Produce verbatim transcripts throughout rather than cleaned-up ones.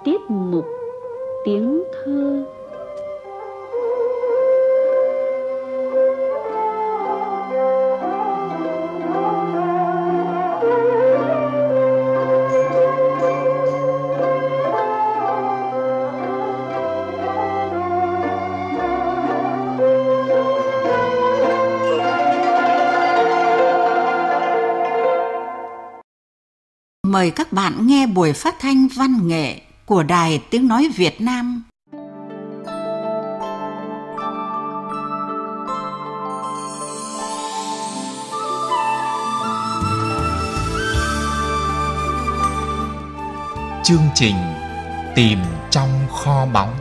Tiết mục tiếng thơ. Mời các bạn nghe buổi phát thanh văn nghệ của Đài Tiếng Nói Việt Nam. Chương trình Tìm trong kho báu.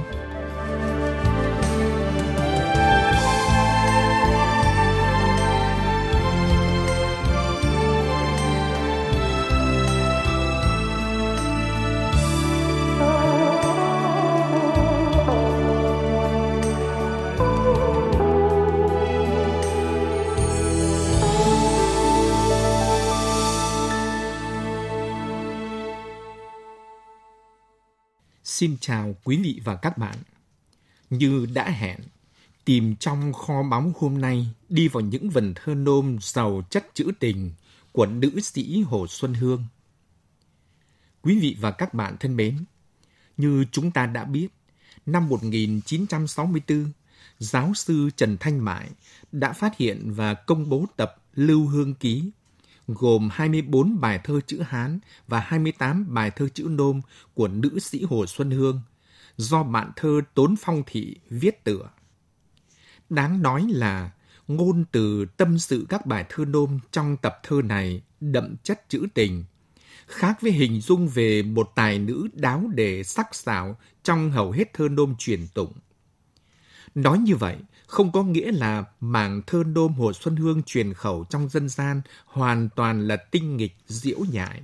Xin chào quý vị và các bạn. Như đã hẹn, Tìm trong kho báu hôm nay đi vào những vần thơ nôm giàu chất trữ tình của nữ sĩ Hồ Xuân Hương. Quý vị và các bạn thân mến, như chúng ta đã biết, năm một nghìn chín trăm sáu mươi tư, giáo sư Trần Thanh Mại đã phát hiện và công bố tập Lưu Hương Ký, gồm hai mươi bốn bài thơ chữ Hán và hai mươi tám bài thơ chữ nôm của nữ sĩ Hồ Xuân Hương, do bạn thơ Tốn Phong Thị viết tựa. Đáng nói là ngôn từ tâm sự các bài thơ nôm trong tập thơ này đậm chất trữ tình, khác với hình dung về một tài nữ đáo đề sắc sảo trong hầu hết thơ nôm truyền tụng. Nói như vậy, không có nghĩa là mảng thơ nôm Hồ Xuân Hương truyền khẩu trong dân gian hoàn toàn là tinh nghịch diễu nhại.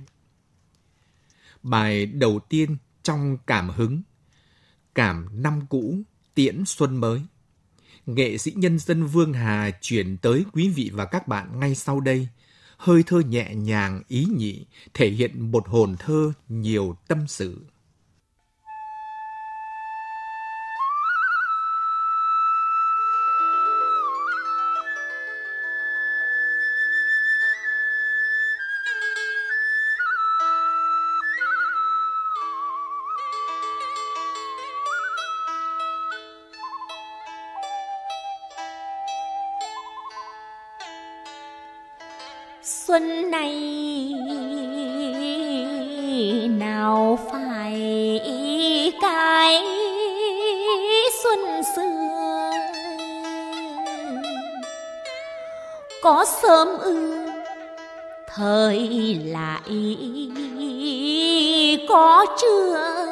Bài đầu tiên trong Cảm Hứng, Cảm Năm Cũ, Tiễn Xuân Mới, nghệ sĩ nhân dân Vương Hà chuyển tới quý vị và các bạn ngay sau đây, hơi thơ nhẹ nhàng ý nhị, thể hiện một hồn thơ nhiều tâm sự. Xuân này nào phải cái xuân xưa, có sớm ư thời lại có chưa,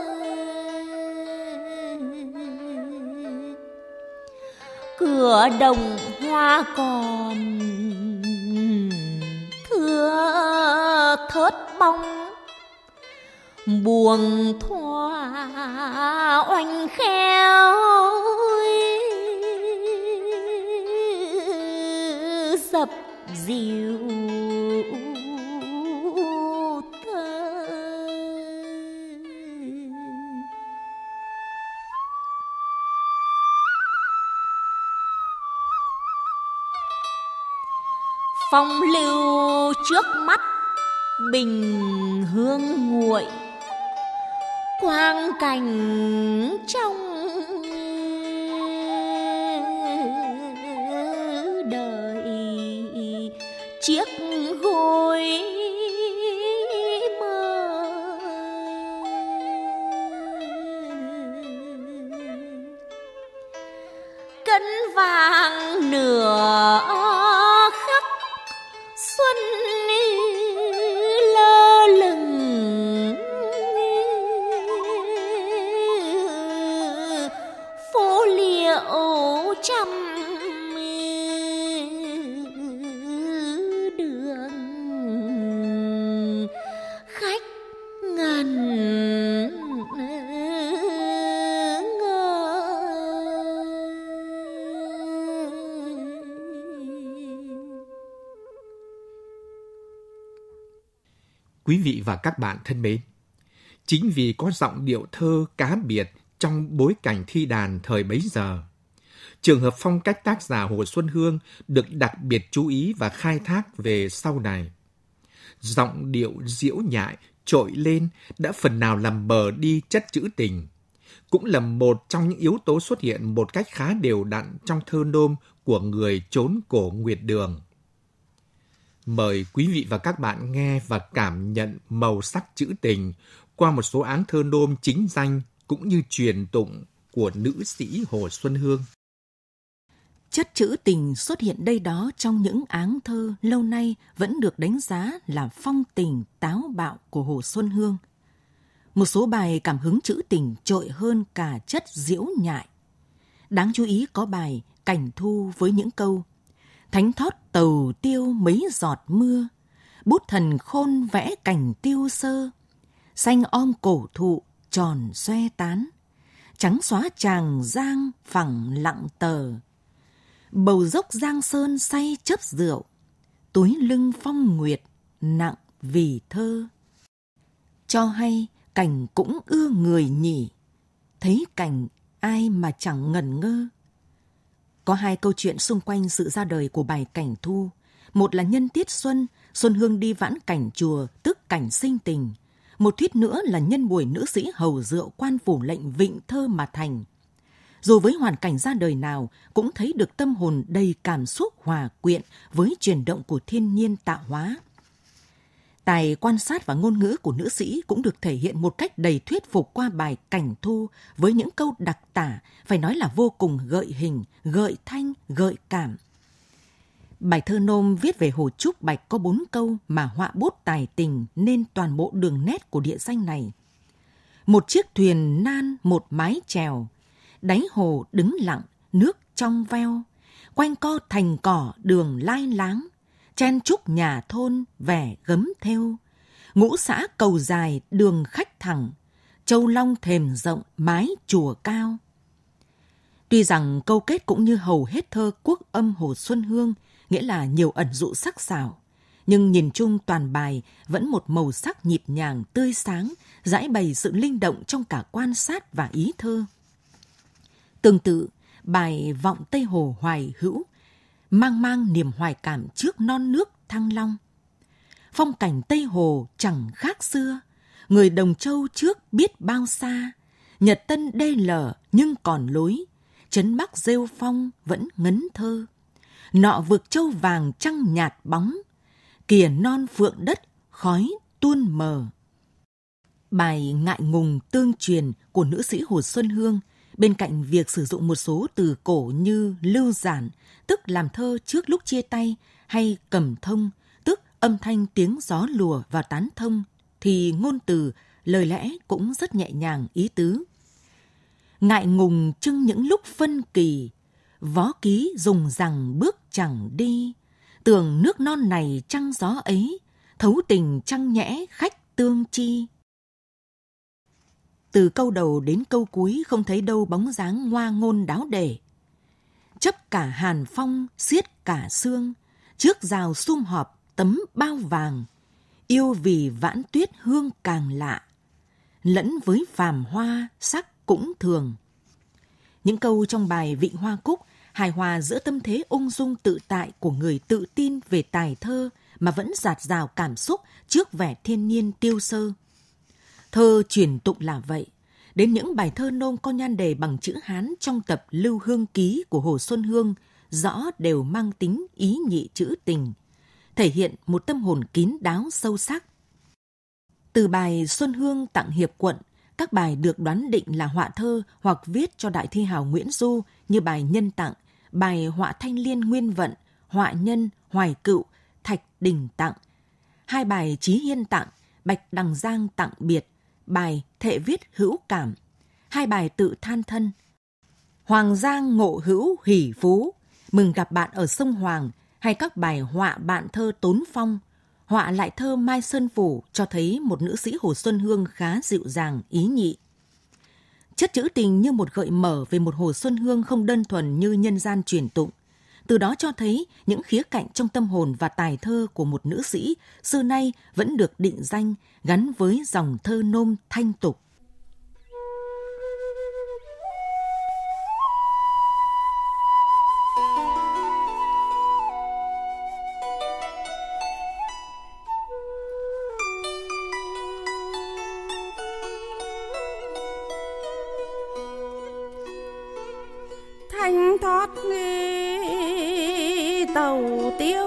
cửa đồng hoa còn thưa thớt bóng, buồng thoa oanh khéo dập dìu thơ. Phong lưu trước mắt bình hương nguội, quang cảnh trong đời chiếc gối mơ. Cân vàng nửa khắc xuân lơ lửng, phố liệu trăm đường, khách ngần Quý vị và các bạn thân mến, Chính vì có giọng điệu thơ cá biệt trong bối cảnh thi đàn thời bấy giờ, trường hợp phong cách tác giả Hồ Xuân Hương được đặc biệt chú ý và khai thác về sau này. Giọng điệu diễu nhại trội lên đã phần nào làm mờ đi chất trữ tình, cũng là một trong những yếu tố xuất hiện một cách khá đều đặn trong thơ nôm của người chốn cổ Nguyệt Đường. Mời quý vị và các bạn nghe và cảm nhận màu sắc trữ tình qua một số áng thơ nôm chính danh cũng như truyền tụng của nữ sĩ Hồ Xuân Hương. Chất trữ tình xuất hiện đây đó trong những áng thơ lâu nay vẫn được đánh giá là phong tình táo bạo của Hồ Xuân Hương. Một số bài cảm hứng trữ tình trội hơn cả chất diễu nhại. Đáng chú ý có bài Cảnh Thu với những câu: thánh thót tàu tiêu mấy giọt mưa, bút thần khôn vẽ cảnh tiêu sơ, xanh om cổ thụ tròn xoe tán, trắng xóa tràng giang phẳng lặng tờ, bầu dốc giang sơn say chấp rượu, túi lưng phong nguyệt nặng vì thơ. Cho hay cảnh cũng ưa người nhỉ, thấy cảnh ai mà chẳng ngẩn ngơ. Có hai câu chuyện xung quanh sự ra đời của bài Cảnh Thu. Một là nhân tiết xuân, Xuân Hương đi vãn cảnh chùa, tức cảnh sinh tình. Một thuyết nữa là nhân buổi nữ sĩ hầu rượu quan phủ lệnh vịnh thơ mà thành. Dù với hoàn cảnh ra đời nào, cũng thấy được tâm hồn đầy cảm xúc hòa quyện với chuyển động của thiên nhiên tạo hóa. Tài quan sát và ngôn ngữ của nữ sĩ cũng được thể hiện một cách đầy thuyết phục qua bài Cảnh Thu với những câu đặc tả, phải nói là vô cùng gợi hình, gợi thanh, gợi cảm. Bài thơ nôm viết về Hồ Trúc Bạch có bốn câu mà họa bút tài tình nên toàn bộ đường nét của địa danh này. Một chiếc thuyền nan một mái chèo, đáy hồ đứng lặng, nước trong veo, quanh co thành cỏ đường lai láng, chen trúc nhà thôn vẻ gấm thêu, ngũ xã cầu dài đường khách thẳng, châu long thềm rộng mái chùa cao. Tuy rằng câu kết cũng như hầu hết thơ quốc âm Hồ Xuân Hương, nghĩa là nhiều ẩn dụ sắc sảo, nhưng nhìn chung toàn bài vẫn một màu sắc nhịp nhàng tươi sáng, giải bày sự linh động trong cả quan sát và ý thơ. Tương tự, bài Vọng Tây Hồ Hoài Hữu mang mang niềm hoài cảm trước non nước Thăng Long. Phong cảnh Tây Hồ chẳng khác xưa, người Đồng Châu trước biết bao xa, Nhật Tân đê lở nhưng còn lối, trấn Bắc rêu phong vẫn ngấn thơ. Nọ vực châu vàng trăng nhạt bóng, kìa non phượng đất khói tuôn mờ. Bài Ngại Ngùng tương truyền của nữ sĩ Hồ Xuân Hương, bên cạnh việc sử dụng một số từ cổ như lưu giản, tức làm thơ trước lúc chia tay, hay cầm thông, tức âm thanh tiếng gió lùa vào tán thông, thì ngôn từ, lời lẽ cũng rất nhẹ nhàng ý tứ. Ngại ngùng trưng những lúc phân kỳ, vó ký dùng rằng bước chẳng đi, tưởng nước non này trăng gió ấy, thấu tình trăng nhẽ khách tương chi. Từ câu đầu đến câu cuối không thấy đâu bóng dáng ngoa ngôn đáo để. Chấp cả hàn phong, xiết cả xương, trước rào sum họp tấm bao vàng, yêu vì vãn tuyết hương càng lạ, lẫn với phàm hoa sắc cũng thường. Những câu trong bài Vịnh Hoa Cúc hài hòa giữa tâm thế ung dung tự tại của người tự tin về tài thơ mà vẫn dạt dào cảm xúc trước vẻ thiên nhiên tiêu sơ. Thơ truyền tụng là vậy. Đến những bài thơ nôm có nhan đề bằng chữ Hán trong tập Lưu Hương Ký của Hồ Xuân Hương rõ đều mang tính ý nhị trữ tình, thể hiện một tâm hồn kín đáo sâu sắc. Từ bài Xuân Hương tặng Hiệp Quận, các bài được đoán định là họa thơ hoặc viết cho đại thi hào Nguyễn Du như bài Nhân Tặng, bài Họa Thanh Liên Nguyên Vận, Họa Nhân, Hoài Cựu, Thạch Đình Tặng, hai bài Chí Hiên Tặng, Bạch Đằng Giang Tặng Biệt, bài Thệ Viết Hữu Cảm, hai bài tự than thân, Hoàng Giang Ngộ Hữu Hỷ Phú, Mừng Gặp Bạn ở Sông Hoàng, hay các bài họa bạn thơ Tốn Phong, họa lại thơ Mai Sơn Phủ cho thấy một nữ sĩ Hồ Xuân Hương khá dịu dàng, ý nhị. Chất trữ tình như một gợi mở về một Hồ Xuân Hương không đơn thuần như nhân gian truyền tụng. Từ đó cho thấy những khía cạnh trong tâm hồn và tài thơ của một nữ sĩ xưa nay vẫn được định danh gắn với dòng thơ nôm thanh tục. Thanh thoát tàu tiêu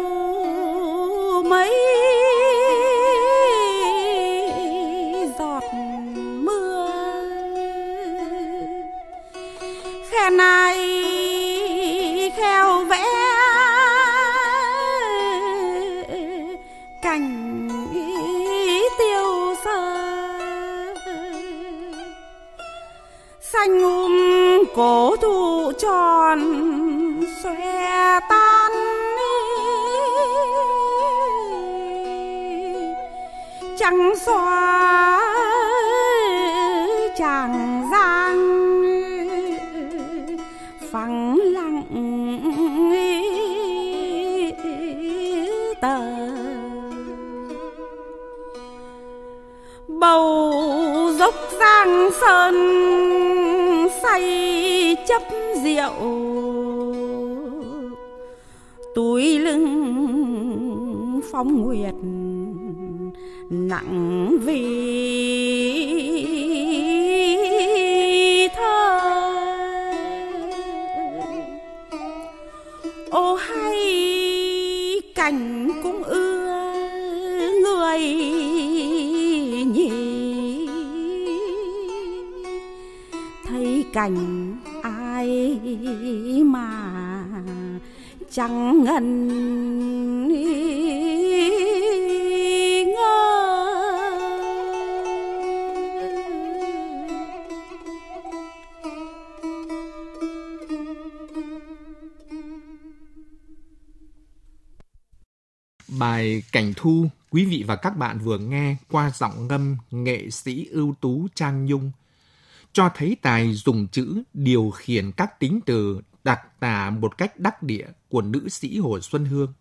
mấy giọt mưa, khe này kheo vẽ cảnh tiêu sơ, xanh um cổ thụ tròn xòe tan, trắng xóa chàng giang phẳng lặng tờ, bầu dốc giang sơn say chấp rượu, túi lưng phong nguyệt nặng vì thơ. Ô hay cảnh cũng ưa người nhỉ, thấy cảnh ai mà chẳng ngần ngơ. Bài Cảnh Thu quý vị và các bạn vừa nghe qua giọng ngâm nghệ sĩ ưu tú Trang Nhung, cho thấy tài dùng chữ điều khiển các tính từ đặc tả một cách đắc địa của nữ sĩ Hồ Xuân Hương.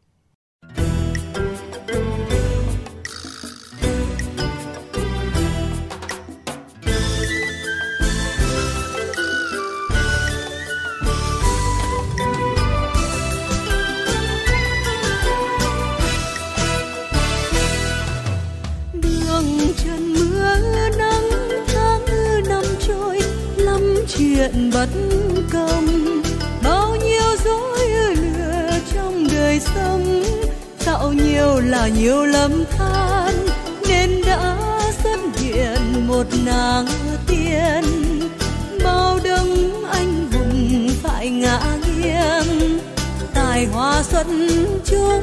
Đường trần mưa nắng tháng năm trôi, lắm chuyện bất công, bao nhiêu dối lừa trong đời sống, dạo nhiều là nhiều lầm than, nên đã xuất hiện một nàng tiên. Bao đông anh hùng phải ngã nghiêng, tài hoa xuất chúng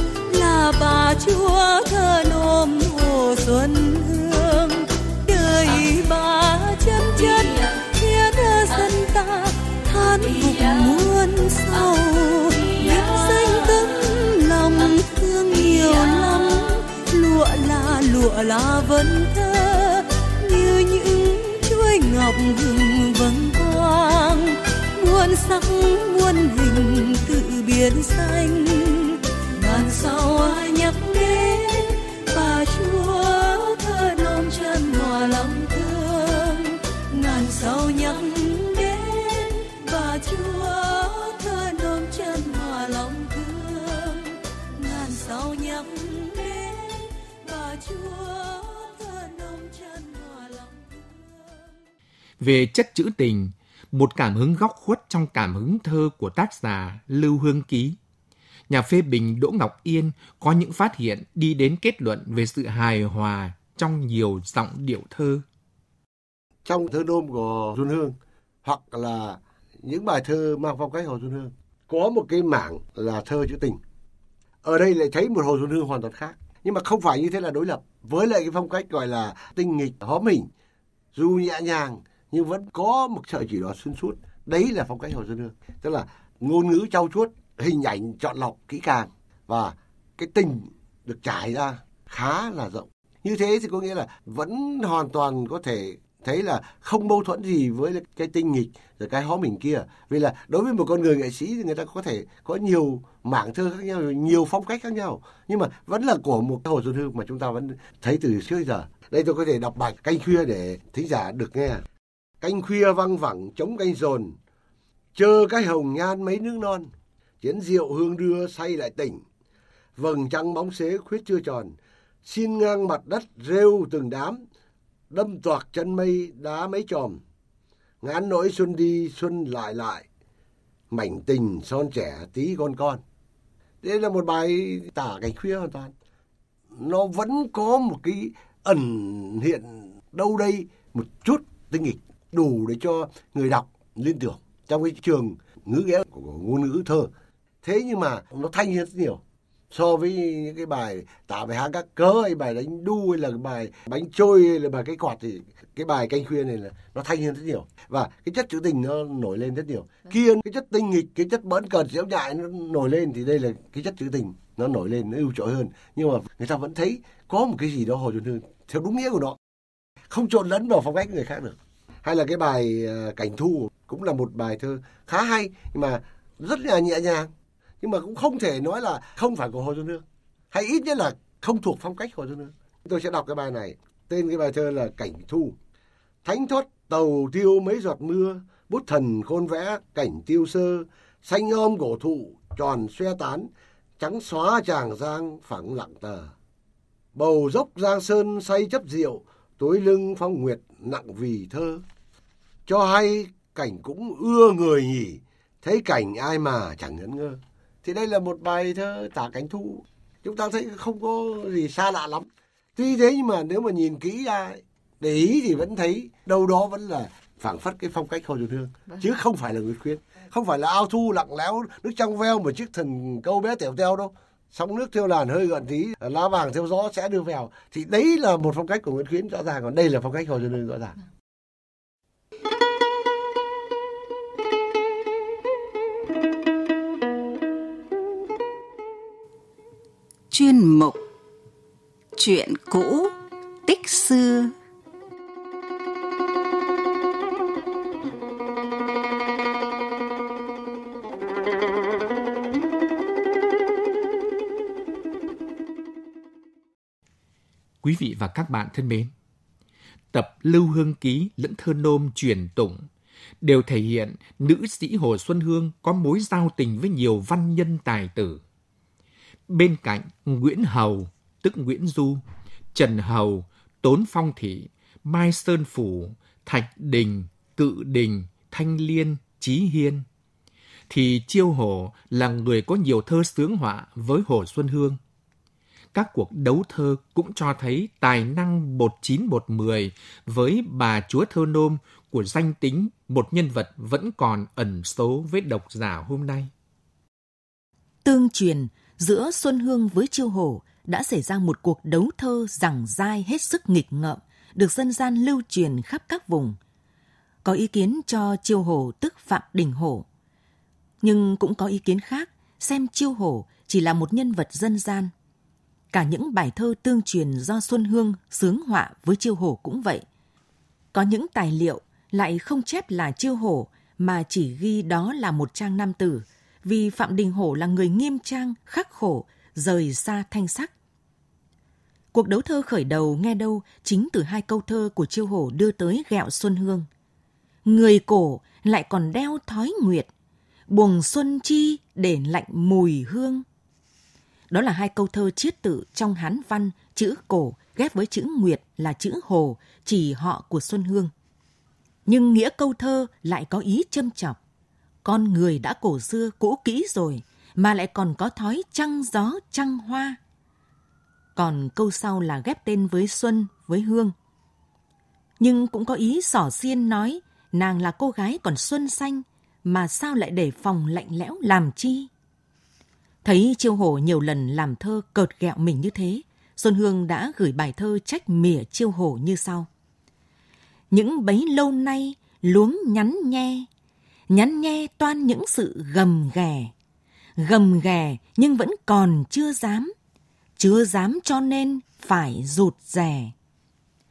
là bà chúa thơ nôm Hồ Xuân Hương. Đời bà chân chân khiến dân ta than phục muôn sầu, biết danh tấm lòng thương nhiều lắm, lụa là lụa là vân thơ như những chuỗi ngọc hừng vầng quang, muôn sắc muôn hình tự biến xanh. Ngàn sao ai nhắc đến bà chúa thơ nôm chân hòa lòng thương, ngàn sao nhắc đến bà chúa thơ nôm chân hòa lòng thương, ngàn sao nhắc đến bà chúa thơ nôm chân hòa lòng thương. Về chất trữ tình, một cảm hứng góc khuất trong cảm hứng thơ của tác giả Lưu Hương Ký, nhà phê bình Đỗ Ngọc Yên có những phát hiện đi đến kết luận về sự hài hòa trong nhiều giọng điệu thơ. Trong thơ nôm của Xuân Hương hoặc là những bài thơ mang phong cách Hồ Xuân Hương, có một cái mảng là thơ trữ tình. Ở đây lại thấy một Hồ Xuân Hương hoàn toàn khác, nhưng mà không phải như thế là đối lập với lại cái phong cách gọi là tinh nghịch hóm hình, dù nhẹ nhàng nhưng vẫn có một sợi chỉ đỏ xuyên suốt. Đấy là phong cách Hồ Xuân Hương, tức là ngôn ngữ trau chuốt, hình ảnh chọn lọc kỹ càng và cái tình được trải ra khá là rộng. Như thế thì có nghĩa là vẫn hoàn toàn có thể thấy là không mâu thuẫn gì với cái tinh nghịch rồi cái hó mình kia. Vì là đối với một con người nghệ sĩ thì người ta có thể có nhiều mảng thơ khác nhau, nhiều phong cách khác nhau, nhưng mà vẫn là của một Hồ Xuân Hương mà chúng ta vẫn thấy từ trước đến giờ. Đây tôi có thể đọc bài Canh Khuya để thính giả được nghe. Canh khuya văng vẳng chống canh dồn, chơ cái hồng nhan mấy nước non, chén rượu hương đưa say lại tỉnh, vầng trăng bóng xế khuyết chưa tròn, xin ngang mặt đất rêu từng đám, đâm toạc chân mây đá mấy chòm, ngán nỗi xuân đi xuân lại lại, mảnh tình son trẻ tí con con. Đây là một bài tả cảnh khuya hoàn toàn. Nó vẫn có một cái ẩn hiện đâu đây một chút tinh nghịch, đủ để cho người đọc liên tưởng trong cái trường ngữ nghĩa của ngôn ngữ thơ. Thế nhưng mà nó thanh hơn rất nhiều so với những cái bài tả về hang các cớ, hay bài đánh đu, hay là bài bánh trôi, hay là bài cái quạt, thì cái bài Canh Khuya này là nó thanh hơn rất nhiều, và cái chất trữ tình nó nổi lên rất nhiều. Kia cái chất tinh nghịch, cái chất bỡn cợt diễu nhại nó nổi lên, thì đây là cái chất trữ tình nó nổi lên, nó ưu trội hơn. Nhưng mà người ta vẫn thấy có một cái gì đó Hồ Xuân Hương theo đúng nghĩa của nó, không trộn lẫn vào phong cách người khác được. Hay là cái bài Cảnh Thu cũng là một bài thơ khá hay, nhưng mà rất là nhẹ nhàng, nhưng mà cũng không thể nói là không phải của Hồ Xuân Hương, hay ít nhất là không thuộc phong cách Hồ Xuân Hương. Tôi sẽ đọc cái bài này, tên cái bài thơ là Cảnh Thu. Thánh thót tàu tiêu mấy giọt mưa, bút thần khôn vẽ cảnh tiêu sơ, xanh ôm cổ thụ tròn xoe tán, trắng xóa tràng giang phẳng lặng tờ. Bầu dốc giang sơn say chấp rượu, tối lưng phong nguyệt nặng vì thơ. Cho hay cảnh cũng ưa người nhỉ, thấy cảnh ai mà chẳng ngẩn ngơ. Thì đây là một bài thơ tả cảnh thu, chúng ta thấy không có gì xa lạ lắm. Tuy thế nhưng mà nếu mà nhìn kỹ ra, để ý thì vẫn thấy đâu đó vẫn là phảng phất cái phong cách Hồ Xuân Hương, vâng. Chứ không phải là Nguyệt Khuyến, không phải là ao thu lặng lẽo nước trong veo một chiếc thần câu bé tẻo teo đâu. Sóng nước theo làn hơi gợn tí, lá vàng theo gió sẽ đưa vào. Thì đấy là một phong cách của Nguyệt Khuyến rõ ràng, còn đây là phong cách Hồ Xuân Hương rõ ràng. Chuyên mục Chuyện cũ tích xưa. Quý vị và các bạn thân mến, tập Lưu Hương Ký lẫn thơ nôm truyền tụng đều thể hiện nữ sĩ Hồ Xuân Hương có mối giao tình với nhiều văn nhân tài tử. Bên cạnh Nguyễn Hầu, tức Nguyễn Du, Trần Hầu, Tốn Phong Thị, Mai Sơn Phủ, Thạch Đình, Cự Đình, Thanh Liên, Chí Hiên, thì Chiêu Hổ là người có nhiều thơ xướng họa với Hồ Xuân Hương. Các cuộc đấu thơ cũng cho thấy tài năng một chín một mười với bà chúa thơ nôm của danh tính một nhân vật vẫn còn ẩn số với độc giả hôm nay. Tương truyền, giữa Xuân Hương với Chiêu Hổ đã xảy ra một cuộc đấu thơ giằng dai hết sức nghịch ngợm, được dân gian lưu truyền khắp các vùng. Có ý kiến cho Chiêu Hổ tức Phạm Đình Hổ, nhưng cũng có ý kiến khác xem Chiêu Hổ chỉ là một nhân vật dân gian. Cả những bài thơ tương truyền do Xuân Hương xướng họa với Chiêu Hổ cũng vậy. Có những tài liệu lại không chép là Chiêu Hổ mà chỉ ghi đó là một trang nam tử, vì Phạm Đình Hổ là người nghiêm trang, khắc khổ, rời xa thanh sắc. Cuộc đấu thơ khởi đầu nghe đâu chính từ hai câu thơ của Chiêu Hổ đưa tới ghẹo Xuân Hương. Người cổ lại còn đeo thói nguyệt, buồng xuân chi để lạnh mùi hương. Đó là hai câu thơ chiết tự trong Hán văn, chữ cổ ghép với chữ nguyệt là chữ Hồ, chỉ họ của Xuân Hương. Nhưng nghĩa câu thơ lại có ý châm chọc. Con người đã cổ xưa cũ kỹ rồi, mà lại còn có thói trăng gió trăng hoa. Còn câu sau là ghép tên với Xuân, với Hương. Nhưng cũng có ý xỏ xiên nói, nàng là cô gái còn xuân xanh, mà sao lại để phòng lạnh lẽo làm chi? Thấy Chiêu Hổ nhiều lần làm thơ cợt ghẹo mình như thế, Xuân Hương đã gửi bài thơ trách mỉa Chiêu Hổ như sau. Những bấy lâu nay luống nhắn nhe, nhắn nhe toan những sự gầm ghè. Gầm ghè nhưng vẫn còn chưa dám, chưa dám cho nên phải rụt rè.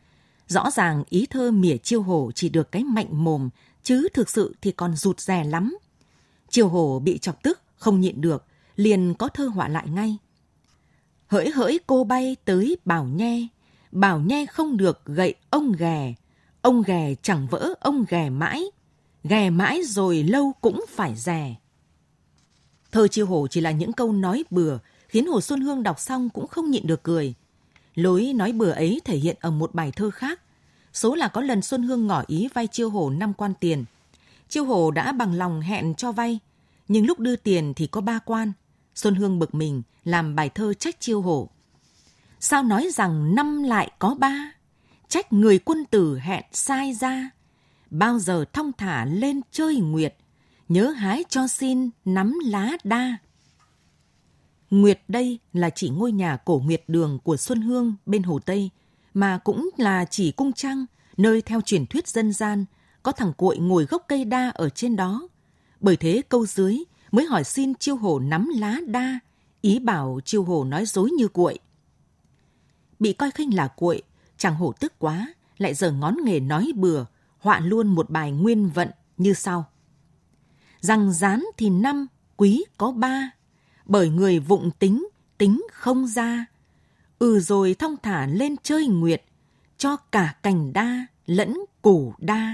Rõ ràng ý thơ mỉa Chiêu Hổ chỉ được cái mạnh mồm, chứ thực sự thì còn rụt rè lắm. Chiêu Hổ bị chọc tức, không nhịn được, liền có thơ họa lại ngay. Hỡi hỡi cô bay tới Bảo Nhe, Bảo Nhe không được gậy ông ghè, ông ghè chẳng vỡ ông ghè mãi, ghè mãi rồi lâu cũng phải rè. Thơ Chiêu Hổ chỉ là những câu nói bừa, khiến Hồ Xuân Hương đọc xong cũng không nhịn được cười. Lối nói bừa ấy thể hiện ở một bài thơ khác. Số là có lần Xuân Hương ngỏ ý vay Chiêu Hổ năm quan tiền. Chiêu Hổ đã bằng lòng hẹn cho vay, nhưng lúc đưa tiền thì có ba quan. Xuân Hương bực mình làm bài thơ trách Chiêu Hổ. Sao nói rằng năm lại có ba, trách người quân tử hẹn sai ra. Bao giờ thong thả lên chơi nguyệt, nhớ hái cho xin nắm lá đa. Nguyệt đây là chỉ ngôi nhà cổ Nguyệt Đường của Xuân Hương bên Hồ Tây, mà cũng là chỉ cung trăng, nơi theo truyền thuyết dân gian, có thằng cuội ngồi gốc cây đa ở trên đó. Bởi thế câu dưới mới hỏi xin Chiêu Hổ nắm lá đa, ý bảo Chiêu Hổ nói dối như cuội. Bị coi khinh là cuội, chàng Hổ tức quá, lại giở ngón nghề nói bừa, họa luôn một bài nguyên vận như sau. Rằng rán thì năm, quý có ba, bởi người vụng tính, tính không ra. Ừ rồi thong thả lên chơi nguyệt, cho cả cành đa lẫn củ đa.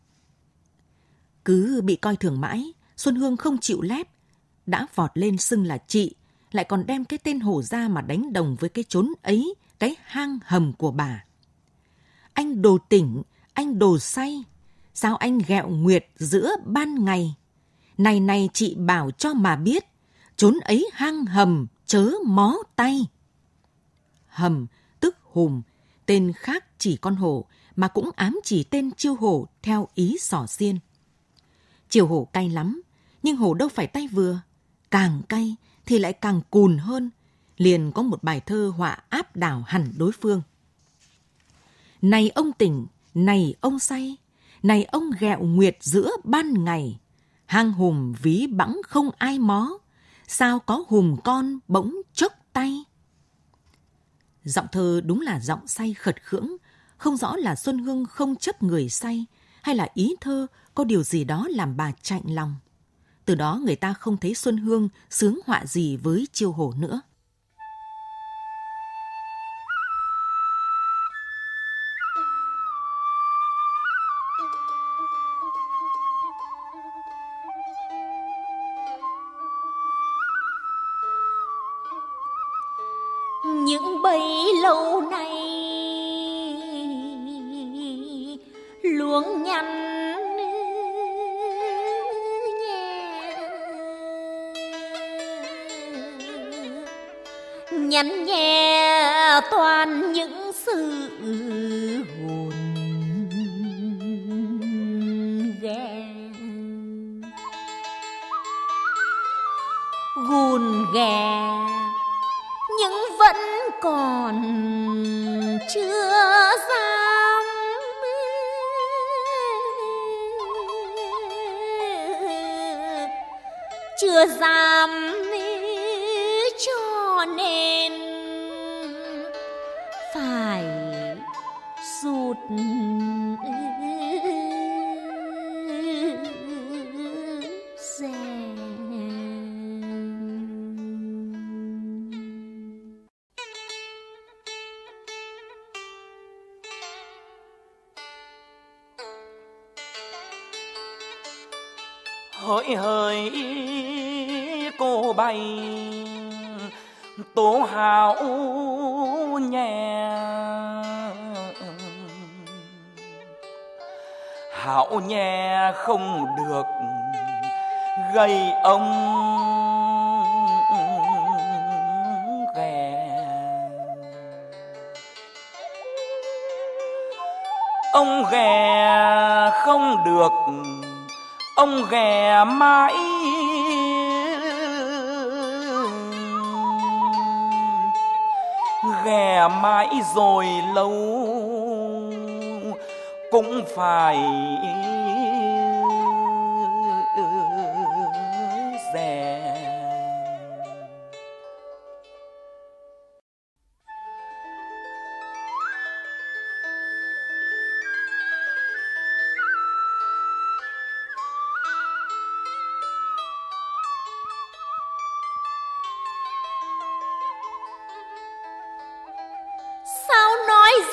Cứ bị coi thường mãi, Xuân Hương không chịu lép, đã vọt lên xưng là chị, lại còn đem cái tên Hổ ra mà đánh đồng với cái chốn ấy, cái hang hầm của bà. Anh đồ tỉnh, anh đồ say, sao anh ghẹo nguyệt giữa ban ngày? Này này chị bảo cho mà biết, chốn ấy hang hầm chớ mó tay. Hầm tức hùm, tên khác chỉ con hổ, mà cũng ám chỉ tên Chiêu Hổ theo ý xỏ xiên. Chiêu Hổ cay lắm, nhưng Hổ đâu phải tay vừa, càng cay thì lại càng cùn hơn, liền có một bài thơ họa áp đảo hẳn đối phương. Này ông tỉnh, này ông say, này ông ghẹo nguyệt giữa ban ngày, hang hùm ví bẵng không ai mó, sao có hùm con bỗng chốc tay. Giọng thơ đúng là giọng say khật khưỡng, không rõ là Xuân Hương không chấp người say, hay là ý thơ có điều gì đó làm bà chạnh lòng. Từ đó người ta không thấy Xuân Hương sướng họa gì với Chiêu Hổ nữa. Những bấy lâu nay luống nhăn nhắn nhẹ toàn những sự hồn ghè gùn ghè, nhưng vẫn còn chưa dám chưa dám cho nên phải rụt rè. Hỡi hỡi cô bay tố hào nhẹ, hảo nhẹ không được gây ông ghè. Ông ghè không được, ông ghè mãi ghè mãi rồi lâu cũng phải rè.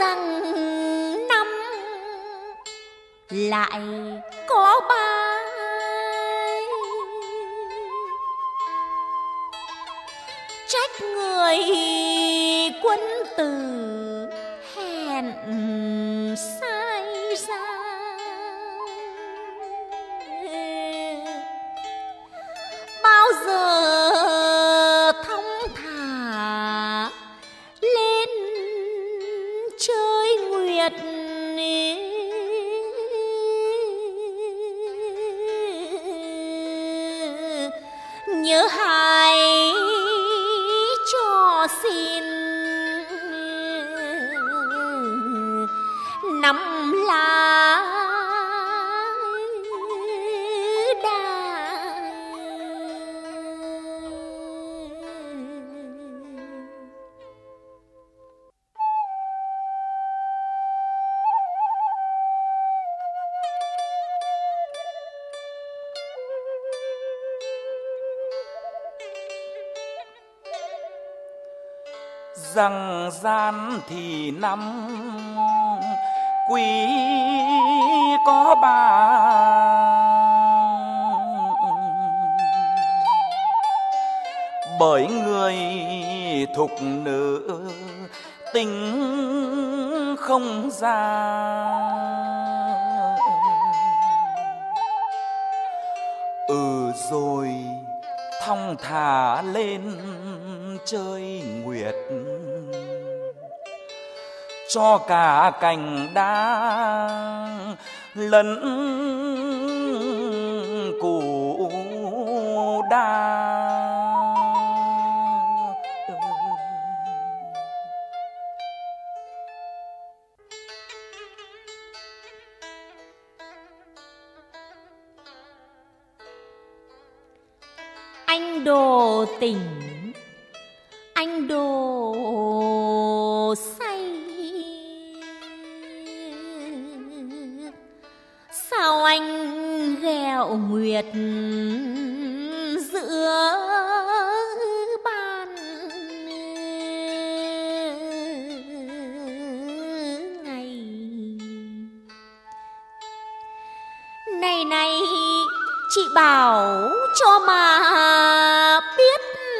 rằng năm lại có ba, trách người quân tử hèn sai ra. Bao giờ thong thả lên chơi nguyệt, nhớ hai cho xin năm lá đài. Rằng gian thì năm quý có ba, bởi người thục nữ tính không ra. Ừ rồi thong thả lên chơi nguyệt, cho cả cành đá lẫn củ đa. Anh đồ tình, anh đồ say, sao anh ghẹo nguyệt giữa ban ngày. Này này chị bảo cho mà biết,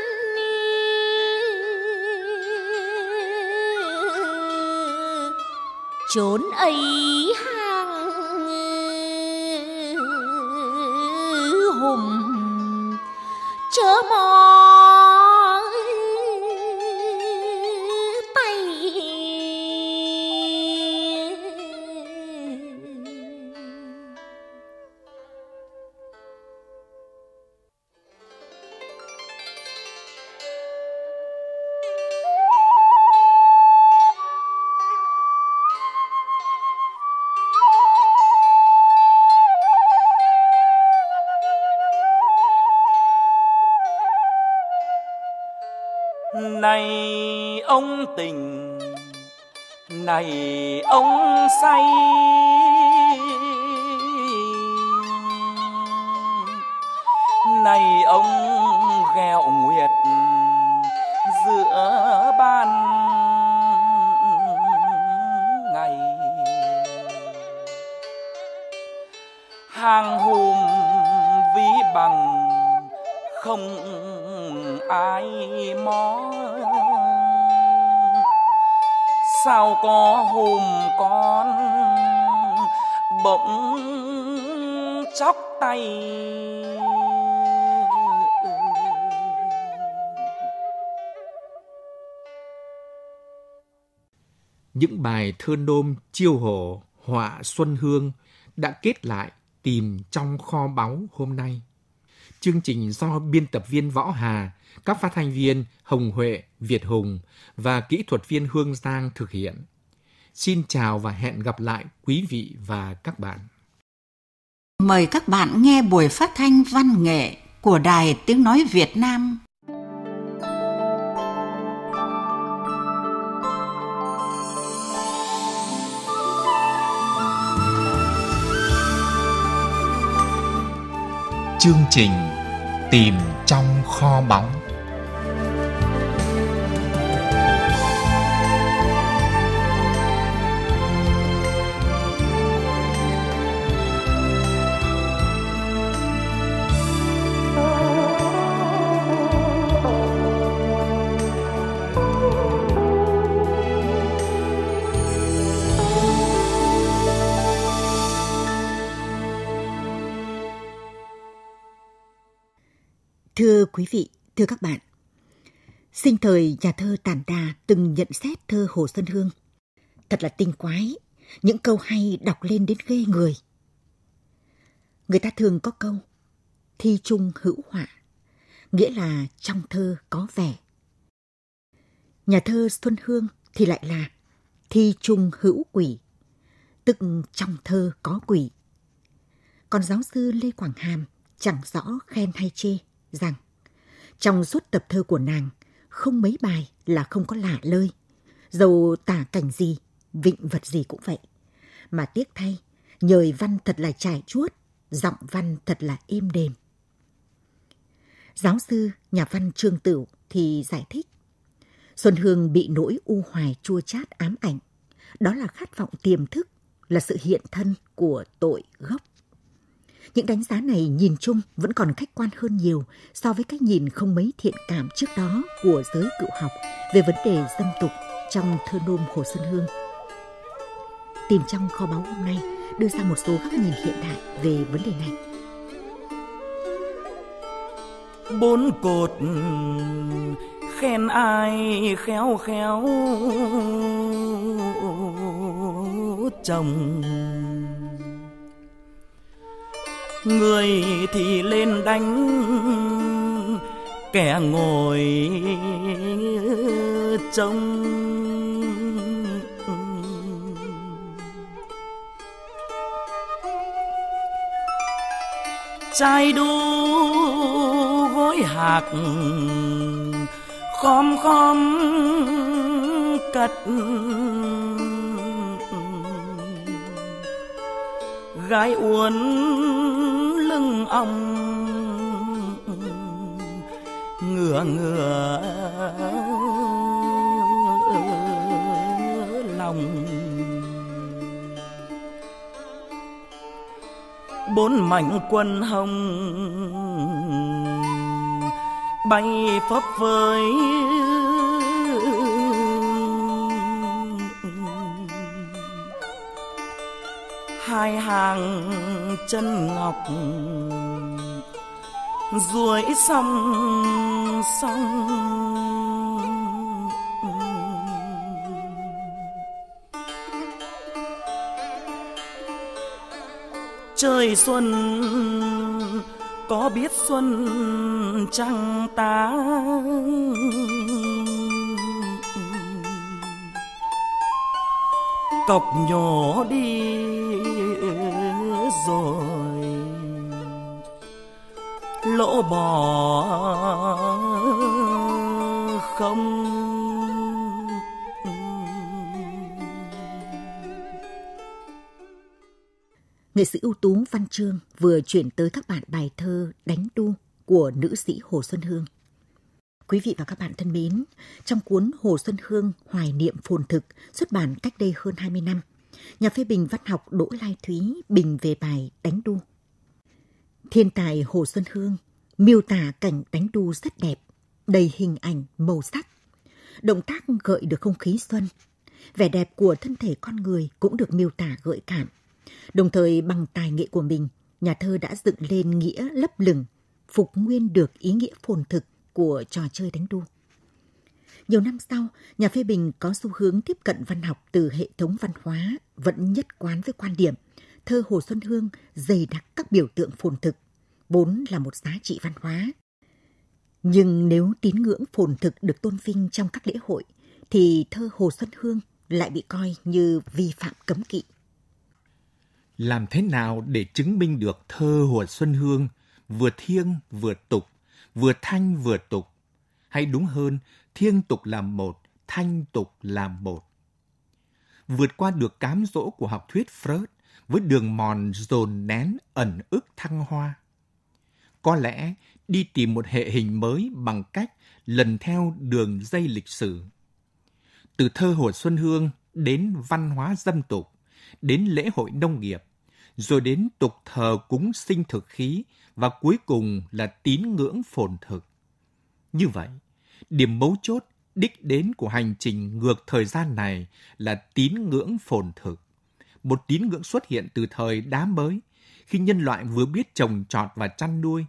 chốn ấy hang hùm chớ mò tay. Này ông tình, này ông say, này ông ghẹo nguyệt giữa ban ngày. Hang hùm ví bằng không ai mó, sao có hùm con bỗng chóc tay. Những bài thơ nôm chiêu hổ, họa xuân hương đã kết lại tìm trong kho báu hôm nay. Chương trình do biên tập viên Võ Hà, các phát thanh viên Hồng Huệ, Việt Hùng và kỹ thuật viên Hương Giang thực hiện. Xin chào và hẹn gặp lại quý vị và các bạn. Mời các bạn nghe buổi phát thanh văn nghệ của Đài Tiếng Nói Việt Nam. Chương trình Tìm trong kho báu. Thưa quý vị, thưa các bạn, sinh thời nhà thơ Tản Đà từng nhận xét thơ Hồ Xuân Hương. Thật là tinh quái, những câu hay đọc lên đến ghê người. Người ta thường có câu, thi trung hữu họa, nghĩa là trong thơ có vẻ. Nhà thơ Xuân Hương thì lại là thi trung hữu quỷ, tức trong thơ có quỷ. Còn giáo sư Lê Quảng Hàm chẳng rõ khen hay chê rằng trong suốt tập thơ của nàng không mấy bài là không có lạ lơi, dầu tả cảnh gì, vịnh vật gì cũng vậy. Mà tiếc thay, nhời văn thật là trải chuốt, giọng văn thật là êm đềm. Giáo sư, nhà văn Trương Tửu thì giải thích, Xuân Hương bị nỗi u hoài chua chát ám ảnh. Đó là khát vọng tiềm thức, là sự hiện thân của tội gốc. Những đánh giá này nhìn chung vẫn còn khách quan hơn nhiều so với cách nhìn không mấy thiện cảm trước đó của giới cựu học về vấn đề dâm tục trong thơ nôm Hồ Xuân Hương. Tìm trong kho báu hôm nay đưa ra một số góc nhìn hiện đại về vấn đề này. Bốn cột khen ai khéo khéo chồng, người thì lên đánh kẻ ngồi trông. Trai đu gối hạc khom khom cật, gái uốn lưng ong ngửa ngửa lòng. Bốn mảnh quân hồng bay phấp phới, hai hàng chân ngọc duỗi song song. Trời xuân có biết xuân trăng tá, cọc nhỏ đi rồi lỗ bò không. Nghệ sĩ ưu tú Văn Chương vừa chuyển tới các bạn bài thơ Đánh đu của nữ sĩ Hồ Xuân Hương. Quý vị và các bạn thân mến, trong cuốn Hồ Xuân Hương hoài niệm phồn thực xuất bản cách đây hơn hai mươi năm, nhà phê bình văn học Đỗ Lai Thúy bình về bài Đánh đu. Thiên tài Hồ Xuân Hương miêu tả cảnh đánh đu rất đẹp, đầy hình ảnh, màu sắc. Động tác gợi được không khí xuân. Vẻ đẹp của thân thể con người cũng được miêu tả gợi cảm. Đồng thời bằng tài nghệ của mình, nhà thơ đã dựng lên nghĩa lấp lửng, phục nguyên được ý nghĩa phồn thực của trò chơi đánh đu. Nhiều năm sau, nhà phê bình có xu hướng tiếp cận văn học từ hệ thống văn hóa, vẫn nhất quán với quan điểm thơ Hồ Xuân Hương dày đặc các biểu tượng phồn thực, vốn là một giá trị văn hóa. Nhưng nếu tín ngưỡng phồn thực được tôn vinh trong các lễ hội, thì thơ Hồ Xuân Hương lại bị coi như vi phạm cấm kỵ. Làm thế nào để chứng minh được thơ Hồ Xuân Hương vừa thiêng vừa tục, vừa thanh vừa tục? Hay đúng hơn, thiêng tục là một, thanh tục là một. Vượt qua được cám dỗ của học thuyết Freud với đường mòn dồn nén ẩn ức thăng hoa. Có lẽ đi tìm một hệ hình mới bằng cách lần theo đường dây lịch sử. Từ thơ Hồ Xuân Hương đến văn hóa dâm tục, đến lễ hội nông nghiệp, rồi đến tục thờ cúng sinh thực khí và cuối cùng là tín ngưỡng phồn thực. Như vậy, điểm mấu chốt, đích đến của hành trình ngược thời gian này là tín ngưỡng phồn thực. Một tín ngưỡng xuất hiện từ thời đá mới, khi nhân loại vừa biết trồng trọt và chăn nuôi,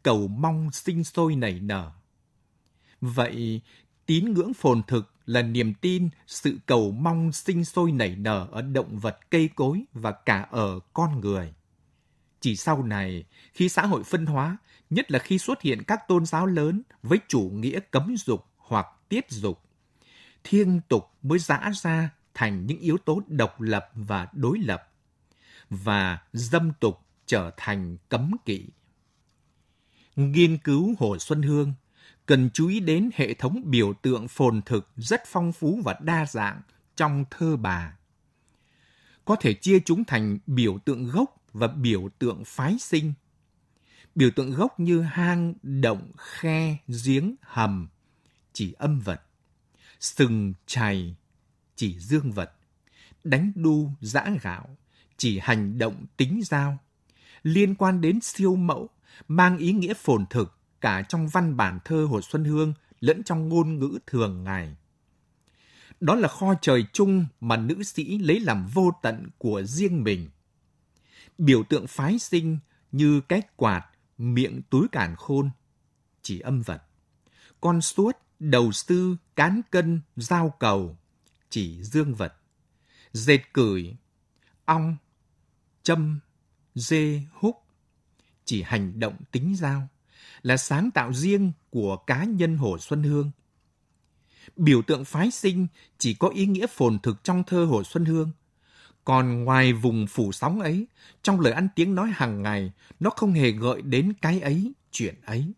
cầu mong sinh sôi nảy nở. Vậy, tín ngưỡng phồn thực là niềm tin, sự cầu mong sinh sôi nảy nở ở động vật, cây cối và cả ở con người. Chỉ sau này, khi xã hội phân hóa, nhất là khi xuất hiện các tôn giáo lớn với chủ nghĩa cấm dục hoặc tiết dục, thiêng tục mới giã ra thành những yếu tố độc lập và đối lập, và dâm tục trở thành cấm kỵ. Nghiên cứu Hồ Xuân Hương cần chú ý đến hệ thống biểu tượng phồn thực rất phong phú và đa dạng trong thơ bà. Có thể chia chúng thành biểu tượng gốc và biểu tượng phái sinh. Biểu tượng gốc như hang, động, khe, giếng, hầm chỉ âm vật, sừng, chày chỉ dương vật, đánh đu, giã gạo chỉ hành động tính giao, liên quan đến siêu mẫu, mang ý nghĩa phồn thực cả trong văn bản thơ Hồ Xuân Hương lẫn trong ngôn ngữ thường ngày. Đó là kho trời chung mà nữ sĩ lấy làm vô tận của riêng mình. Biểu tượng phái sinh như cái quạt, miệng túi càn khôn chỉ âm vật, con suốt, đầu sư, cán cân, dao cầu chỉ dương vật, dệt cửi, ong, châm, dê, húc chỉ hành động tính giao, là sáng tạo riêng của cá nhân Hồ Xuân Hương. Biểu tượng phái sinh chỉ có ý nghĩa phồn thực trong thơ Hồ Xuân Hương. Còn ngoài vùng phủ sóng ấy, trong lời ăn tiếng nói hàng ngày, nó không hề gợi đến cái ấy, chuyện ấy.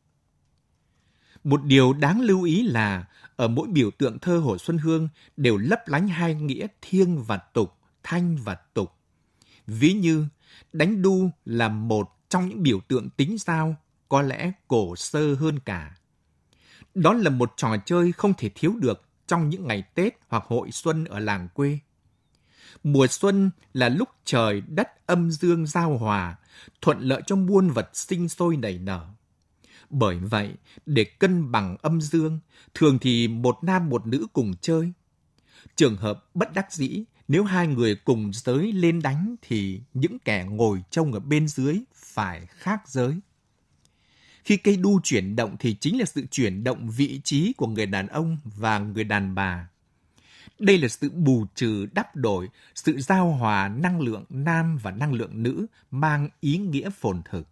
Một điều đáng lưu ý là, ở mỗi biểu tượng thơ Hồ Xuân Hương đều lấp lánh hai nghĩa thiêng và tục, thanh và tục. Ví như, đánh đu là một trong những biểu tượng tính giao, có lẽ cổ xưa hơn cả. Đó là một trò chơi không thể thiếu được trong những ngày Tết hoặc hội xuân ở làng quê. Mùa xuân là lúc trời đất âm dương giao hòa, thuận lợi cho muôn vật sinh sôi nảy nở. Bởi vậy, để cân bằng âm dương, thường thì một nam một nữ cùng chơi. Trường hợp bất đắc dĩ, nếu hai người cùng giới lên đánh thì những kẻ ngồi trông ở bên dưới phải khác giới. Khi cây đu chuyển động thì chính là sự chuyển động vị trí của người đàn ông và người đàn bà. Đây là sự bù trừ đắp đổi, sự giao hòa năng lượng nam và năng lượng nữ mang ý nghĩa phồn thực.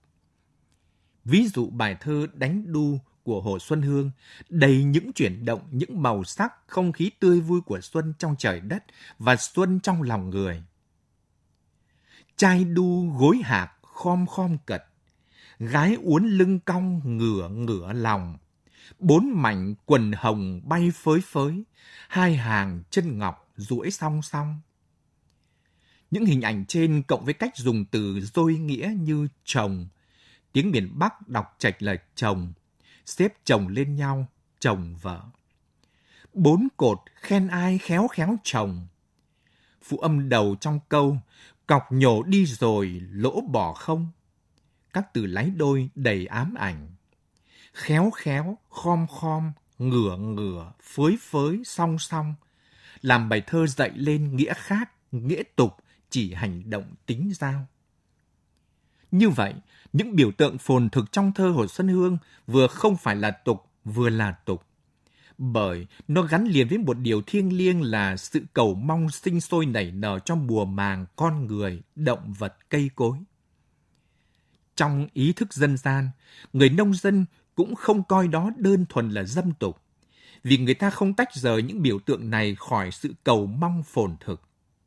Ví dụ bài thơ Đánh đu của Hồ Xuân Hương đầy những chuyển động, những màu sắc, không khí tươi vui của xuân trong trời đất và xuân trong lòng người. Trai đu gối hạc khom khom cật, gái uốn lưng cong ngửa ngửa lòng, bốn mảnh quần hồng bay phới phới, hai hàng chân ngọc duỗi song song. Những hình ảnh trên cộng với cách dùng từ dôi nghĩa như chồng, tiếng miền Bắc đọc chệch là chồng, xếp chồng lên nhau, chồng vợ. Bốn cột khen ai khéo khéo chồng. Phụ âm đầu trong câu, cọc nhổ đi rồi lỗ bỏ không. Các từ láy đôi đầy ám ảnh. Khéo khéo, khom khom, ngửa ngửa, phới phới, song song. Làm bài thơ dậy lên nghĩa khác, nghĩa tục, chỉ hành động tính giao. Như vậy, những biểu tượng phồn thực trong thơ Hồ Xuân Hương vừa không phải là tục, vừa là tục. Bởi nó gắn liền với một điều thiêng liêng là sự cầu mong sinh sôi nảy nở trong mùa màng con người, động vật, cây cối. Trong ý thức dân gian, người nông dân cũng không coi đó đơn thuần là dâm tục, vì người ta không tách rời những biểu tượng này khỏi sự cầu mong phồn thực.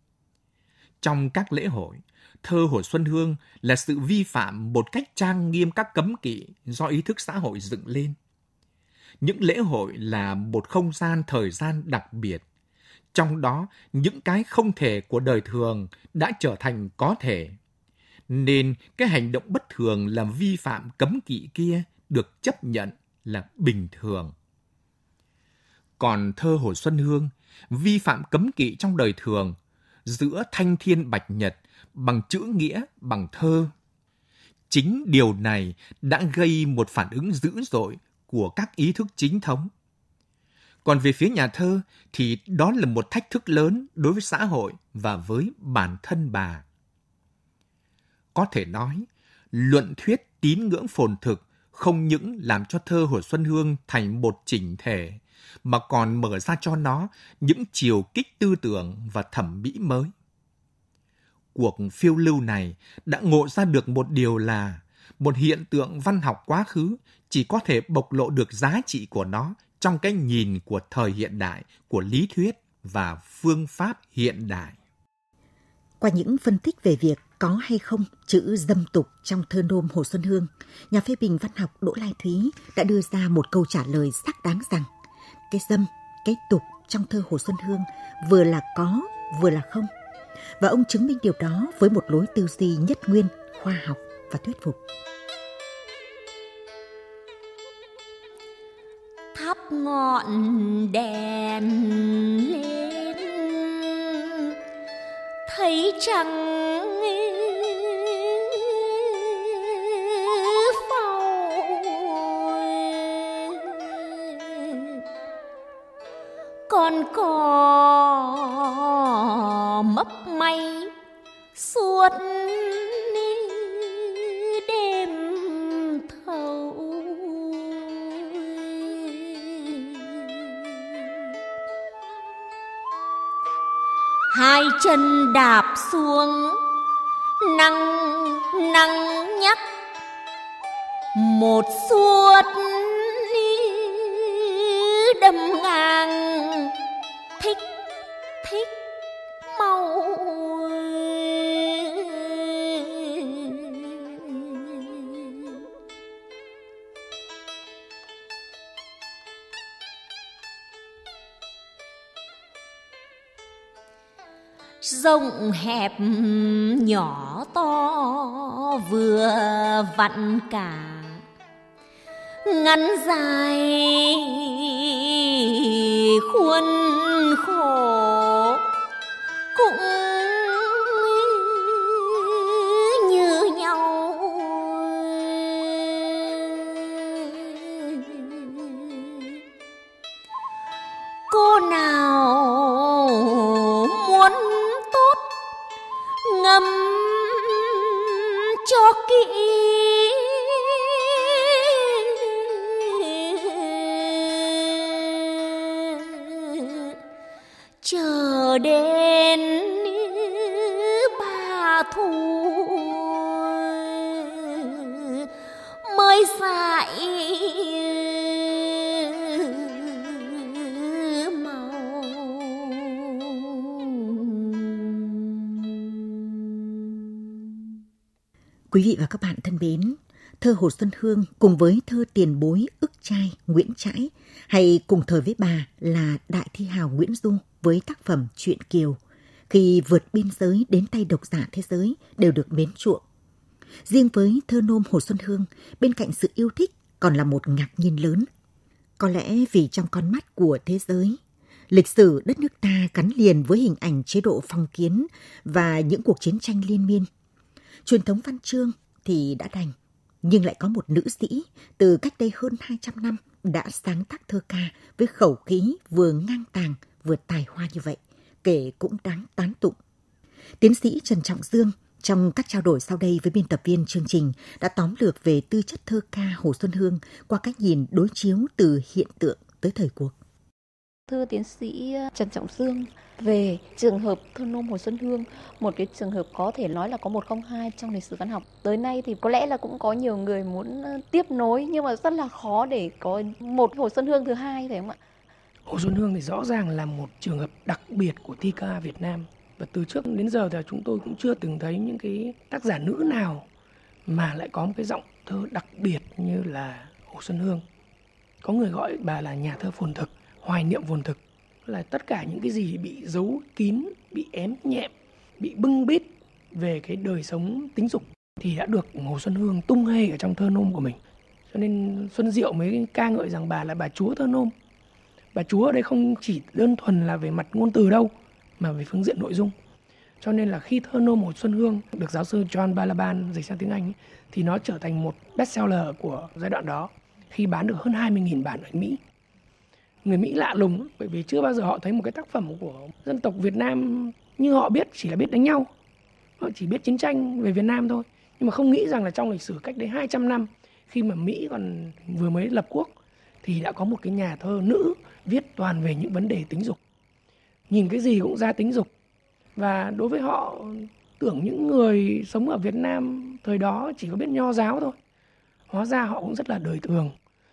Trong các lễ hội, thơ Hồ Xuân Hương là sự vi phạm một cách trang nghiêm các cấm kỵ do ý thức xã hội dựng lên. Những lễ hội là một không gian thời gian đặc biệt, trong đó những cái không thể của đời thường đã trở thành có thể. Nên cái hành động bất thường làm vi phạm cấm kỵ kia được chấp nhận là bình thường. Còn thơ Hồ Xuân Hương vi phạm cấm kỵ trong đời thường giữa thanh thiên bạch nhật bằng chữ nghĩa, bằng thơ. Chính điều này đã gây một phản ứng dữ dội của các ý thức chính thống. Còn về phía nhà thơ thì đó là một thách thức lớn đối với xã hội và với bản thân bà. Có thể nói, luận thuyết tín ngưỡng phồn thực không những làm cho thơ Hồ Xuân Hương thành một chỉnh thể, mà còn mở ra cho nó những chiều kích tư tưởng và thẩm mỹ mới. Cuộc phiêu lưu này đã ngộ ra được một điều là một hiện tượng văn học quá khứ chỉ có thể bộc lộ được giá trị của nó trong cái nhìn của thời hiện đại, của lý thuyết và phương pháp hiện đại. Qua những phân tích về việc có hay không chữ dâm tục trong thơ nôm Hồ Xuân Hương, nhà phê bình văn học Đỗ Lai Thúy đã đưa ra một câu trả lời xác đáng rằng cái dâm, cái tục trong thơ Hồ Xuân Hương vừa là có, vừa là không. Và ông chứng minh điều đó với một lối tư duy nhất nguyên, khoa học và thuyết phục. Thắp ngọn đèn lên, thấy trăng còn cò mấp may suốt đêm thâu. Hai chân đạp xuống năng năng nhắc một suốt đâm ngang thích thích mau. Rộng hẹp nhỏ to vừa vặn cả, ngắn dài khuôn khổ cũng như nhau. Cô nào muốn tốt ngâm cho kỹ, chờ đến ba thu mới dại màu. Quý vị và các bạn thân mến, thơ Hồ Xuân Hương cùng với thơ tiền bối Ức Trai, Nguyễn Trãi, hay cùng thời với bà là đại thi hào Nguyễn Du với tác phẩm Truyện Kiều, khi vượt biên giới đến tay độc giả thế giới đều được mến chuộng. Riêng với thơ nôm Hồ Xuân Hương, bên cạnh sự yêu thích còn là một ngạc nhiên lớn. Có lẽ vì trong con mắt của thế giới, lịch sử đất nước ta gắn liền với hình ảnh chế độ phong kiến và những cuộc chiến tranh liên miên. Truyền thống văn chương thì đã đành, nhưng lại có một nữ sĩ từ cách đây hơn hai trăm năm đã sáng tác thơ ca với khẩu khí vừa ngang tàng vừa tài hoa như vậy, kể cũng đáng tán tụng. Tiến sĩ Trần Trọng Dương trong các trao đổi sau đây với biên tập viên chương trình đã tóm lược về tư chất thơ ca Hồ Xuân Hương qua cách nhìn đối chiếu từ hiện tượng tới thời cuộc. Thưa tiến sĩ Trần Trọng Dương, về trường hợp thơ nôm Hồ Xuân Hương, một cái trường hợp có thể nói là có một không hai trong lịch sử văn học. Tới nay thì có lẽ là cũng có nhiều người muốn tiếp nối, nhưng mà rất là khó để có một Hồ Xuân Hương thứ hai, phải không ạ? Hồ Xuân Hương thì rõ ràng là một trường hợp đặc biệt của thi ca Việt Nam. Và từ trước đến giờ thì chúng tôi cũng chưa từng thấy những cái tác giả nữ nào mà lại có một cái giọng thơ đặc biệt như là Hồ Xuân Hương. Có người gọi bà là nhà thơ phồn thực, hoài niệm phồn thực, là tất cả những cái gì bị giấu kín, bị ém nhẹm, bị bưng bít về cái đời sống tính dục thì đã được Hồ Xuân Hương tung hê ở trong thơ nôm của mình. Cho nên Xuân Diệu mới ca ngợi rằng bà là bà chúa thơ nôm. Bà chúa ở đây không chỉ đơn thuần là về mặt ngôn từ đâu, mà về phương diện nội dung. Cho nên là khi thơ nôm Hồ Xuân Hương được giáo sư John Balaban dịch sang tiếng Anh thì nó trở thành một bestseller của giai đoạn đó, khi bán được hơn hai mươi nghìn bản ở Mỹ. Người Mỹ lạ lùng bởi vì chưa bao giờ họ thấy một cái tác phẩm của dân tộc Việt Nam, như họ biết chỉ là biết đánh nhau, họ chỉ biết chiến tranh về Việt Nam thôi, nhưng mà không nghĩ rằng là trong lịch sử cách đây hai trăm năm Khi mà Mỹ còn vừa mới lập quốc thì đã có một cái nhà thơ nữ viết toàn về những vấn đề tính dục. Nhìn cái gì cũng ra tính dục. Và đối với họ, tưởng những người sống ở Việt Nam thời đó chỉ có biết nho giáo thôi. Hóa ra họ cũng rất là đời thường.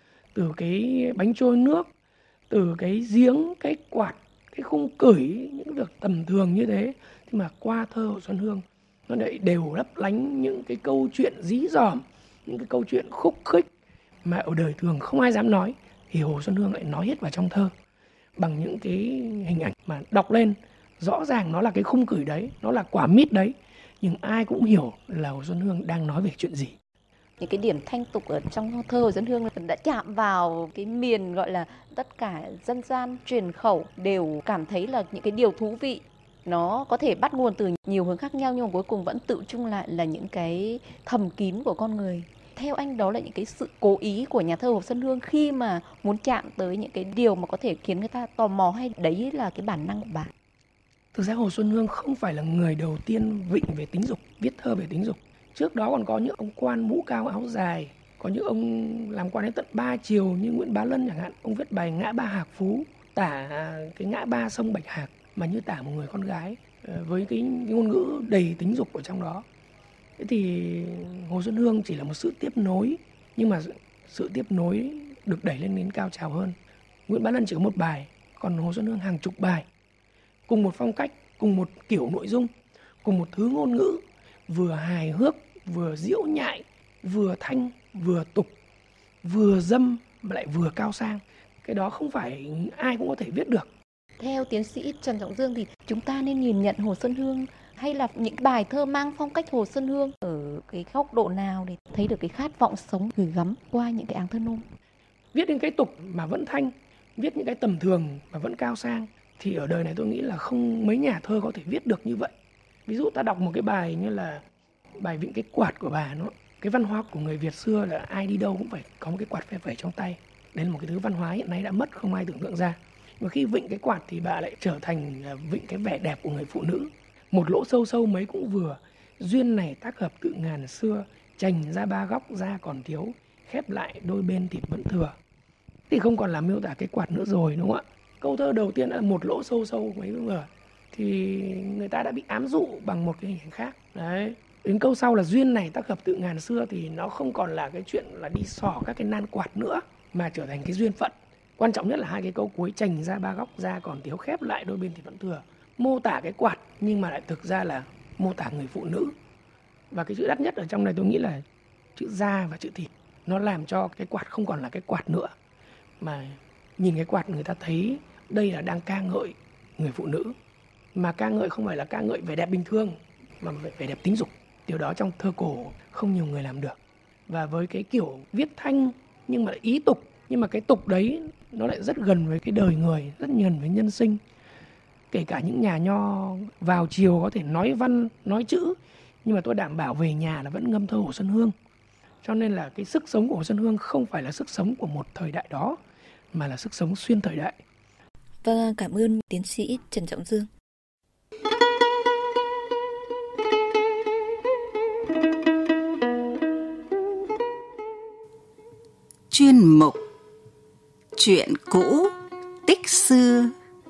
Từ cái bánh trôi nước, từ cái giếng, cái quạt, cái khung cửi, những việc tầm thường như thế. Nhưng mà qua thơ Hồ Xuân Hương, nó lại đều lấp lánh những cái câu chuyện dí dỏm, những cái câu chuyện khúc khích mà ở đời thường không ai dám nói, thì Hồ Xuân Hương lại nói hết vào trong thơ bằng những cái hình ảnh mà đọc lên rõ ràng nó là cái khung cửi đấy, nó là quả mít đấy, nhưng ai cũng hiểu là Hồ Xuân Hương đang nói về chuyện gì. Những cái điểm thanh tục ở trong thơ Hồ Xuân Hương đã chạm vào cái miền gọi là tất cả dân gian truyền khẩu đều cảm thấy là những cái điều thú vị. Nó có thể bắt nguồn từ nhiều hướng khác nhau nhưng mà cuối cùng vẫn tự chung lại là những cái thầm kín của con người. Theo anh, đó là những cái sự cố ý của nhà thơ Hồ Xuân Hương khi mà muốn chạm tới những cái điều mà có thể khiến người ta tò mò, hay đấy là cái bản năng của bà? Thực ra Hồ Xuân Hương không phải là người đầu tiên vịnh về tính dục, viết thơ về tính dục. Trước đó còn có những ông quan mũ cao áo dài, có những ông làm quan đến tận ba chiều như Nguyễn Bá Lân chẳng hạn. Ông viết bài Ngã Ba Hạc Phú, tả cái ngã ba sông Bạch Hạc mà như tả một người con gái với cái, cái ngôn ngữ đầy tính dục ở trong đó. Thế thì Hồ Xuân Hương chỉ là một sự tiếp nối, nhưng mà sự tiếp nối được đẩy lên đến cao trào hơn. Nguyễn Bá Lân chỉ có một bài, còn Hồ Xuân Hương hàng chục bài, cùng một phong cách, cùng một kiểu nội dung, cùng một thứ ngôn ngữ, vừa hài hước, vừa diễu nhại, vừa thanh, vừa tục, vừa dâm mà lại vừa cao sang. Cái đó không phải ai cũng có thể viết được. Theo tiến sĩ Trần Trọng Dương thì chúng ta nên nhìn nhận Hồ Xuân Hương hay là những bài thơ mang phong cách Hồ Xuân Hương ở cái góc độ nào để thấy được cái khát vọng sống gửi gắm qua những cái áng thơ nôm? Viết những cái tục mà vẫn thanh, viết những cái tầm thường mà vẫn cao sang, thì ở đời này tôi nghĩ là không mấy nhà thơ có thể viết được như vậy. Ví dụ ta đọc một cái bài như là bài Vịnh Cái Quạt của bà, nó cái văn hóa của người Việt xưa là ai đi đâu cũng phải có một cái quạt phe phẩy trong tay. Đấy là một cái thứ văn hóa hiện nay đã mất, không ai tưởng tượng ra. Và khi vịnh cái quạt thì bà lại trở thành vịnh cái vẻ đẹp của người phụ nữ. Một lỗ sâu sâu mấy cũng vừa, duyên này tác hợp tự ngàn xưa, chành ra ba góc da còn thiếu, khép lại đôi bên thịt vẫn thừa. Thì không còn là miêu tả cái quạt nữa rồi, đúng không ạ? Câu thơ đầu tiên là một lỗ sâu sâu mấy cũng vừa, thì người ta đã bị ám dụ bằng một cái hình khác. Đấy. Đến câu sau là duyên này tác hợp tự ngàn xưa thì nó không còn là cái chuyện là đi xỏ các cái nan quạt nữa, mà trở thành cái duyên phận. Quan trọng nhất là hai cái câu cuối, chành ra ba góc da còn thiếu, khép lại đôi bên thì vẫn thừa, mô tả cái quạt nhưng mà lại thực ra là mô tả người phụ nữ. Và cái chữ đắt nhất ở trong này tôi nghĩ là chữ da và chữ thịt. Nó làm cho cái quạt không còn là cái quạt nữa, mà nhìn cái quạt người ta thấy đây là đang ca ngợi người phụ nữ. Mà ca ngợi không phải là ca ngợi vẻ đẹp bình thường, mà vẻ đẹp tính dục. Điều đó trong thơ cổ không nhiều người làm được. Và với cái kiểu viết thanh nhưng mà ý tục, nhưng mà cái tục đấy nó lại rất gần với cái đời người, rất gần với nhân sinh. Kể cả những nhà nho vào chiều có thể nói văn, nói chữ, nhưng mà tôi đảm bảo về nhà là vẫn ngâm thơ Hồ Xuân Hương. Cho nên là cái sức sống của Hồ Xuân Hương không phải là sức sống của một thời đại đó, mà là sức sống xuyên thời đại. Vâng, cảm ơn tiến sĩ Trần Trọng Dương. Chuyên mục Chuyện cũ tích xưa.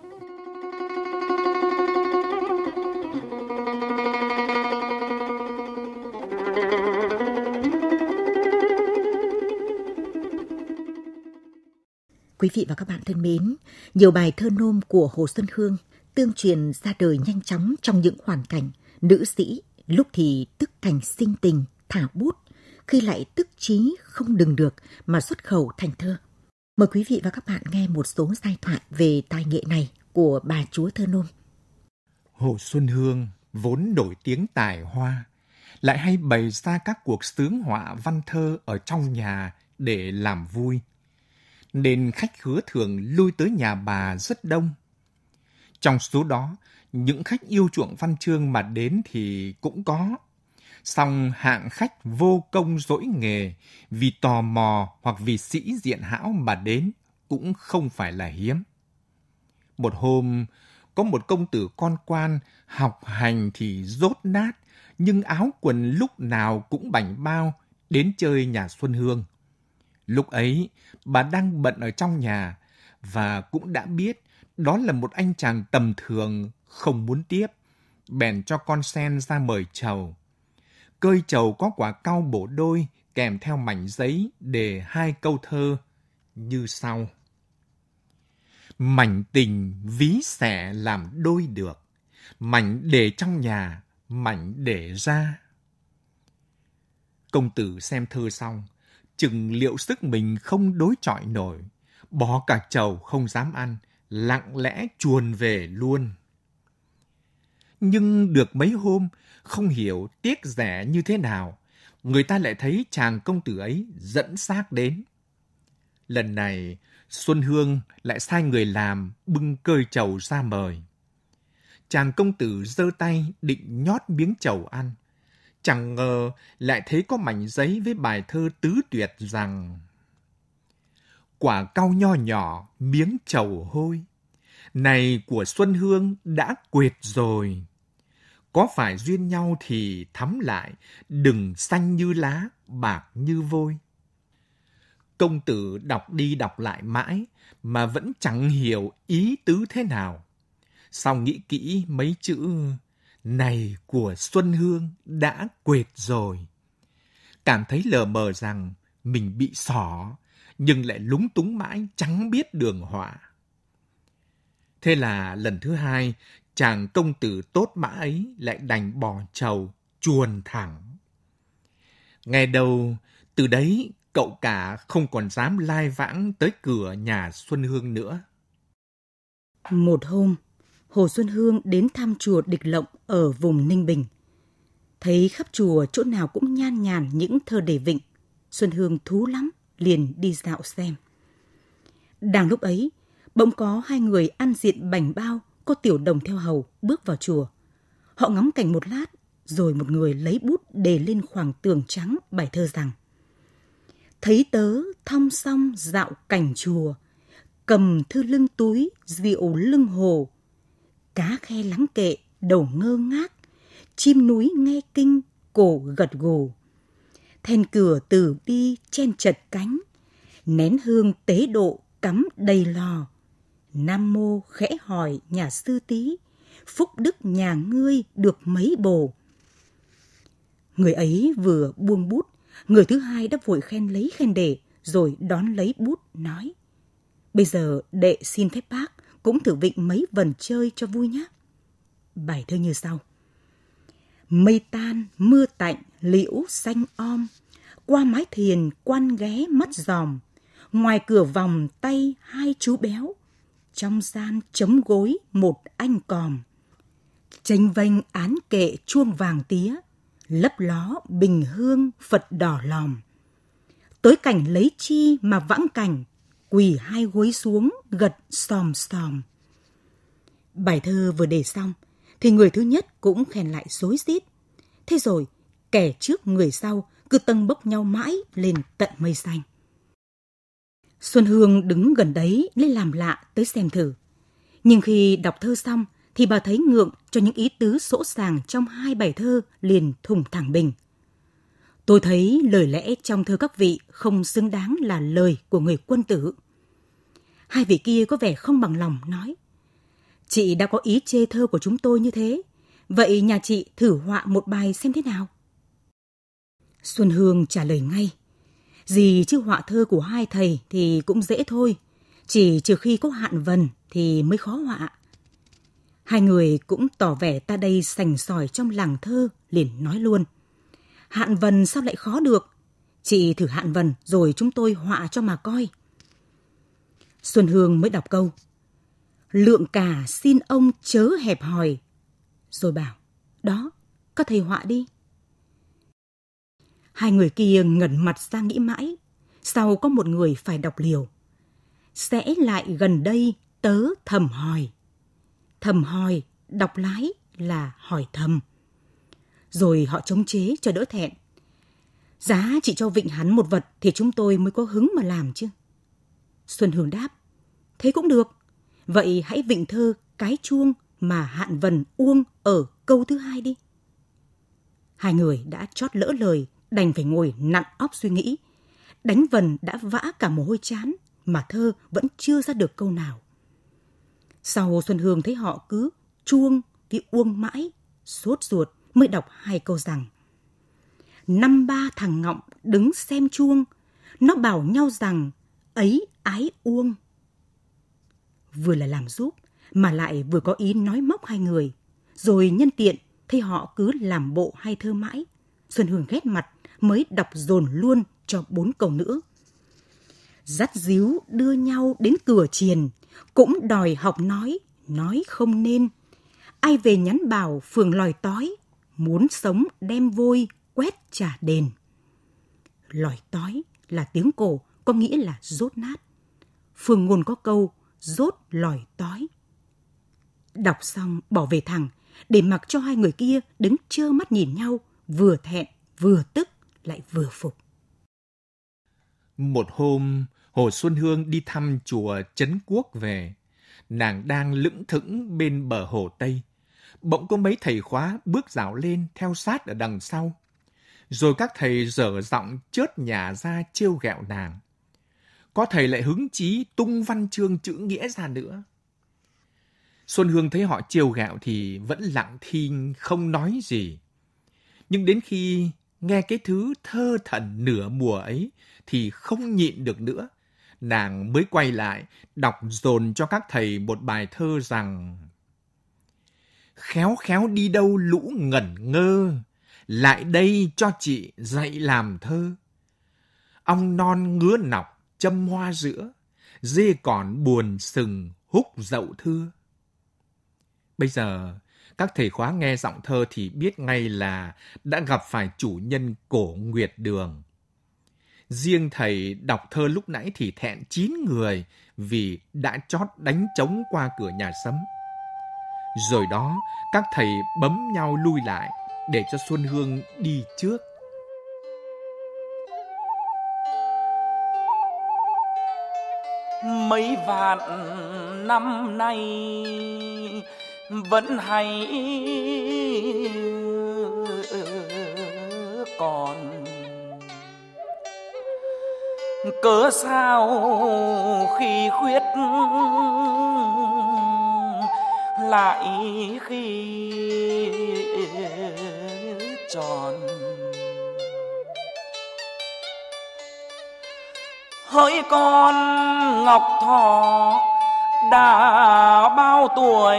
Quý vị và các bạn thân mến, nhiều bài thơ nôm của Hồ Xuân Hương tương truyền ra đời nhanh chóng trong những hoàn cảnh nữ sĩ lúc thì tức cảnh sinh tình, thả bút, khi lại tức chí không đừng được mà xuất khẩu thành thơ. Mời quý vị và các bạn nghe một số giai thoại về tài nghệ này của bà chúa thơ nôm. Hồ Xuân Hương vốn nổi tiếng tài hoa, lại hay bày ra các cuộc xướng họa văn thơ ở trong nhà để làm vui, nên khách khứa thường lui tới nhà bà rất đông. Trong số đó, những khách yêu chuộng văn chương mà đến thì cũng có. Song hạng khách vô công dỗi nghề, vì tò mò hoặc vì sĩ diện hão mà đến cũng không phải là hiếm. Một hôm, có một công tử con quan học hành thì dốt nát, nhưng áo quần lúc nào cũng bảnh bao, đến chơi nhà Xuân Hương. Lúc ấy, bà đang bận ở trong nhà và cũng đã biết đó là một anh chàng tầm thường không muốn tiếp, bèn cho con sen ra mời chầu. Cơi chầu có quả cau bổ đôi kèm theo mảnh giấy đề hai câu thơ như sau. Mảnh tình ví xẻ làm đôi được, mảnh để trong nhà, mảnh để ra. Công tử xem thơ xong, chừng liệu sức mình không đối chọi nổi, bỏ cả chầu không dám ăn, lặng lẽ chuồn về luôn. Nhưng được mấy hôm, không hiểu tiếc rẻ như thế nào, người ta lại thấy chàng công tử ấy dẫn xác đến. Lần này, Xuân Hương lại sai người làm bưng cơi chầu ra mời. Chàng công tử giơ tay định nhót miếng chầu ăn. Chẳng ngờ lại thấy có mảnh giấy với bài thơ tứ tuyệt rằng: quả cau nho nhỏ miếng chầu hôi, này của Xuân Hương đã quệt rồi. Có phải duyên nhau thì thắm lại, đừng xanh như lá, bạc như vôi. Công tử đọc đi đọc lại mãi mà vẫn chẳng hiểu ý tứ thế nào. Sau nghĩ kỹ mấy chữ này của Xuân Hương đã quệt rồi, cảm thấy lờ mờ rằng mình bị xỏ, nhưng lại lúng túng mãi chẳng biết đường họa. Thế là lần thứ hai, chàng công tử tốt mã ấy lại đành bỏ chầu, chuồn thẳng. Nghe đầu, từ đấy cậu cả không còn dám lai vãng tới cửa nhà Xuân Hương nữa. Một hôm, Hồ Xuân Hương đến thăm chùa Địch Lộng ở vùng Ninh Bình. Thấy khắp chùa chỗ nào cũng nhan nhản những thơ đề vịnh, Xuân Hương thú lắm, liền đi dạo xem. Đang lúc ấy, bỗng có hai người ăn diện bảnh bao, có Tiểu Đồng theo hầu, bước vào chùa. Họ ngắm cảnh một lát, rồi một người lấy bút đề lên khoảng tường trắng bài thơ rằng: thấy tớ thong song dạo cảnh chùa, cầm thư lưng túi rượu lưng hồ, cá khe lắng kệ đầu ngơ ngác, chim núi nghe kinh cổ gật gù. Then cửa từ bi chen chật cánh, nén hương tế độ cắm đầy lò. Nam mô khẽ hỏi nhà sư tí, phúc đức nhà ngươi được mấy bồ. Người ấy vừa buông bút, người thứ hai đã vội khen lấy khen để, rồi đón lấy bút nói: bây giờ đệ xin phép bác cũng thử vịnh mấy vần chơi cho vui nhé. Bài thơ như sau: mây tan mưa tạnh liễu xanh om, qua mái thiền quan ghé mắt giòm, ngoài cửa vòng tay hai chú béo, trong gian chống gối một anh còm. Chênh vênh án kệ chuông vàng tía, lấp ló bình hương Phật đỏ lòm. Tới cảnh lấy chi mà vãng cảnh, quỳ hai gối xuống gật xòm xòm. Bài thơ vừa đề xong thì người thứ nhất cũng khen lại rối rít. Thế rồi kẻ trước người sau cứ tâng bốc nhau mãi lên tận mây xanh. Xuân Hương đứng gần đấy lấy làm lạ tới xem thử. Nhưng khi đọc thơ xong thì bà thấy ngượng cho những ý tứ sỗ sàng trong hai bài thơ, liền thùng thẳng bình. Tôi thấy lời lẽ trong thơ các vị không xứng đáng là lời của người quân tử. Hai vị kia có vẻ không bằng lòng nói: chị đã có ý chê thơ của chúng tôi như thế, vậy nhà chị thử họa một bài xem thế nào. Xuân Hương trả lời ngay: gì chứ họa thơ của hai thầy thì cũng dễ thôi, chỉ trừ khi có hạn vần thì mới khó họa. Hai người cũng tỏ vẻ ta đây sành sỏi trong làng thơ, liền nói luôn: hạn vần sao lại khó được, chị thử hạn vần rồi chúng tôi họa cho mà coi. Xuân Hương mới đọc câu: lượng cả xin ông chớ hẹp hòi, rồi bảo: đó, các thầy họa đi. Hai người kia ngẩn mặt ra nghĩ mãi, sau có một người phải đọc liều: sẽ lại gần đây tớ thầm hòi. Thầm hòi đọc lái là hỏi thầm. Rồi họ chống chế cho đỡ thẹn: giá chị cho vịnh hắn một vật thì chúng tôi mới có hứng mà làm chứ. Xuân Hương đáp: thế cũng được, vậy hãy vịnh thơ cái chuông mà hạn vần uông ở câu thứ hai đi. Hai người đã chót lỡ lời, đành phải ngồi nặn óc suy nghĩ. Đánh vần đã vã cả mồ hôi trán, mà thơ vẫn chưa ra được câu nào. Sau Xuân Hương thấy họ cứ chuông vì uông mãi, sốt ruột mới đọc hai câu rằng: Năm ba thằng ngọng đứng xem chuông, nó bảo nhau rằng ấy ái uông. Vừa là làm giúp mà lại vừa có ý nói móc hai người. Rồi nhân tiện thấy họ cứ làm bộ hay thơ mãi, Xuân Hương ghét mặt mới đọc dồn luôn cho bốn câu nữa. Dắt díu đưa nhau đến cửa triền, cũng đòi học nói, nói không nên. Ai về nhắn bảo phường lòi tói, muốn sống đem vôi quét trả đền. Lòi tói là tiếng cổ, có nghĩa là dốt nát. Phương ngôn có câu dốt lòi tói. Đọc xong bỏ về thẳng, để mặc cho hai người kia đứng trơ mắt nhìn nhau, vừa thẹn, vừa tức, lại vừa phục. Một hôm, Hồ Xuân Hương đi thăm chùa Trấn Quốc về. Nàng đang lững thững bên bờ hồ Tây. Bỗng có mấy thầy khóa bước dạo lên theo sát ở đằng sau. Rồi các thầy dở giọng chớt nhả ra trêu ghẹo nàng. Có thầy lại hứng chí tung văn chương chữ nghĩa ra nữa. Xuân Hương thấy họ trêu ghẹo thì vẫn lặng thinh không nói gì. Nhưng đến khi nghe cái thứ thơ thần nửa mùa ấy thì không nhịn được nữa. Nàng mới quay lại đọc dồn cho các thầy một bài thơ rằng: Khéo khéo đi đâu lũ ngẩn ngơ, lại đây cho chị dạy làm thơ. Ong non ngứa nọc châm hoa giữa, dê còn buồn sừng húc dậu thưa. Bây giờ, các thầy khóa nghe giọng thơ thì biết ngay là đã gặp phải chủ nhân Cổ Nguyệt Đường. Riêng thầy đọc thơ lúc nãy thì thẹn chín người vì đã chót đánh trống qua cửa nhà sấm. Rồi đó, các thầy bấm nhau lui lại để cho Xuân Hương đi trước. Mấy vạn năm nay vẫn hay còn, cớ sao khi khuyết lại khi tròn. Hỡi con ngọc thọ đã bao tuổi,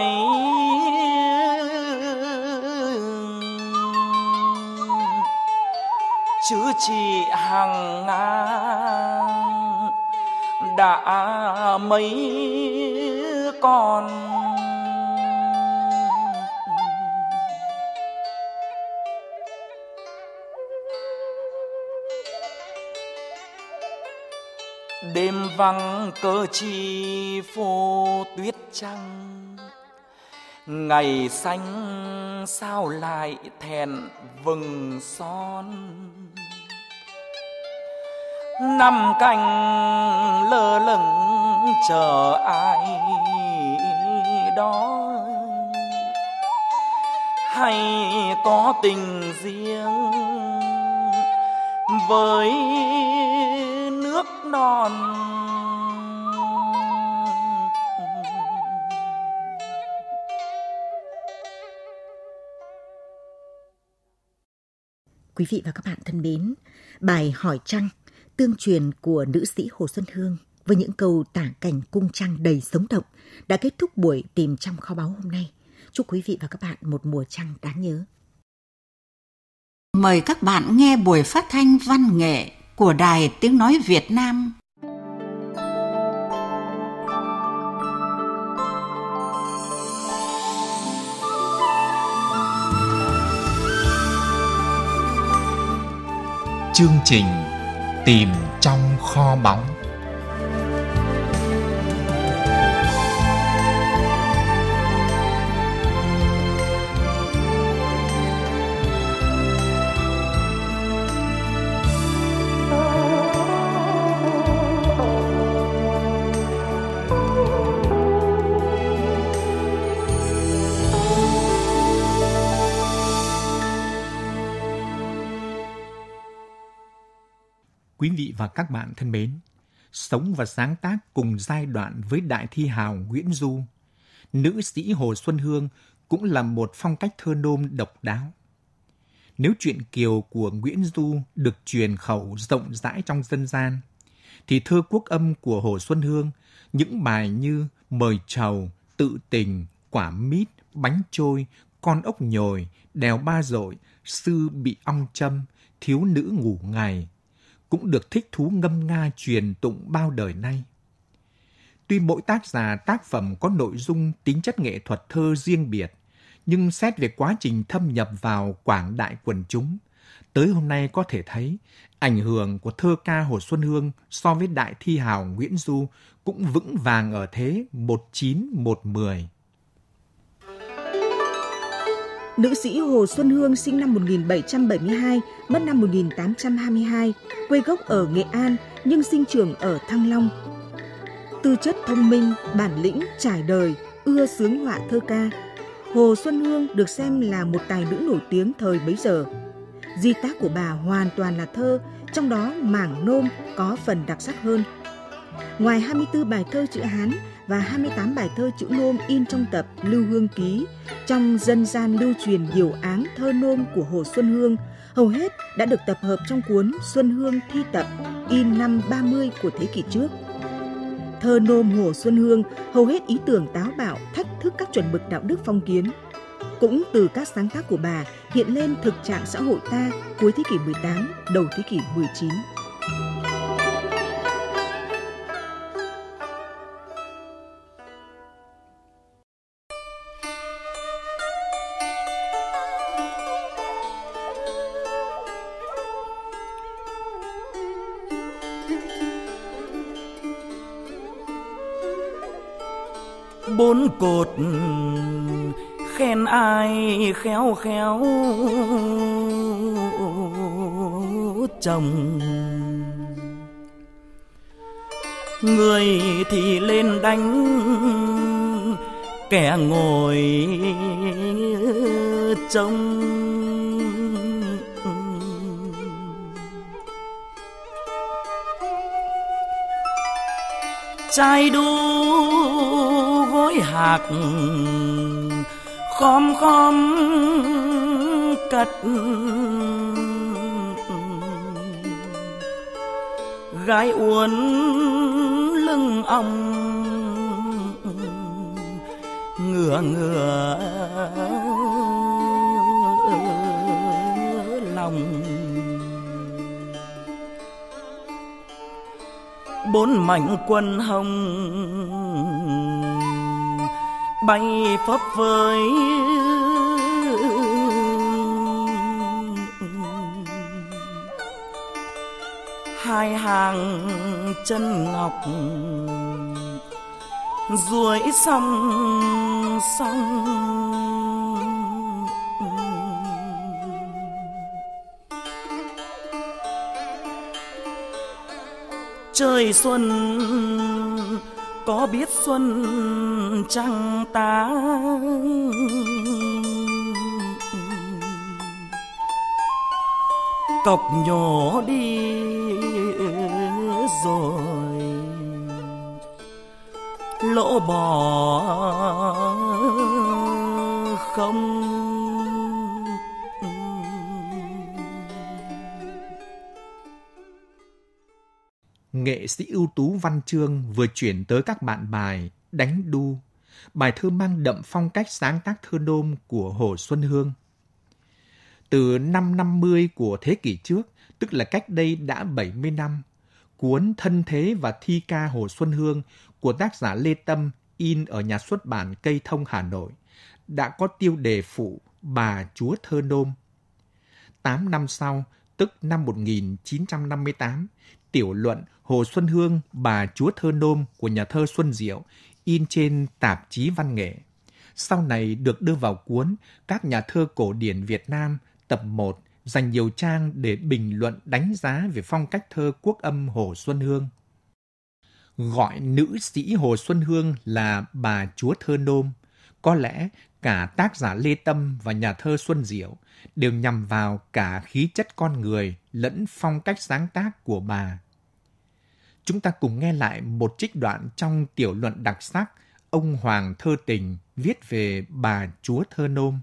chứ chỉ hàng ngang đã mấy con. Đêm vắng cờ chi phô tuyết trắng, ngày xanh sao lại thẹn vừng son. Nằm cạnh lơ lửng chờ ai đó, hay có tình riêng với nước non. Quý vị và các bạn thân mến, bài Hỏi Trăng, tương truyền của nữ sĩ Hồ Xuân Hương với những câu tả cảnh cung trăng đầy sống động đã kết thúc buổi Tìm Trong Kho Báu hôm nay. Chúc quý vị và các bạn một mùa trăng đáng nhớ. Mời các bạn nghe buổi phát thanh văn nghệ của Đài Tiếng Nói Việt Nam. Chương trình Tìm Trong Kho Báu. Quý vị và các bạn thân mến, sống và sáng tác cùng giai đoạn với đại thi hào Nguyễn Du, nữ sĩ Hồ Xuân Hương cũng là một phong cách thơ nôm độc đáo. Nếu truyện Kiều của Nguyễn Du được truyền khẩu rộng rãi trong dân gian, thì thơ quốc âm của Hồ Xuân Hương, những bài như Mời Trầu, Tự Tình, Quả Mít, Bánh Trôi, Con Ốc Nhồi, Đèo Ba Dội, Sư Bị Ong Châm, Thiếu Nữ Ngủ Ngày, cũng được thích thú ngâm nga truyền tụng bao đời nay. Tuy mỗi tác giả tác phẩm có nội dung tính chất nghệ thuật thơ riêng biệt, nhưng xét về quá trình thâm nhập vào quảng đại quần chúng, tới hôm nay có thể thấy ảnh hưởng của thơ ca Hồ Xuân Hương so với đại thi hào Nguyễn Du cũng vững vàng ở thế một chín một mười. Nữ sĩ Hồ Xuân Hương sinh năm một nghìn bảy trăm bảy mươi hai, mất năm một nghìn tám trăm hai mươi hai, quê gốc ở Nghệ An nhưng sinh trưởng ở Thăng Long. Tư chất thông minh, bản lĩnh, trải đời, ưa xướng họa thơ ca, Hồ Xuân Hương được xem là một tài nữ nổi tiếng thời bấy giờ. Di tác của bà hoàn toàn là thơ, trong đó mảng nôm có phần đặc sắc hơn. Ngoài hai mươi tư bài thơ chữ Hán và hai mươi tám bài thơ chữ nôm in trong tập Lưu Hương Ký, trong dân gian lưu truyền nhiều áng thơ nôm của Hồ Xuân Hương, hầu hết đã được tập hợp trong cuốn Xuân Hương Thi Tập in năm ba mươi của thế kỷ trước. Thơ nôm Hồ Xuân Hương hầu hết ý tưởng táo bạo, thách thức các chuẩn mực đạo đức phong kiến. Cũng từ các sáng tác của bà hiện lên thực trạng xã hội ta cuối thế kỷ mười tám, đầu thế kỷ mười chín. Bốn cột khen ai khéo khéo chồng, người thì lên đánh, kẻ ngồi trông. Trai đu gối hạc khom khom cật, gái uốn lưng ong ngửa ngửa lòng. Bốn mảnh quân hồng bay phấp phới, hai hàng chân ngọc duỗi song song. Trời xuân có biết xuân trăng tá, cọc nhổ đi rồi lỗ bò không. Nghệ sĩ ưu tú Văn Chương vừa chuyển tới các bạn bài Đánh Đu, bài thơ mang đậm phong cách sáng tác thơ nôm của Hồ Xuân Hương. Từ năm năm mươi của thế kỷ trước, tức là cách đây đã bảy mươi năm, cuốn Thân Thế và Thi ca Hồ Xuân Hương của tác giả Lê Tâm in ở nhà xuất bản Cây Thông Hà Nội đã có tiêu đề phụ Bà Chúa Thơ Nôm. Tám năm sau, tức năm một nghìn chín trăm năm mươi tám, tiểu luận Hồ Xuân Hương Bà Chúa Thơ Nôm của nhà thơ Xuân Diệu in trên tạp chí Văn nghệ. Sau này được đưa vào cuốn Các nhà thơ cổ điển Việt Nam tập một, dành nhiều trang để bình luận đánh giá về phong cách thơ quốc âm Hồ Xuân Hương. Gọi nữ sĩ Hồ Xuân Hương là Bà Chúa Thơ Nôm, có lẽ cả tác giả Lê Tâm và nhà thơ Xuân Diệu đều nhằm vào cả khí chất con người lẫn phong cách sáng tác của bà. Chúng ta cùng nghe lại một trích đoạn trong tiểu luận đặc sắc Ông Hoàng Thơ Tình viết về bà chúa thơ nôm.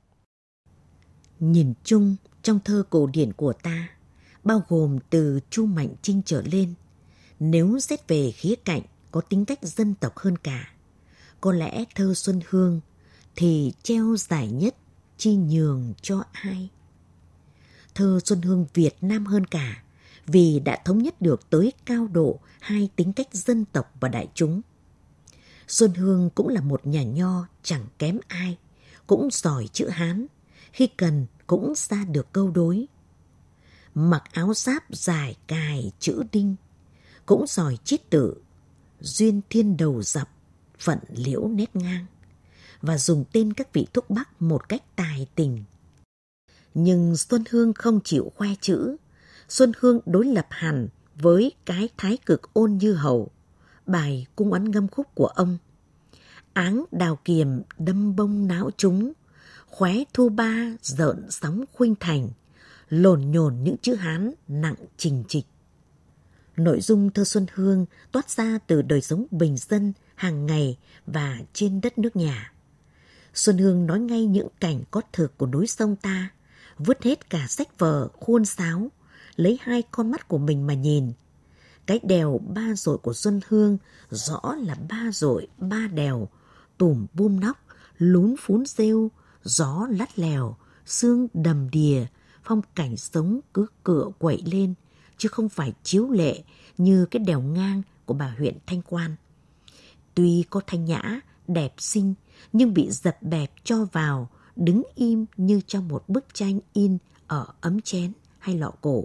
Nhìn chung, trong thơ cổ điển của ta, bao gồm từ Chu Mạnh Trinh trở lên, nếu xét về khía cạnh có tính cách dân tộc hơn cả, có lẽ thơ Xuân Hương thì treo giải nhất chi nhường cho ai. Thơ Xuân Hương Việt Nam hơn cả vì đã thống nhất được tới cao độ hai tính cách dân tộc và đại chúng. Xuân Hương cũng là một nhà nho chẳng kém ai, cũng giỏi chữ Hán, khi cần cũng ra được câu đối. Mặc áo giáp dài cài chữ đinh, cũng giỏi chiết tự, duyên thiên đầu dập, phận liễu nét ngang, và dùng tên các vị thuốc bắc một cách tài tình. Nhưng Xuân Hương không chịu khoe chữ. Xuân Hương đối lập hẳn với cái thái cực ôn như hầu, bài cung oán ngâm khúc của ông. Áng đào kiềm đâm bông não chúng, khóe thu ba rợn sóng khuynh thành, lồn nhồn những chữ Hán nặng trình trịch. Nội dung thơ Xuân Hương toát ra từ đời sống bình dân hàng ngày và trên đất nước nhà. Xuân Hương nói ngay những cảnh có thực của núi sông ta, vứt hết cả sách vở khuôn sáo, lấy hai con mắt của mình mà nhìn. Cái đèo ba dội của Xuân Hương rõ là ba dội ba đèo, tùm bum nóc, lún phún rêu, gió lắt lèo, sương đầm đìa, phong cảnh sống cứ cựa quậy lên, chứ không phải chiếu lệ như cái đèo ngang của bà huyện Thanh Quan. Tuy có thanh nhã, đẹp xinh, nhưng bị dập bẹp cho vào, đứng im như trong một bức tranh in ở ấm chén hay lọ cổ.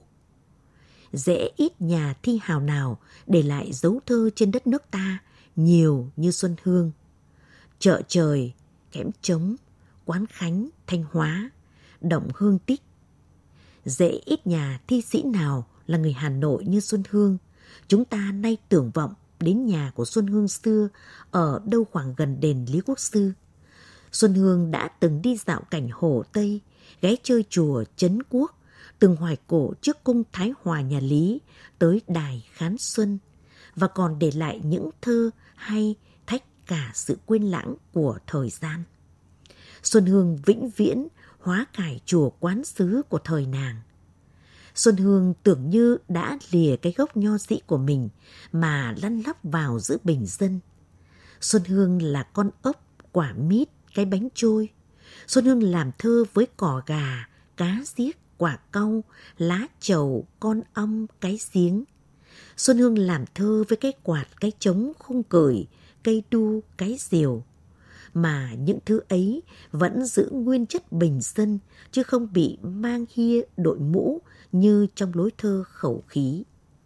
Dễ ít nhà thi hào nào để lại dấu thơ trên đất nước ta nhiều như Xuân Hương. Chợ Trời, Kẽm Trống, Quán Khánh, Thanh Hóa, Động Hương Tích. Dễ ít nhà thi sĩ nào là người Hà Nội như Xuân Hương. Chúng ta nay tưởng vọng đến nhà của Xuân Hương xưa ở đâu khoảng gần đền Lý Quốc Sư. Xuân Hương đã từng đi dạo cảnh Hồ Tây, ghé chơi chùa Trấn Quốc, từng hoài cổ trước cung Thái Hòa nhà Lý, tới đài Khán Xuân, và còn để lại những thơ hay thách cả sự quên lãng của thời gian. Xuân Hương vĩnh viễn hóa cải chùa quán xứ của thời nàng. Xuân Hương tưởng như đã lìa cái gốc nho sĩ của mình mà lăn lóc vào giữa bình dân. Xuân Hương là con ốc, quả mít, cái bánh trôi. Xuân Hương làm thơ với cỏ gà, cá giếc, quả cau, lá trầu, con ong, cái giếng. Xuân Hương làm thơ với cái quạt, cái trống khung cởi, cây đu, cái diều. Mà những thứ ấy vẫn giữ nguyên chất bình dân, chứ không bị mang hia đội mũ như trong lối thơ khẩu khí.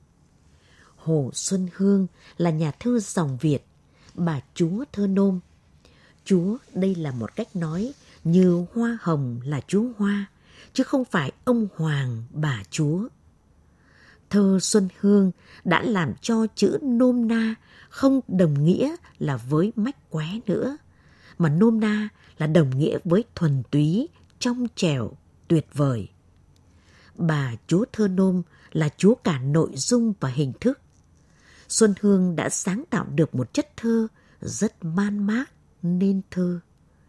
Hồ Xuân Hương là nhà thơ dòng Việt, bà chúa thơ nôm. Chúa đây là một cách nói như hoa hồng là chúa hoa, chứ không phải ông hoàng bà chúa. Thơ Xuân Hương đã làm cho chữ nôm na không đồng nghĩa là với mách qué nữa, mà nôm na là đồng nghĩa với thuần túy, trong trẻo, tuyệt vời. Bà chúa thơ nôm là chúa cả nội dung và hình thức. Xuân Hương đã sáng tạo được một chất thơ rất man mác nên thơ.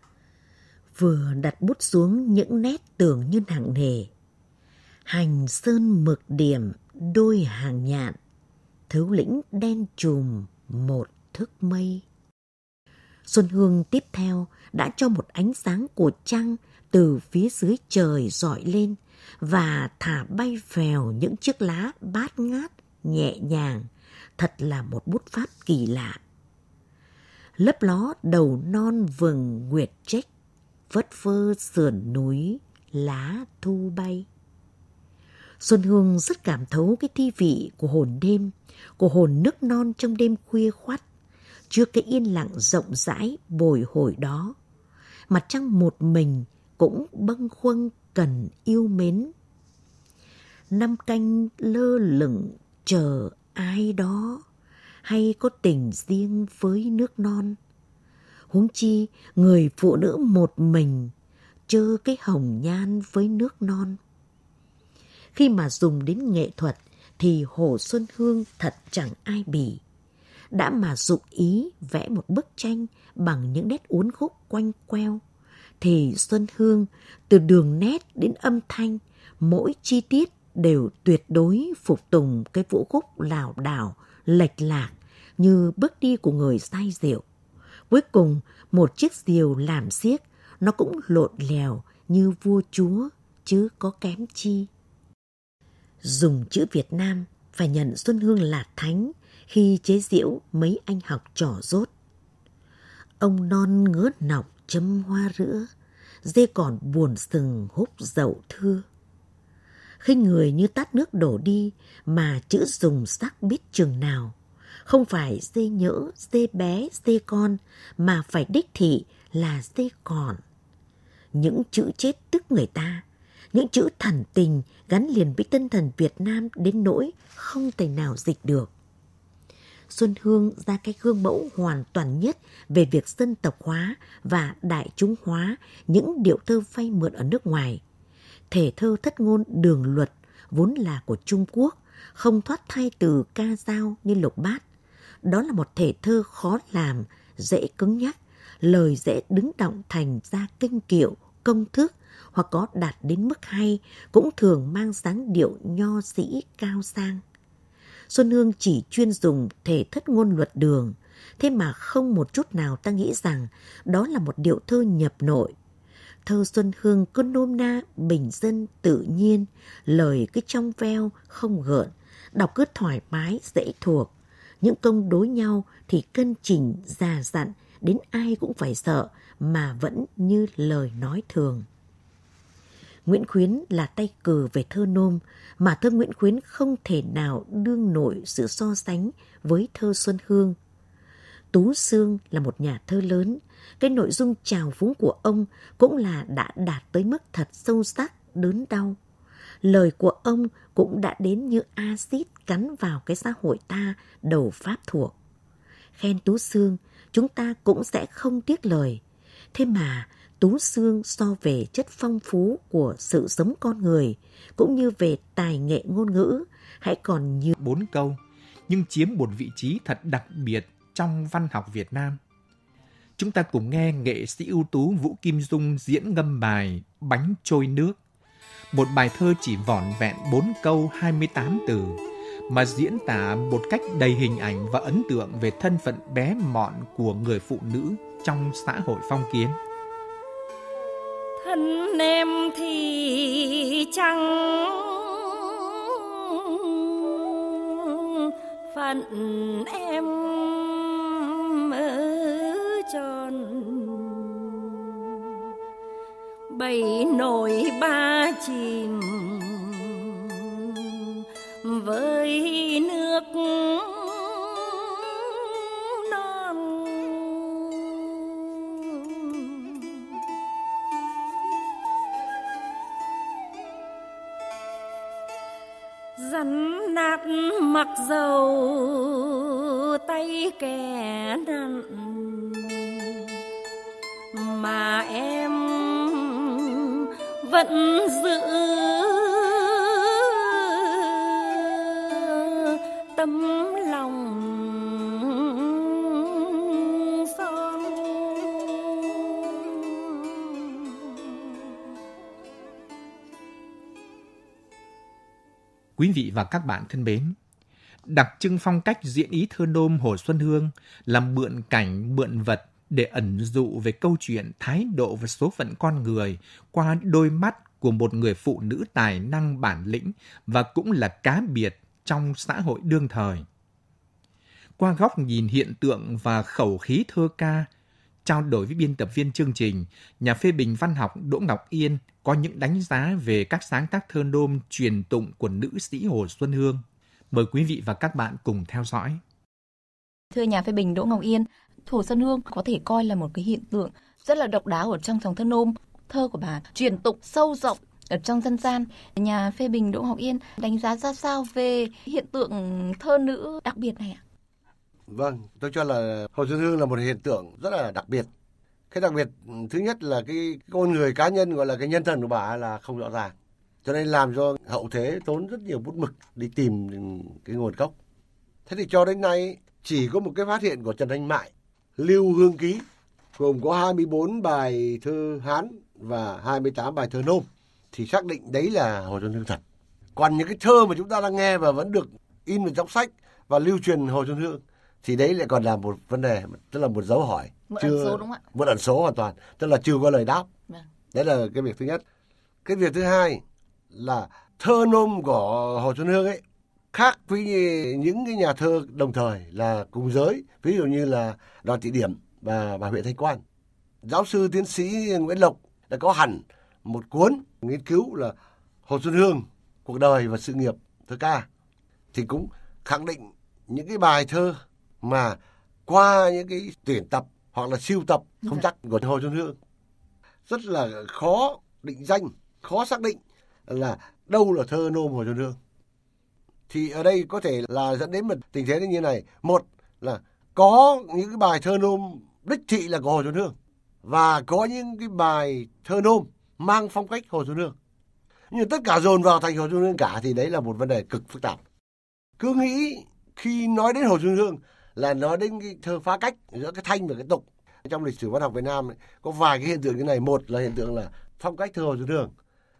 Vừa đặt bút xuống những nét tưởng như nặng nề. Hành sơn mực điểm đôi hàng nhạn, thấu lĩnh đen trùm một thức mây. Xuân Hương tiếp theo đã cho một ánh sáng của trăng từ phía dưới trời rọi lên và thả bay phèo những chiếc lá bát ngát, nhẹ nhàng, thật là một bút pháp kỳ lạ. Lấp ló đầu non vừng nguyệt trách, vất vơ sườn núi, lá thu bay. Xuân Hương rất cảm thấu cái thi vị của hồn đêm, của hồn nước non trong đêm khuya khoắt, trước cái yên lặng rộng rãi bồi hồi đó. Mặt trăng một mình cũng bâng khuâng cần yêu mến. Năm canh lơ lửng chờ ai đó, hay có tình riêng với nước non. Huống chi người phụ nữ một mình chơ cái hồng nhan với nước non. Khi mà dùng đến nghệ thuật thì Hồ Xuân Hương thật chẳng ai bì. Đã mà dụng ý vẽ một bức tranh bằng những nét uốn khúc quanh queo, thì Xuân Hương từ đường nét đến âm thanh, mỗi chi tiết đều tuyệt đối phục tùng cái vũ khúc lảo đảo, lệch lạc như bước đi của người say rượu. Cuối cùng, một chiếc diều làm xiếc, nó cũng lộn lèo như vua chúa, chứ có kém chi. Dùng chữ Việt Nam phải nhận Xuân Hương là thánh khi chế giễu mấy anh học trò dốt. Ông non ngứa nọc châm hoa rữa, dê còn buồn sừng húp dậu thưa. Khi người như tát nước đổ đi mà chữ dùng sắc biết chừng nào. Không phải dê nhỡ, dê bé, dê con, mà phải đích thị là dê còn. Những chữ chết tức người ta, những chữ thần tình gắn liền với tinh thần Việt Nam đến nỗi không thể nào dịch được. Xuân Hương ra cái gương mẫu hoàn toàn nhất về việc dân tộc hóa và đại chúng hóa những điệu thơ vay mượn ở nước ngoài. Thể thơ thất ngôn đường luật vốn là của Trung Quốc, không thoát thay từ ca dao như lục bát. Đó là một thể thơ khó làm, dễ cứng nhắc, lời dễ đứng đọng thành ra kinh kiệu, công thức, hoặc có đạt đến mức hay cũng thường mang dáng điệu nho sĩ cao sang. Xuân Hương chỉ chuyên dùng thể thất ngôn luật đường, thế mà không một chút nào ta nghĩ rằng đó là một điệu thơ nhập nội. Thơ Xuân Hương cứ nôm na, bình dân, tự nhiên, lời cứ trong veo, không gợn, đọc cứ thoải mái, dễ thuộc. Những câu đối nhau thì cân chỉnh, già dặn, đến ai cũng phải sợ, mà vẫn như lời nói thường. Nguyễn Khuyến là tay cờ về thơ nôm, mà thơ Nguyễn Khuyến không thể nào đương nổi sự so sánh với thơ Xuân Hương. Tú Xương là một nhà thơ lớn, cái nội dung trào phúng của ông cũng là đã đạt tới mức thật sâu sắc, đớn đau. Lời của ông cũng đã đến như axit cắn vào cái xã hội ta đầu Pháp thuộc. Khen Tú Xương, chúng ta cũng sẽ không tiếc lời. Thế mà Tú Xương so về chất phong phú của sự sống con người, cũng như về tài nghệ ngôn ngữ, hãy còn như bốn câu, nhưng chiếm một vị trí thật đặc biệt trong văn học Việt Nam. Chúng ta cùng nghe nghệ sĩ ưu tú Vũ Kim Dung diễn ngâm bài Bánh trôi nước, một bài thơ chỉ vỏn vẹn bốn câu hai mươi tám từ, mà diễn tả một cách đầy hình ảnh và ấn tượng về thân phận bé mọn của người phụ nữ trong xã hội phong kiến. Thân em thì chẳng phận em tròn, bảy nổi ba chìm với nước non. Rắn nát mặc dầu tay kẻ nặn, mà em vẫn giữ tấm lòng son. Quý vị và các bạn thân mến, đặc trưng phong cách diễn ý thơ nôm Hồ Xuân Hương là mượn cảnh, mượn vật để ẩn dụ về câu chuyện, thái độ và số phận con người qua đôi mắt của một người phụ nữ tài năng bản lĩnh và cũng là cá biệt trong xã hội đương thời. Qua góc nhìn hiện tượng và khẩu khí thơ ca, trao đổi với biên tập viên chương trình, nhà phê bình văn học Đỗ Ngọc Yên có những đánh giá về các sáng tác thơ nôm truyền tụng của nữ sĩ Hồ Xuân Hương. Mời quý vị và các bạn cùng theo dõi. Thưa nhà phê bình Đỗ Ngọc Yên, Hồ Xuân Hương có thể coi là một cái hiện tượng rất là độc đáo ở trong dòng thơ nôm. Thơ của bà truyền tụng sâu rộng ở trong dân gian. Nhà phê bình Đỗ Ngọc Yên đánh giá ra sao về hiện tượng thơ nữ đặc biệt này ạ? Vâng, tôi cho là Hồ Xuân Hương là một hiện tượng rất là đặc biệt Cái đặc biệt thứ nhất là cái con người cá nhân, gọi là cái nhân thân của bà là không rõ ràng, cho nên làm cho hậu thế tốn rất nhiều bút mực đi tìm cái nguồn gốc. Thế thì cho đến nay chỉ có một cái phát hiện của Trần Thanh Mại, Lưu Hương Ký, gồm có hai mươi bốn bài thơ Hán và hai mươi tám bài thơ Nôm, thì xác định đấy là Hồ Xuân Hương thật. Còn những cái thơ mà chúng ta đang nghe và vẫn được in vào trong sách và lưu truyền Hồ Xuân Hương thì đấy lại còn là một vấn đề, tức là một dấu hỏi, một chưa, ẩn số đúng không ạ? Một ẩn số hoàn toàn, tức là chưa có lời đáp. Vâng. Đấy là cái việc thứ nhất. Cái việc thứ hai là thơ Nôm của Hồ Xuân Hương ấy khác với những cái nhà thơ đồng thời là cùng giới, ví dụ như là Đoàn Thị Điểm và bà Huyện Thanh Quan. Giáo sư tiến sĩ Nguyễn Lộc đã có hẳn một cuốn nghiên cứu là Hồ Xuân Hương, cuộc đời và sự nghiệp thơ ca, thì cũng khẳng định những cái bài thơ mà qua những cái tuyển tập hoặc là siêu tập không chắc của Hồ Xuân Hương rất là khó định danh, khó xác định là đâu là thơ Nôm Hồ Xuân Hương. Thì ở đây có thể là dẫn đến một tình thế như này. Một là có những cái bài thơ Nôm đích thị là của Hồ Xuân Hương, và có những cái bài thơ Nôm mang phong cách Hồ Xuân Hương. Nhưng tất cả dồn vào thành Hồ Xuân Hương cả thì đấy là một vấn đề cực phức tạp. Cứ nghĩ khi nói đến Hồ Xuân Hương là nói đến cái thơ phá cách giữa cái thanh và cái tục. Trong lịch sử văn học Việt Nam ấy, có vài cái hiện tượng như này. Một là hiện tượng là phong cách thơ Hồ Xuân Hương.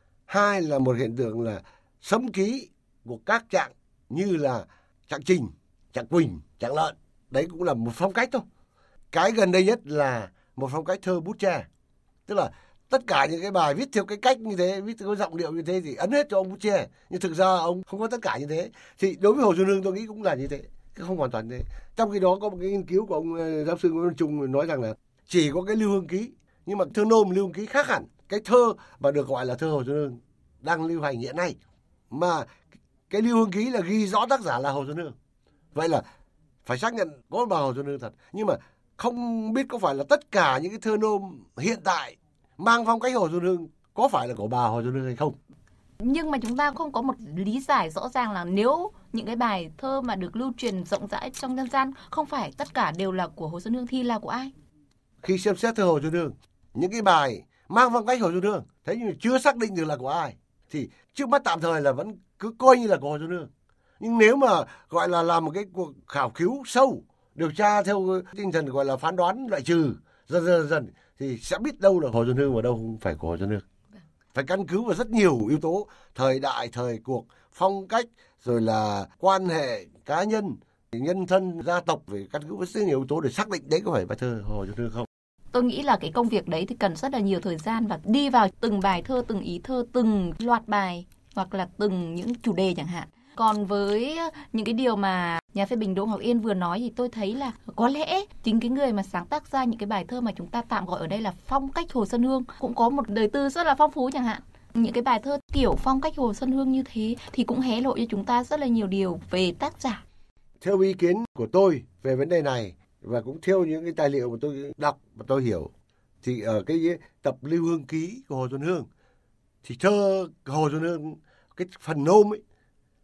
Hai là một hiện tượng là sấm ký của các trạng như là trạng Trình, trạng Quỳnh, trạng Lợn. Đấy cũng là một phong cách thôi. Cái gần đây nhất là một phong cách thơ bút tre. Tức là tất cả những cái bài viết theo cái cách như thế, viết theo cái giọng điệu như thế thì ấn hết cho ông bút tre. Nhưng thực ra ông không có tất cả như thế. Thì đối với Hồ Xuân Hương tôi nghĩ cũng là như thế, không hoàn toàn như thế. Trong khi đó có một cái nghiên cứu của ông giáo sư Nguyễn Văn Trung nói rằng là chỉ có cái Lưu Hương Ký, nhưng mà thơ Nôm Lưu Hương Ký khác hẳn. Cái thơ mà được gọi là thơ Hồ Xuân Hương đang lưu hành hiện nay, mà cái Lưu Hương Ký là ghi rõ tác giả là Hồ Xuân Hương. Vậy là phải xác nhận có bà Hồ Xuân Hương thật. Nhưng mà không biết có phải là tất cả những cái thơ Nôm hiện tại mang phong cách Hồ Xuân Hương có phải là của bà Hồ Xuân Hương hay không? Nhưng mà chúng ta không có một lý giải rõ ràng là nếu những cái bài thơ mà được lưu truyền rộng rãi trong dân gian không phải tất cả đều là của Hồ Xuân Hương thì là của ai? Khi xem xét thơ Hồ Xuân Hương, những cái bài mang phong cách Hồ Xuân Hương, thế nhưng chưa xác định được là của ai, thì trước mắt tạm thời là vẫn cứ coi như là của Hồ Xuân Hương. Nhưng nếu mà gọi là làm một cái cuộc khảo cứu sâu, điều tra theo tinh thần gọi là phán đoán loại trừ dần dần dần thì sẽ biết đâu là Hồ Xuân Hương và đâu không phải của Hồ Xuân Hương. Phải căn cứ vào rất nhiều yếu tố, thời đại, thời cuộc, phong cách, rồi là quan hệ cá nhân, nhân thân, gia tộc, về căn cứ vào rất nhiều yếu tố để xác định đấy có phải bài thơ Hồ Xuân Hương không. Tôi nghĩ là cái công việc đấy thì cần rất là nhiều thời gian và đi vào từng bài thơ, từng ý thơ, từng loạt bài hoặc là từng những chủ đề chẳng hạn. Còn với những cái điều mà nhà phê bình Đỗ Ngọc Yên vừa nói thì tôi thấy là có lẽ chính cái người mà sáng tác ra những cái bài thơ mà chúng ta tạm gọi ở đây là phong cách Hồ Xuân Hương cũng có một đời tư rất là phong phú chẳng hạn. Những cái bài thơ kiểu phong cách Hồ Xuân Hương như thế thì cũng hé lộ cho chúng ta rất là nhiều điều về tác giả. Theo ý kiến của tôi về vấn đề này và cũng theo những cái tài liệu mà tôi đọc và tôi hiểu, thì ở cái tập Lưu Hương Ký của Hồ Xuân Hương thì thơ Hồ Xuân Hương cái phần Nôm ấy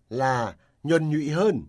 là nhuần nhụy hơn,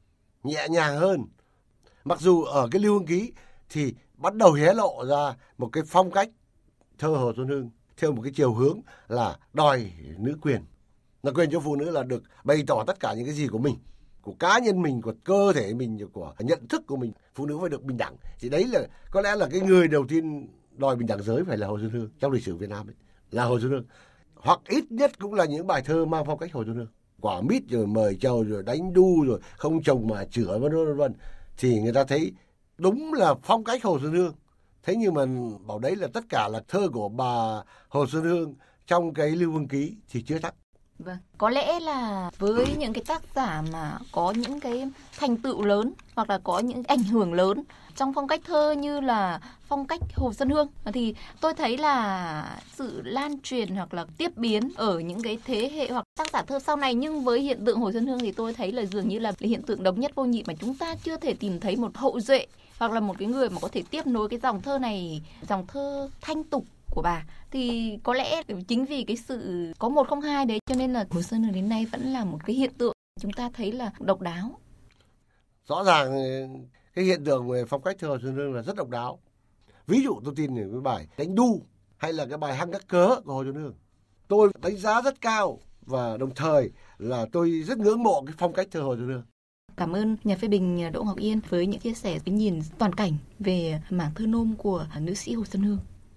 nhẹ nhàng hơn. Mặc dù ở cái Lưu Hương Ký thì bắt đầu hé lộ ra một cái phong cách thơ Hồ Xuân Hương theo một cái chiều hướng là đòi nữ quyền, là quyền cho phụ nữ là được bày tỏ tất cả những cái gì của mình, của cá nhân mình, của cơ thể mình, của nhận thức của mình. Phụ nữ phải được bình đẳng. Thì đấy là có lẽ là cái người đầu tiên đòi bình đẳng giới phải là Hồ Xuân Hương trong lịch sử Việt Nam ấy, là Hồ Xuân Hương. Hoặc ít nhất cũng là những bài thơ mang phong cách Hồ Xuân Hương. Quả mít rồi mời chầu rồi đánh đu rồi không chồng mà chữa vân vân vân, thì người ta thấy đúng là phong cách Hồ Xuân Hương. Thế nhưng mà bảo đấy là tất cả là thơ của bà Hồ Xuân Hương trong cái Lưu Hương Ký thì chưa chắc. Vâng, có lẽ là với những cái tác giả mà có những cái thành tựu lớn hoặc là có những ảnh hưởng lớn trong phong cách thơ như là phong cách Hồ Xuân Hương thì tôi thấy là sự lan truyền hoặc là tiếp biến ở những cái thế hệ hoặc tác giả thơ sau này. Nhưng với hiện tượng Hồ Xuân Hương thì tôi thấy là dường như là hiện tượng độc nhất vô nhị mà chúng ta chưa thể tìm thấy một hậu duệ hoặc là một cái người mà có thể tiếp nối cái dòng thơ này, dòng thơ thanh tục của bà. Thì có lẽ chính vì cái sự có một không hai đấy cho nên là Hồ Xuân Hương đến nay vẫn là một cái hiện tượng chúng ta thấy là độc đáo. Rõ ràng cái hiện tượng về phong cách thơ Hồ Xuân Hương là rất độc đáo. Ví dụ tôi tin những cái bài đánh đu hay là cái bài hăng các cớ của Hồ Xuân Hương. Tôi đánh giá rất cao và đồng thời là tôi rất ngưỡng mộ cái phong cách thơ Hồ Xuân Hương. Cảm ơn nhà phê bình Đỗ Ngọc Yên với những chia sẻ, cái nhìn toàn cảnh về mảng thơ nôm của nữ sĩ Hồ Xuân Hương.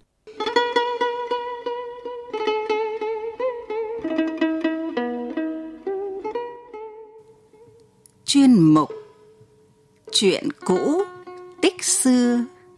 Chuyên mục Chuyện cũ tích xưa.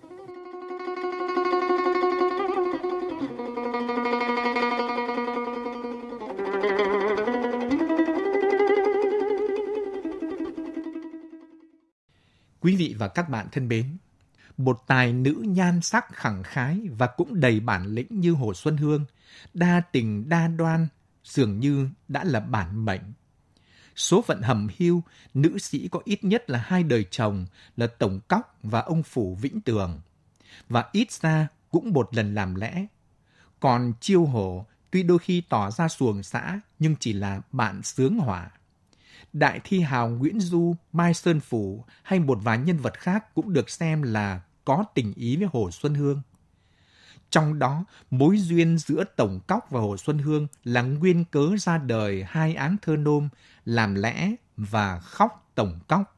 Quý vị và các bạn thân mến, một tài nữ nhan sắc khẳng khái và cũng đầy bản lĩnh như Hồ Xuân Hương, đa tình đa đoan, dường như đã là bản mệnh. Số phận hầm hiu, nữ sĩ có ít nhất là hai đời chồng là Tổng Cóc và ông Phủ Vĩnh Tường, và ít ra cũng một lần làm lẽ. Còn Chiêu Hổ tuy đôi khi tỏ ra xuồng xã nhưng chỉ là bạn xướng hỏa. Đại thi hào Nguyễn Du, Mai Sơn Phủ hay một vài nhân vật khác cũng được xem là có tình ý với Hồ Xuân Hương. Trong đó, mối duyên giữa Tổng Cóc và Hồ Xuân Hương là nguyên cớ ra đời hai áng thơ nôm Làm Lẽ và Khóc Tổng Cóc.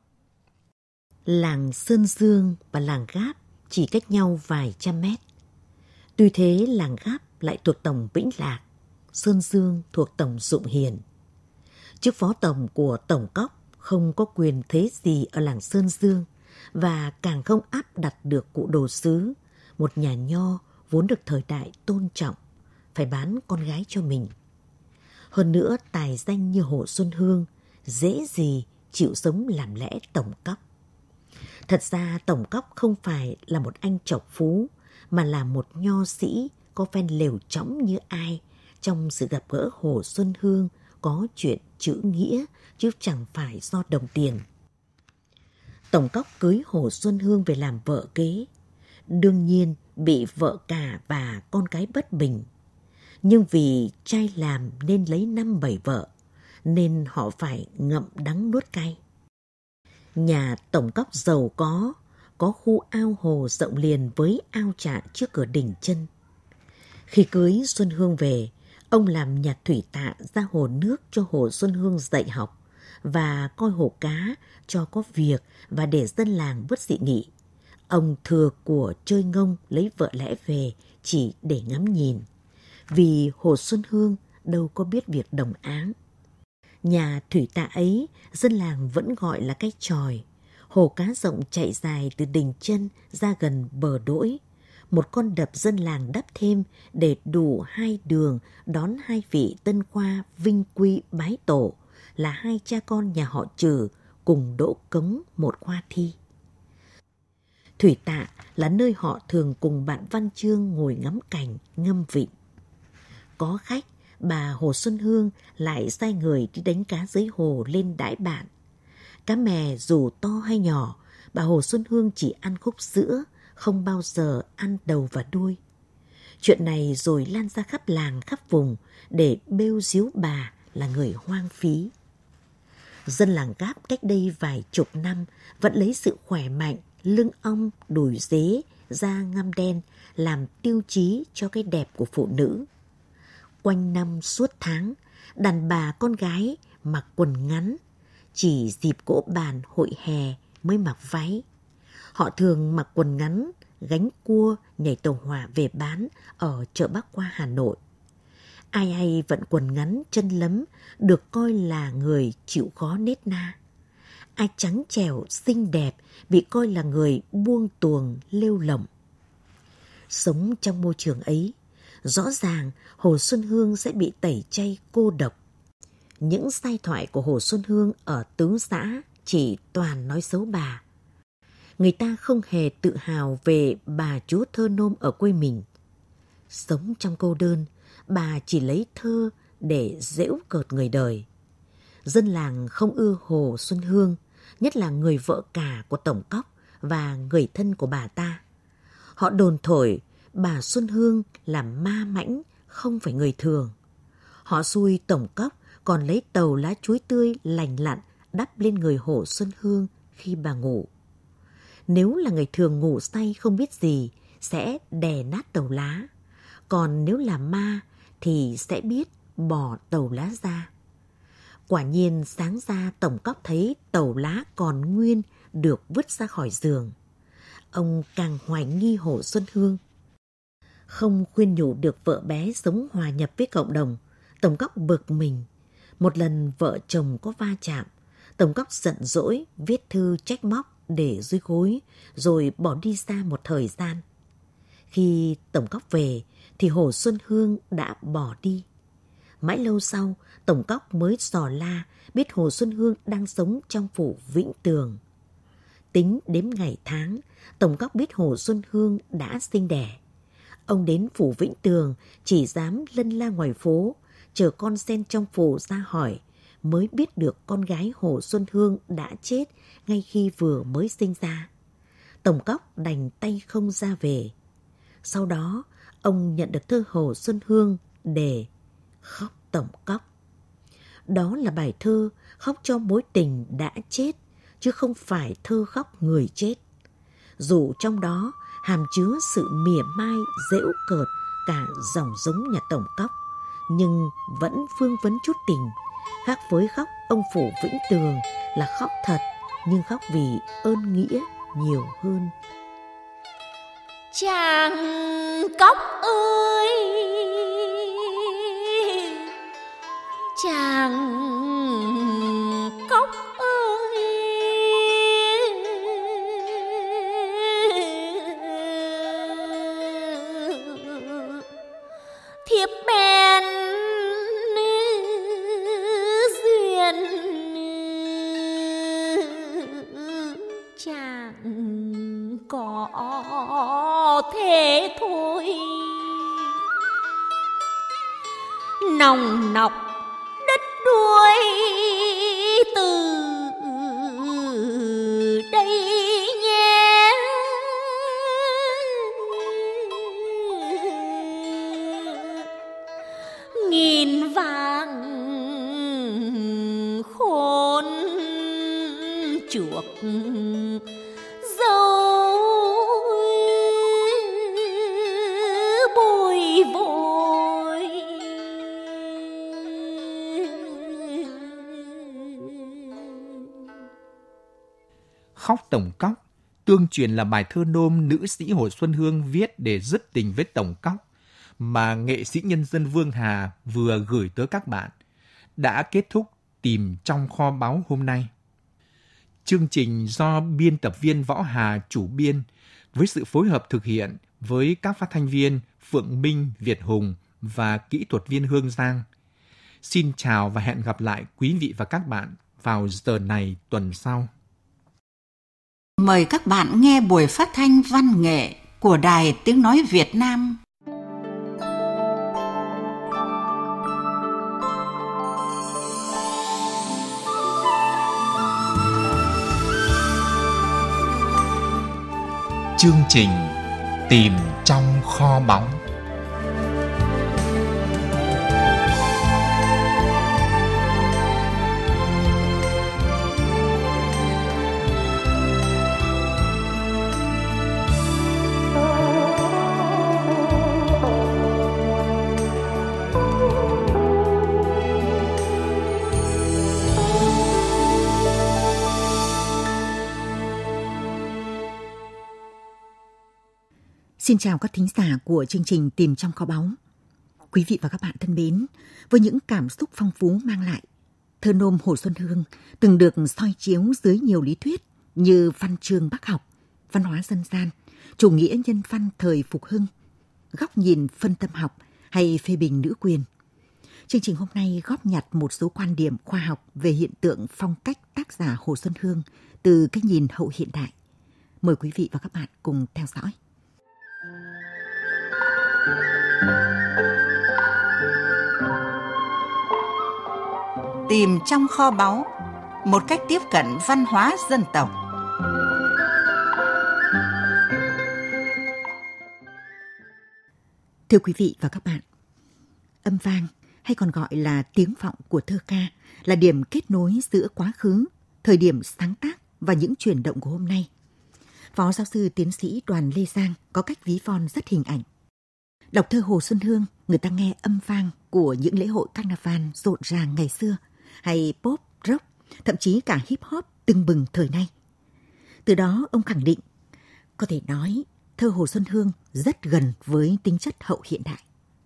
Làng Sơn Dương và làng Gáp chỉ cách nhau vài trăm mét. Tuy thế, làng Gáp lại thuộc tổng Vĩnh Lạc, Sơn Dương thuộc tổng Dụng Hiền. Chức phó tổng của Tổng Cóc không có quyền thế gì ở làng Sơn Dương và càng không áp đặt được cụ đồ sứ, một nhà nho vốn được thời đại tôn trọng, phải bán con gái cho mình. Hơn nữa, tài danh như Hồ Xuân Hương dễ gì chịu sống làm lẽ Tổng Cóc. Thật ra Tổng Cóc không phải là một anh trọc phú, mà là một nho sĩ có phen lều trõng như ai trong sự gặp gỡ Hồ Xuân Hương có chuyện chữ nghĩa chứ chẳng phải do đồng tiền. Tổng Cóc cưới Hồ Xuân Hương về làm vợ kế, đương nhiên bị vợ cả và con cái bất bình. Nhưng vì trai làm nên lấy năm bảy vợ, nên họ phải ngậm đắng nuốt cay. Nhà Tổng Cóc giàu có, có khu ao hồ rộng liền với ao trạng trước cửa đình chân. Khi cưới Xuân Hương về, ông làm nhặt thủy tạ ra hồ nước cho Hồ Xuân Hương dạy học và coi hồ cá cho có việc và để dân làng bớt dị nghị. Ông thừa của chơi ngông lấy vợ lẽ về chỉ để ngắm nhìn, vì Hồ Xuân Hương đâu có biết việc đồng áng. Nhà thủy tạ ấy dân làng vẫn gọi là cái chòi. Hồ cá rộng chạy dài từ đình chân ra gần bờ đỗi. Một con đập dân làng đắp thêm để đủ hai đường đón hai vị tân khoa vinh quy bái tổ, là hai cha con nhà họ Trừ cùng đỗ cống một khoa thi. Thủy tạ là nơi họ thường cùng bạn Văn Chương ngồi ngắm cảnh, ngâm vịnh. Có khách, bà Hồ Xuân Hương lại sai người đi đánh cá dưới hồ lên đãi bạn. Cá mè dù to hay nhỏ, bà Hồ Xuân Hương chỉ ăn khúc giữa, không bao giờ ăn đầu và đuôi. Chuyện này rồi lan ra khắp làng khắp vùng để bêu díu bà là người hoang phí. Dân làng Gáp cách đây vài chục năm vẫn lấy sự khỏe mạnh, lưng ong, đùi dế, da ngăm đen làm tiêu chí cho cái đẹp của phụ nữ. Quanh năm suốt tháng, đàn bà con gái mặc quần ngắn, chỉ dịp cỗ bàn hội hè mới mặc váy. Họ thường mặc quần ngắn, gánh cua, nhảy tàu hỏa về bán ở chợ Bắc qua Hà Nội. Ai ai vận quần ngắn chân lấm được coi là người chịu khó nết na. Ai trắng trẻo, xinh đẹp bị coi là người buông tuồng, lêu lỏng. Sống trong môi trường ấy, rõ ràng Hồ Xuân Hương sẽ bị tẩy chay cô độc. Những giai thoại của Hồ Xuân Hương ở tứ xã chỉ toàn nói xấu bà. Người ta không hề tự hào về bà chúa thơ nôm ở quê mình. Sống trong cô đơn, bà chỉ lấy thơ để giễu cợt người đời. Dân làng không ưa Hồ Xuân Hương, nhất là người vợ cả của Tổng Cóc và người thân của bà ta. Họ đồn thổi bà Xuân Hương là ma mãnh, không phải người thường. Họ xui Tổng Cóc còn lấy tàu lá chuối tươi lành lặn đắp lên người Hồ Xuân Hương khi bà ngủ. Nếu là người thường ngủ say không biết gì sẽ đè nát tàu lá, còn nếu là ma thì sẽ biết bỏ tàu lá ra. Quả nhiên sáng ra tổng cóc thấy tàu lá còn nguyên được vứt ra khỏi giường. Ông càng hoài nghi Hồ Xuân Hương. Không khuyên nhủ được vợ bé sống hòa nhập với cộng đồng, tổng cóc bực mình. Một lần vợ chồng có va chạm, tổng cóc giận dỗi viết thư trách móc để dưới gối rồi bỏ đi ra một thời gian. Khi tổng cóc về thì Hồ Xuân Hương đã bỏ đi. Mãi lâu sau, tổng cóc mới dò la biết Hồ Xuân Hương đang sống trong phủ Vĩnh Tường. Tính đếm ngày tháng, tổng cóc biết Hồ Xuân Hương đã sinh đẻ. Ông đến phủ Vĩnh Tường chỉ dám lân la ngoài phố, chờ con sen trong phủ ra hỏi, mới biết được con gái Hồ Xuân Hương đã chết ngay khi vừa mới sinh ra. Tổng cóc đành tay không ra về. Sau đó, ông nhận được thơ Hồ Xuân Hương để khóc tổng cóc. Đó là bài thơ khóc cho mối tình đã chết, chứ không phải thơ khóc người chết. Dù trong đó hàm chứa sự mỉa mai, giễu cợt cả dòng giống nhà tổng cóc, nhưng vẫn vương vấn chút tình. Khác với khóc ông phủ Vĩnh Tường là khóc thật, nhưng khóc vì ơn nghĩa nhiều hơn. Chàng cóc ơi, chàng cóc ơi, thiếp bèn duyên chàng có thế thôi. Nòng nọc đất đuôi từ đây nhé, nghìn vàng khôn chuộc dâu bồi vội. Khóc tổng cóc tương truyền là bài thơ nôm nữ sĩ Hồ Xuân Hương viết để dứt tình với tổng cóc mà nghệ sĩ nhân dân Vương Hà vừa gửi tới các bạn, đã kết thúc tìm trong kho báu hôm nay. Chương trình do biên tập viên Võ Hà chủ biên với sự phối hợp thực hiện với các phát thanh viên Phượng Minh, Việt Hùng và kỹ thuật viên Hương Giang. Xin chào và hẹn gặp lại quý vị và các bạn vào giờ này tuần sau. Mời các bạn nghe buổi phát thanh văn nghệ của Đài Tiếng Nói Việt Nam. Chương trình Tìm trong kho báu. Xin chào các thính giả của chương trình Tìm trong kho báu. Quý vị và các bạn thân mến, với những cảm xúc phong phú mang lại, thơ nôm Hồ Xuân Hương từng được soi chiếu dưới nhiều lý thuyết như văn chương Bác học, văn hóa dân gian, chủ nghĩa nhân văn thời Phục Hưng, góc nhìn phân tâm học hay phê bình nữ quyền. Chương trình hôm nay góp nhặt một số quan điểm khoa học về hiện tượng phong cách tác giả Hồ Xuân Hương từ cái nhìn hậu hiện đại. Mời quý vị và các bạn cùng theo dõi. Tìm trong kho báu, một cách tiếp cận văn hóa dân tộc. Thưa quý vị và các bạn, âm vang hay còn gọi là tiếng vọng của thơ ca là điểm kết nối giữa quá khứ, thời điểm sáng tác và những chuyển động của hôm nay. Phó giáo sư tiến sĩ Đoàn Lê Giang có cách ví von rất hình ảnh. Đọc thơ Hồ Xuân Hương, người ta nghe âm vang của những lễ hội carnival rộn ràng ngày xưa, hay pop, rock, thậm chí cả hip hop tưng bừng thời nay. Từ đó ông khẳng định, có thể nói thơ Hồ Xuân Hương rất gần với tính chất hậu hiện đại.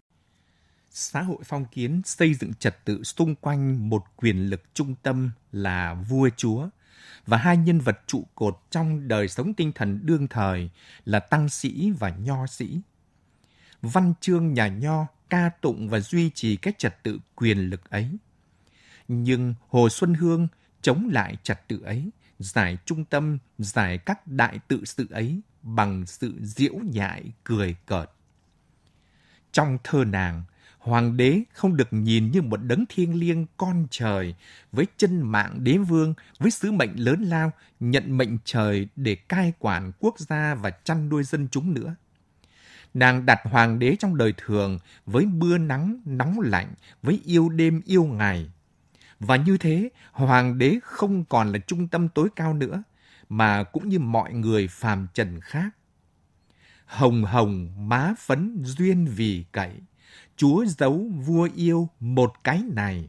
Xã hội phong kiến xây dựng trật tự xung quanh một quyền lực trung tâm là vua chúa và hai nhân vật trụ cột trong đời sống tinh thần đương thời là tăng sĩ và nho sĩ. Văn chương nhà nho ca tụng và duy trì cái trật tự quyền lực ấy. Nhưng Hồ Xuân Hương chống lại trật tự ấy, giải trung tâm, giải các đại tự sự ấy bằng sự diễu nhại cười cợt. Trong thơ nàng, hoàng đế không được nhìn như một đấng thiêng liêng con trời với chân mạng đế vương, với sứ mệnh lớn lao nhận mệnh trời để cai quản quốc gia và chăn nuôi dân chúng nữa. Nàng đặt hoàng đế trong đời thường với mưa nắng nóng lạnh, với yêu đêm yêu ngày. Và như thế, hoàng đế không còn là trung tâm tối cao nữa, mà cũng như mọi người phàm trần khác. Hồng hồng má phấn duyên vì cậy, chúa giấu vua yêu một cái này.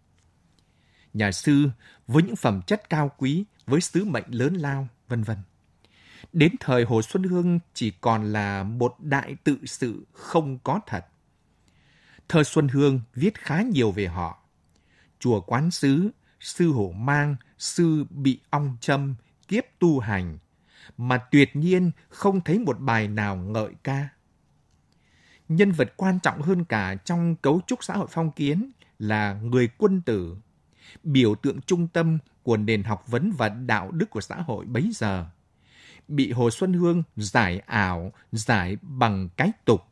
Nhà sư với những phẩm chất cao quý, với sứ mệnh lớn lao, vân vân. Đến thời Hồ Xuân Hương chỉ còn là một đại tự sự không có thật. Thơ Xuân Hương viết khá nhiều về họ. Chùa Quán Sứ, sư Hổ Mang, sư Bị Ong Châm, kiếp tu hành, mà tuyệt nhiên không thấy một bài nào ngợi ca. Nhân vật quan trọng hơn cả trong cấu trúc xã hội phong kiến là người quân tử, biểu tượng trung tâm của nền học vấn và đạo đức của xã hội bấy giờ, bị Hồ Xuân Hương giải ảo, giải bằng cái tục.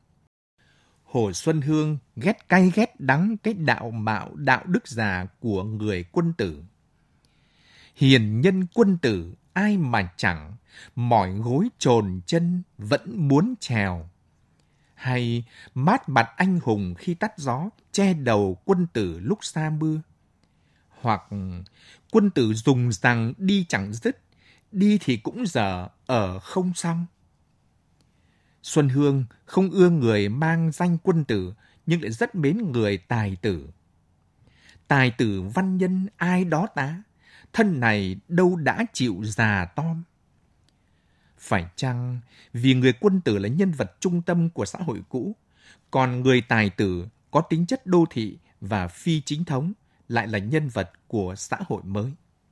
Hồ Xuân Hương ghét cay ghét đắng cái đạo mạo đạo đức già của người quân tử. Hiền nhân quân tử ai mà chẳng, mỏi gối chồn chân vẫn muốn trèo. Hay mát mặt anh hùng khi tắt gió, che đầu quân tử lúc xa mưa. Hoặc quân tử dùng rằng đi chẳng dứt, đi thì cũng dở, ở không xong. Xuân Hương không ưa người mang danh quân tử, nhưng lại rất mến người tài tử. Tài tử văn nhân ai đó tá, thân này đâu đã chịu già tom. Phải chăng vì người quân tử là nhân vật trung tâm của xã hội cũ, còn người tài tử có tính chất đô thị và phi chính thống lại là nhân vật của xã hội mới?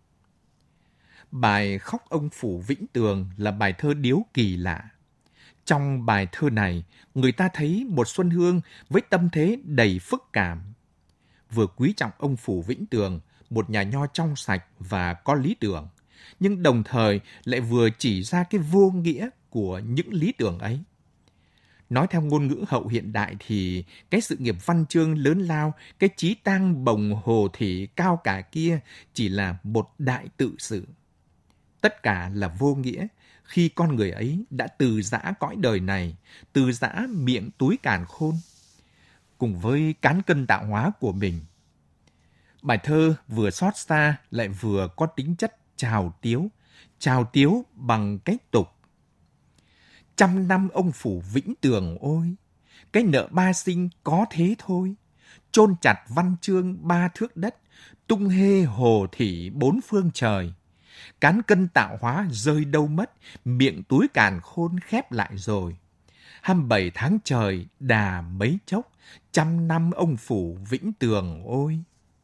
Bài Khóc ông Phủ Vĩnh Tường là bài thơ điếu kỳ lạ. Trong bài thơ này, người ta thấy một Xuân Hương với tâm thế đầy phức cảm. Vừa quý trọng ông Phủ Vĩnh Tường, một nhà nho trong sạch và có lý tưởng, nhưng đồng thời lại vừa chỉ ra cái vô nghĩa của những lý tưởng ấy. Nói theo ngôn ngữ hậu hiện đại thì cái sự nghiệp văn chương lớn lao, cái chí tang bồng hồ thỉ cao cả kia chỉ là một đại tự sự. Tất cả là vô nghĩa khi con người ấy đã từ giã cõi đời này, từ giã miệng túi càn khôn, cùng với cán cân tạo hóa của mình. Bài thơ vừa xót xa lại vừa có tính chất chào tiếu, chào tiếu bằng cái tục. Trăm năm ông Phủ Vĩnh Tường ôi, cái nợ ba sinh có thế thôi, chôn chặt văn chương ba thước đất, tung hê hồ thỉ bốn phương trời. Cán cân tạo hóa rơi đâu mất, miệng túi càn khôn khép lại rồi. Hăm bảy tháng trời đà mấy chốc, trăm năm ông Phủ Vĩnh Tường ôi.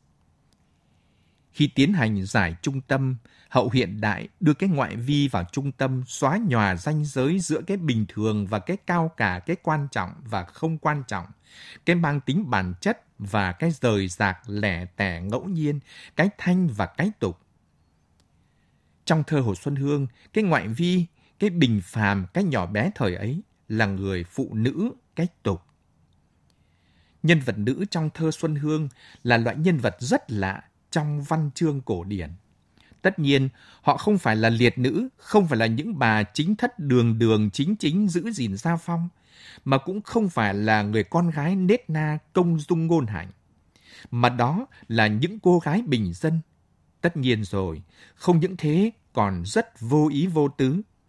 Khi tiến hành giải trung tâm, hậu hiện đại đưa cái ngoại vi vào trung tâm, xóa nhòa ranh giới giữa cái bình thường và cái cao cả, cái quan trọng và không quan trọng, cái mang tính bản chất và cái rời rạc lẻ tẻ ngẫu nhiên, cái thanh và cái tục. Trong thơ Hồ Xuân Hương, cái ngoại vi, cái bình phàm, cái nhỏ bé thời ấy là người phụ nữ, cái tục. Nhân vật nữ trong thơ Xuân Hương là loại nhân vật rất lạ trong văn chương cổ điển. Tất nhiên, họ không phải là liệt nữ, không phải là những bà chính thất đường đường chính chính giữ gìn gia phong, mà cũng không phải là người con gái nết na công dung ngôn hạnh, mà đó là những cô gái bình dân. Tất nhiên rồi, không những thế còn rất vô ý vô tứ.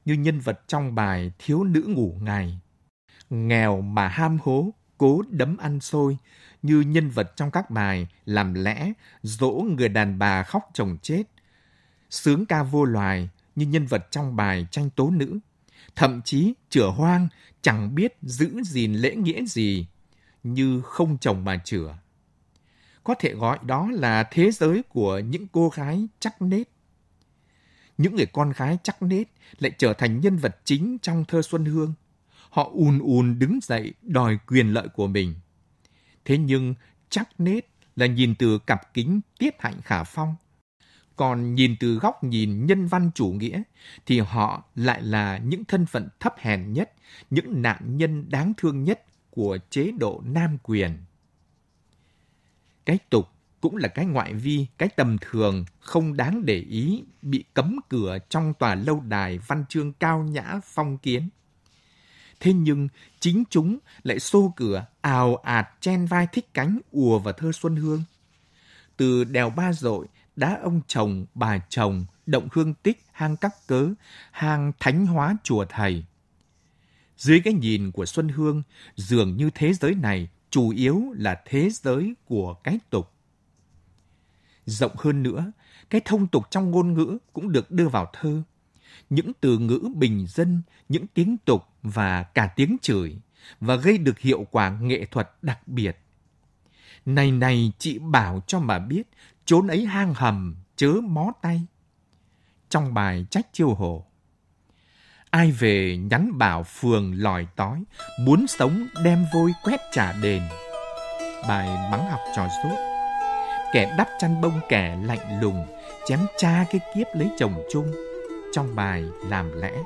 như nhân vật trong bài Thiếu nữ ngủ ngày. Nghèo mà ham hố, cố đấm ăn xôi, như nhân vật trong các bài Làm lẽ, Dỗ người đàn bà khóc chồng chết. Sướng ca vô loài, như nhân vật trong bài Tranh tố nữ. Thậm chí chửa hoang, chẳng biết giữ gìn lễ nghĩa gì, như Không chồng mà chửa. Có thể gọi đó là thế giới của những cô gái chắc nết. Những người con gái chắc nết lại trở thành nhân vật chính trong thơ Xuân Hương. Họ ùn ùn đứng dậy đòi quyền lợi của mình. Thế nhưng chắc nết là nhìn từ cặp kính Tiết Hạnh Khả Phong. Còn nhìn từ góc nhìn nhân văn chủ nghĩa thì họ lại là những thân phận thấp hèn nhất, những nạn nhân đáng thương nhất của chế độ nam quyền. Cái tục cũng là cái ngoại vi, cái tầm thường, không đáng để ý, bị cấm cửa trong tòa lâu đài văn chương cao nhã phong kiến. Thế nhưng chính chúng lại xô cửa ào ạt chen vai thích cánh ùa vào thơ Xuân Hương. Từ đèo Ba Dội, đá ông chồng, bà chồng, động Hương Tích, hang Các Cớ, hang Thánh Hóa chùa Thầy. Dưới cái nhìn của Xuân Hương, dường như thế giới này chủ yếu là thế giới của cái tục. Rộng hơn nữa, cái thông tục trong ngôn ngữ cũng được đưa vào thơ. Những từ ngữ bình dân, những tiếng tục và cả tiếng chửi, và gây được hiệu quả nghệ thuật đặc biệt. Này này chị bảo cho mà biết, chốn ấy hang hầm, chớ mó tay. Trong bài Trách Chiêu Hồ, ai về nhắn bảo phường lòi tói, muốn sống đem vôi quét trả đền. Bài Mắng học trò dốt, kẻ đắp chăn bông kẻ lạnh lùng, chém cha cái kiếp lấy chồng chung. Trong bài Làm lẽ,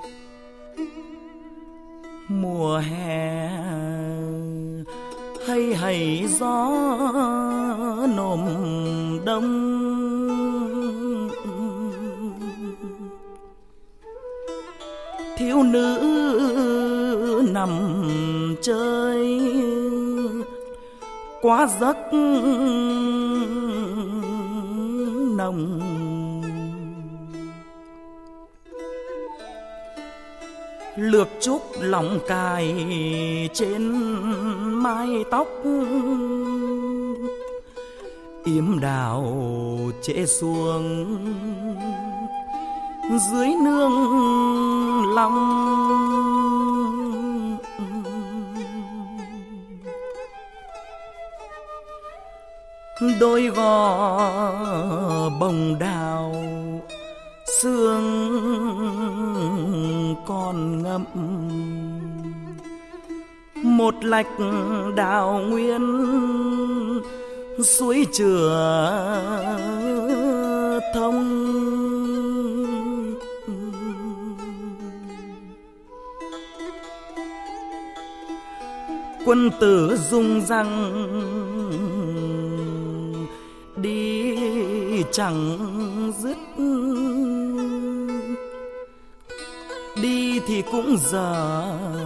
mùa hè hay hay gió nồm đông, thiếu nữ nằm chơi quá giấc nồng. Lược trúc lòng cài trên mái tóc, yếm đào trễ xuông dưới nương lòng. Đôi gò bồng đào sương còn ngậm, một lạch đào nguyên suối chửa thông. Quân tử dung răng đi chẳng dứt, đi thì cũng giờ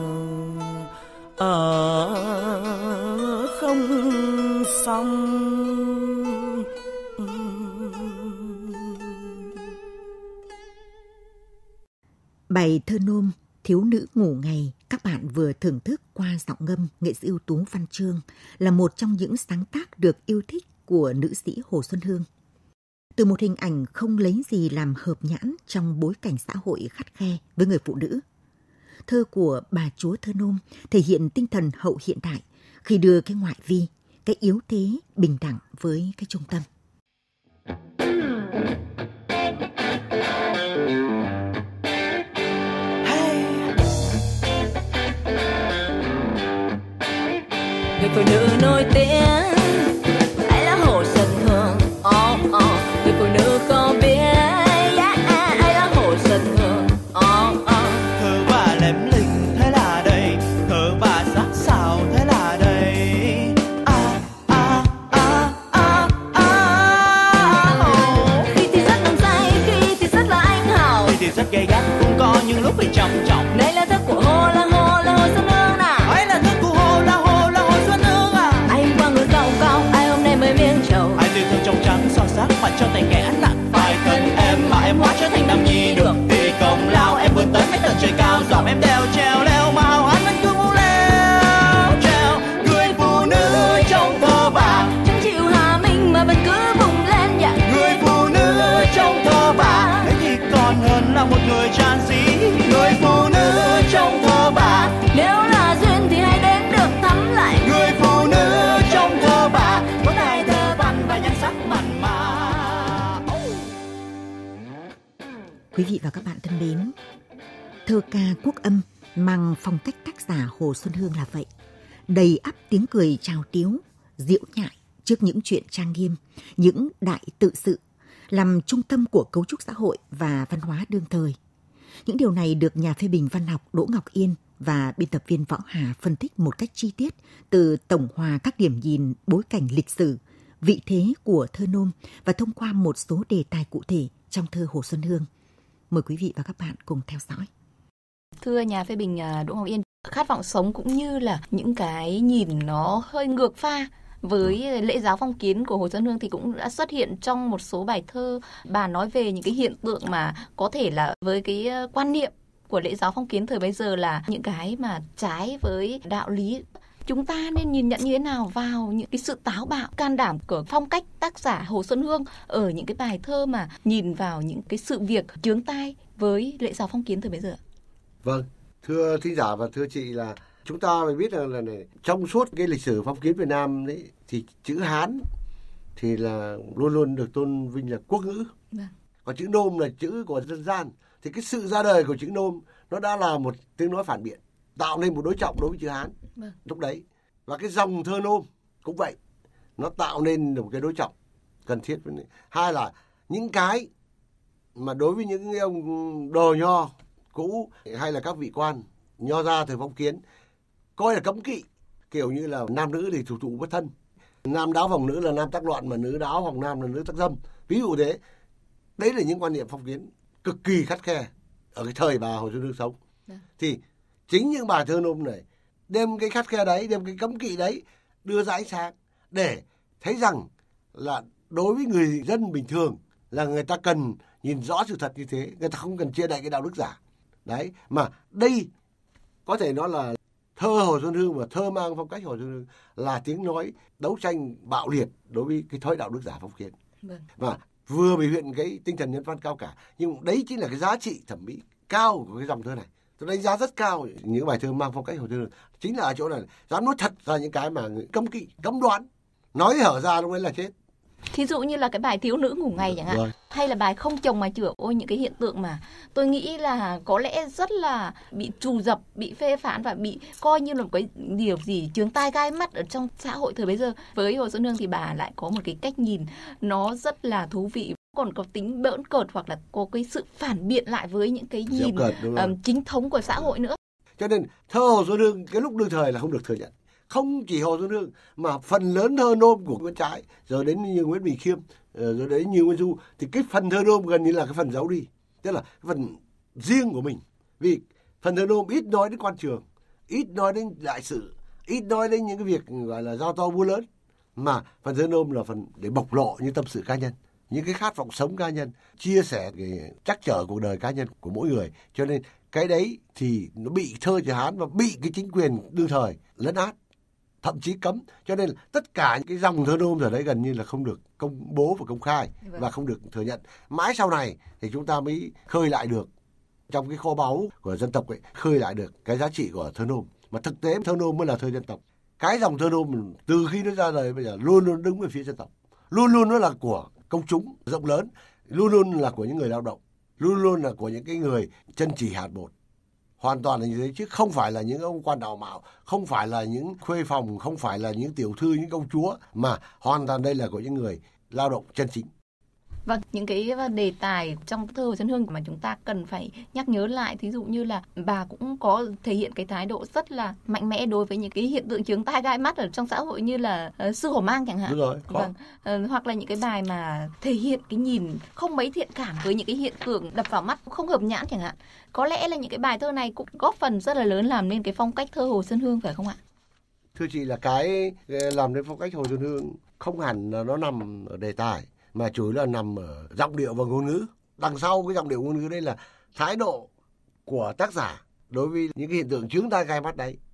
ở không xong. Bài thơ nôm Thiếu nữ ngủ ngày các bạn vừa thưởng thức qua giọng ngâm nghệ sĩ ưu tú Văn Chương là một trong những sáng tác được yêu thích của nữ sĩ Hồ Xuân Hương. Từ một hình ảnh không lấy gì làm hợp nhãn trong bối cảnh xã hội khắt khe với người phụ nữ, thơ của bà chúa thơ nôm thể hiện tinh thần hậu hiện đại khi đưa cái ngoại vi, cái yếu thế bình đẳng với cái trung tâm. Người phụ nữ nổi tiếng lại là Hồ Xuân Hương. Oh, oh. Người phụ nữ có biết yeah, ai là Hồ Xuân Hương. Oh, oh. Thơ bà lém lỉnh thế là đây, thơ bà sắc sảo thế là đây. À, à, à, à, à, oh. Khi thì rất nồng say, khi thì rất là anh hào, khi thì rất gay gắt, cũng có những lúc phải trọng trọng. Đây là thơ của Hồ, là Hồ, là Hồ Xuân Hương nào. Ấy là thơ của Hồ, là Hồ, là Hồ Xuân Hương à. Anh qua người cao cao, ai hôm nay mới miếng trầu. Ai tươi thương trong trắng son sắc, mặt cho tay kẻ ăn nặng. Phải thân em mà em hóa trở thành nam nhi được, thì công lao em vươn tới mấy tận trời là một người tràn dĩ. Người phụ nữ trong thơ bà, nếu là duyên thì hãy đến được thắm lại. Người phụ nữ trong thơ bà, có tài thơ văn và nhan sắc mặn mà. Quý vị và các bạn thân mến, thơ ca quốc âm mang phong cách tác giả Hồ Xuân Hương là vậy, đầy ắp tiếng cười trào tiếu, diễu nhại trước những chuyện trang nghiêm, những đại tự sự, làm trung tâm của cấu trúc xã hội và văn hóa đương thời. Những điều này được nhà phê bình văn học Đỗ Ngọc Yên và biên tập viên Võ Hà phân tích một cách chi tiết từ tổng hòa các điểm nhìn, bối cảnh lịch sử, vị thế của thơ nôm và thông qua một số đề tài cụ thể trong thơ Hồ Xuân Hương. Mời quý vị và các bạn cùng theo dõi. Thưa nhà phê bình Đỗ Ngọc Yên, khát vọng sống cũng như là những cái nhìn nó hơi ngược pha với lễ giáo phong kiến của Hồ Xuân Hương thì cũng đã xuất hiện trong một số bài thơ. Bà nói về những cái hiện tượng mà có thể là với cái quan niệm của lễ giáo phong kiến thời bấy giờ là những cái mà trái với đạo lý. Chúng ta nên nhìn nhận như thế nào vào những cái sự táo bạo, can đảm của phong cách tác giả Hồ Xuân Hương ở những cái bài thơ mà nhìn vào những cái sự việc chướng tai với lễ giáo phong kiến thời bấy giờ? Vâng, thưa thính giả và thưa chị, là chúng ta phải biết rằng là, là này, trong suốt cái lịch sử phong kiến Việt Nam đấy thì chữ Hán thì là luôn luôn được tôn vinh là quốc ngữ. Vâng. Còn chữ nôm là chữ của dân gian. Thì cái sự ra đời của chữ nôm nó đã là một tiếng nói phản biện, tạo nên một đối trọng đối với chữ Hán. Vâng. Lúc đấy. Và cái dòng thơ nôm cũng vậy, nó tạo nên một cái đối trọng cần thiết. Hai là những cái mà đối với những ông đồ nho cũ hay là các vị quan nho gia thời phong kiến coi là cấm kỵ, kiểu như là nam nữ thì thủ tụ bất thân, nam đáo phòng nữ là nam tác loạn, mà nữ đáo phòng nam là nữ tác dâm, ví dụ thế. Đấy là những quan niệm phong kiến cực kỳ khắt khe ở cái thời bà Hồ Xuân Hương sống. Dạ. Thì chính những bài thơ nôm này đem cái khắt khe đấy, đem cái cấm kỵ đấy đưa ra ánh sáng để thấy rằng là đối với người dân bình thường là người ta cần nhìn rõ sự thật như thế, người ta không cần chia đậy cái đạo đức giả. Đấy, mà đây có thể nói là thơ Hồ Xuân Hương và thơ mang phong cách Hồ Xuân Hương là tiếng nói đấu tranh bạo liệt đối với cái thói đạo đức giả phong kiến. Vâng. Và vừa biểu hiện cái tinh thần nhân văn cao cả, nhưng đấy chính là cái giá trị thẩm mỹ cao của cái dòng thơ này. Tôi đánh giá rất cao những bài thơ mang phong cách Hồ Xuân Hương, chính là ở chỗ này dám nói thật ra những cái mà cấm kỵ, cấm đoán, nói hở ra lúc đấy là chết. Thí dụ như là cái bài Thiếu nữ ngủ ngày chẳng hạn, Rồi. hay là bài Không chồng mà chửa. Ôi, những cái hiện tượng mà tôi nghĩ là có lẽ rất là bị trù dập, bị phê phán và bị coi như là một cái điều gì chướng tai gai mắt ở trong xã hội thời bấy giờ. Với Hồ Xuân Hương thì bà lại có một cái cách nhìn nó rất là thú vị, còn có tính bỡn cợt hoặc là có cái sự phản biện lại với những cái nhìn cợt, um, chính thống của xã hội nữa. Cho nên thơ Hồ Xuân Hương cái lúc đương thời là không được thừa nhận. Không chỉ Hồ Xuân Hương mà phần lớn thơ nôm của Nguyễn Trãi, rồi đến như Nguyễn Bỉnh Khiêm, rồi đến như Nguyễn Du, thì cái phần thơ nôm gần như là cái phần giấu đi, tức là cái phần riêng của mình. Vì phần thơ nôm ít nói đến quan trường, ít nói đến đại sự, ít nói đến những cái việc gọi là giao to búa lớn, mà phần thơ nôm là phần để bộc lộ những tâm sự cá nhân, những cái khát vọng sống cá nhân, chia sẻ cái trắc trở cuộc đời cá nhân của mỗi người. Cho nên cái đấy thì nó bị thơ chữ Hán và bị cái chính quyền đương thời lấn át, thậm chí cấm. Cho nên là tất cả những cái dòng thơ nôm ở đấy gần như là không được công bố và công khai và không được thừa nhận. Mãi sau này thì chúng ta mới khơi lại được trong cái kho báu của dân tộc ấy, khơi lại được cái giá trị của thơ nôm. Mà thực tế thơ nôm mới là thơ dân tộc. Cái dòng thơ nôm từ khi nó ra đời bây giờ luôn luôn đứng về phía dân tộc, luôn luôn nó là của công chúng rộng lớn, luôn luôn là của những người lao động, luôn luôn là của những cái người chân chỉ hạt bột. Hoàn toàn là như thế, chứ không phải là những ông quan đạo mạo, không phải là những khuê phòng, không phải là những tiểu thư, những công chúa, mà hoàn toàn đây là của những người lao động chân chính. Vâng, những cái đề tài trong thơ Hồ Xuân Hương mà chúng ta cần phải nhắc nhớ lại, thí dụ như là bà cũng có thể hiện cái thái độ rất là mạnh mẽ đối với những cái hiện tượng chướng tai gai mắt ở trong xã hội như là uh, sư hổ mang chẳng hạn. Đúng rồi, có. Vâng, uh, hoặc là những cái bài mà thể hiện cái nhìn không mấy thiện cảm với những cái hiện tượng đập vào mắt không hợp nhãn chẳng hạn. Có lẽ là những cái bài thơ này cũng góp phần rất là lớn làm nên cái phong cách thơ Hồ Xuân Hương, phải không ạ? Thưa chị, là cái làm nên phong cách Hồ Xuân Hương không hẳn là nó nằm ở đề tài, mà chủ yếu là nằm ở giọng điệu và ngôn ngữ. Đằng sau cái giọng điệu ngôn ngữ đây là thái độ của tác giả đối với những cái hiện tượng chướng tai gai mắt đấy.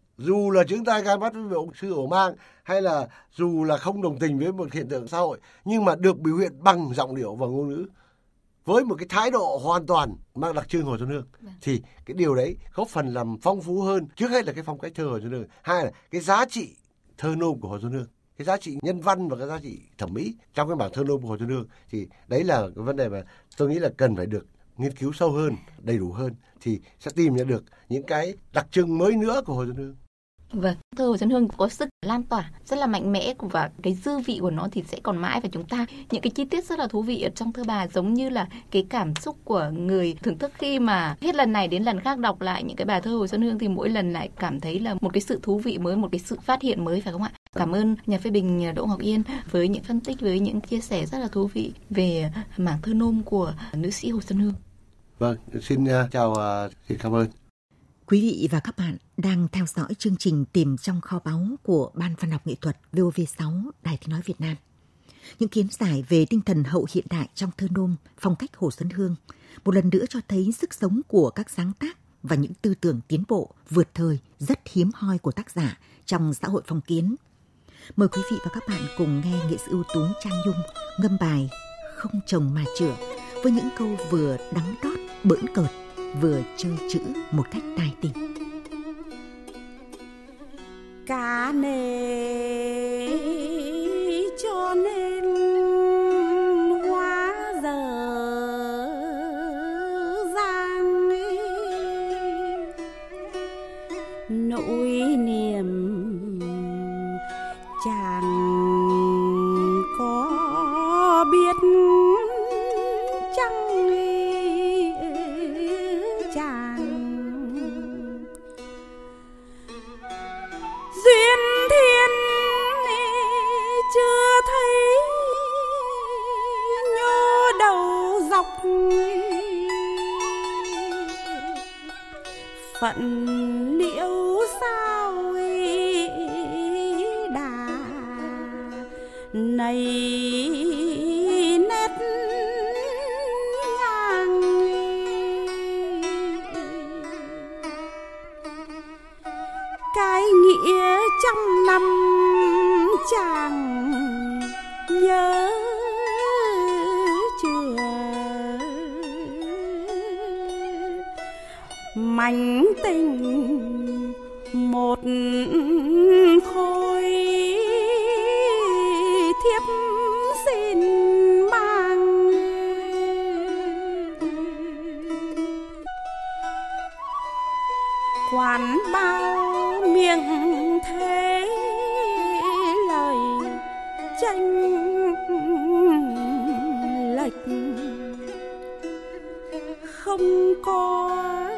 Dù là chướng tai gai mắt với ông sư hổ mang, hay là dù là không đồng tình với một hiện tượng xã hội, nhưng mà được biểu hiện bằng giọng điệu và ngôn ngữ với một cái thái độ hoàn toàn mang đặc trưng Hồ Xuân Hương. Vâng. Thì cái điều đấy góp phần làm phong phú hơn, trước hết là cái phong cách thơ Hồ Xuân Hương, hai là cái giá trị thơ nôm của Hồ Xuân Hương, cái giá trị nhân văn và cái giá trị thẩm mỹ trong cái bảng thơ nôm của Hồ Xuân Hương. Thì đấy là cái vấn đề mà tôi nghĩ là cần phải được nghiên cứu sâu hơn, đầy đủ hơn, thì sẽ tìm ra được những cái đặc trưng mới nữa của Hồ Xuân Hương. Vâng, thơ Hồ Xuân Hương có sức lan tỏa rất là mạnh mẽ, và cái dư vị của nó thì sẽ còn mãi. Và chúng ta những cái chi tiết rất là thú vị ở trong thơ bà, giống như là cái cảm xúc của người thưởng thức khi mà hết lần này đến lần khác đọc lại những cái bài thơ Hồ Xuân Hương, thì mỗi lần lại cảm thấy là một cái sự thú vị mới, một cái sự phát hiện mới, phải không ạ? Cảm ơn nhà phê bình Đỗ Ngọc Yên với những phân tích, với những chia sẻ rất là thú vị về mảng thơ nôm của nữ sĩ Hồ Xuân Hương. Vâng, xin uh, chào, uh, xin cảm ơn. Quý vị và các bạn đang theo dõi chương trình Tìm trong kho báu của Ban Văn học nghệ thuật vê o vê sáu Đài Tiếng nói Việt Nam. Những kiến giải về tinh thần hậu hiện đại trong thơ nôm, phong cách Hồ Xuân Hương một lần nữa cho thấy sức sống của các sáng tác và những tư tưởng tiến bộ vượt thời rất hiếm hoi của tác giả trong xã hội phong kiến. Mời quý vị và các bạn cùng nghe nghệ sĩ ưu tú Trang Nhung ngâm bài Không Chồng Mà Chửa với những câu vừa đắng đót bỡn cợt, vừa chơi chữ một cách tài tình. Cá nề cho nên hóa giờ giang, nỗi niềm chàng có biết chăng duyên thiên chưa thấy nhô đầu dọc, phận liễu sao đà này nét ngang, cái nghĩa trăm năm chàng nhớ chưa, mảnh tình một khối thiếp xin mang, quán bao miệng thế lời tranh lệch không có,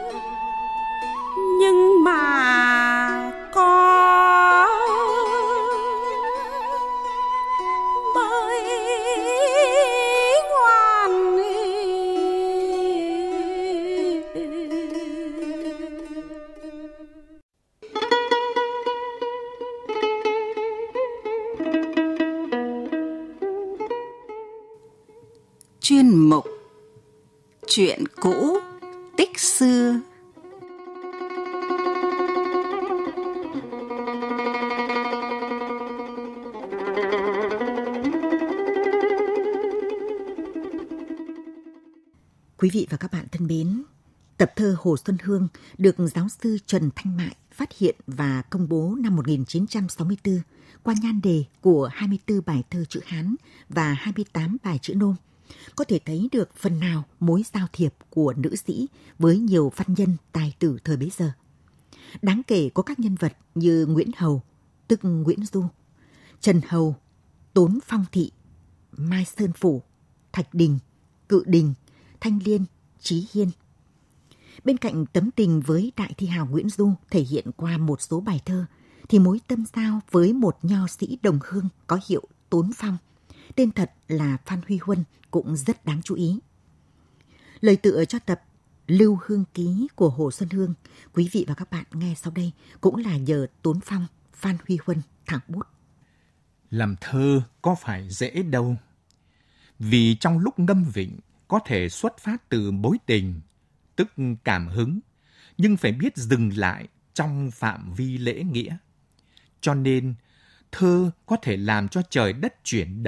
nhưng mà có mới ngoan. Chuyên mục Chuyện cũ tích xưa. Quý vị và các bạn thân mến, tập thơ Hồ Xuân Hương được giáo sư Trần Thanh Mại phát hiện và công bố năm một nghìn chín trăm sáu mươi tư qua nhan đề của hai mươi tư bài thơ chữ Hán và hai mươi tám bài chữ Nôm, có thể thấy được phần nào mối giao thiệp của nữ sĩ với nhiều văn nhân tài tử thời bấy giờ. Đáng kể có các nhân vật như Nguyễn Hầu, tức Nguyễn Du, Trần Hầu, Tốn Phong Thị, Mai Sơn Phủ, Thạch Đình, Cự Đình, Thanh Liên, Chí Hiên. Bên cạnh tấm tình với đại thi hào Nguyễn Du thể hiện qua một số bài thơ, thì mối tâm giao với một nho sĩ đồng hương có hiệu Tốn Phong, tên thật là Phan Huy Huân, cũng rất đáng chú ý. Lời tựa cho tập Lưu Hương Ký của Hồ Xuân Hương, quý vị và các bạn nghe sau đây cũng là nhờ Tốn Phong, Phan Huy Huân thẳng bút. Làm thơ có phải dễ đâu, vì trong lúc ngâm vịnh có thể xuất phát từ mối tình, tức cảm hứng, nhưng phải biết dừng lại trong phạm vi lễ nghĩa. Cho nên, thơ có thể làm cho trời đất chuyển động,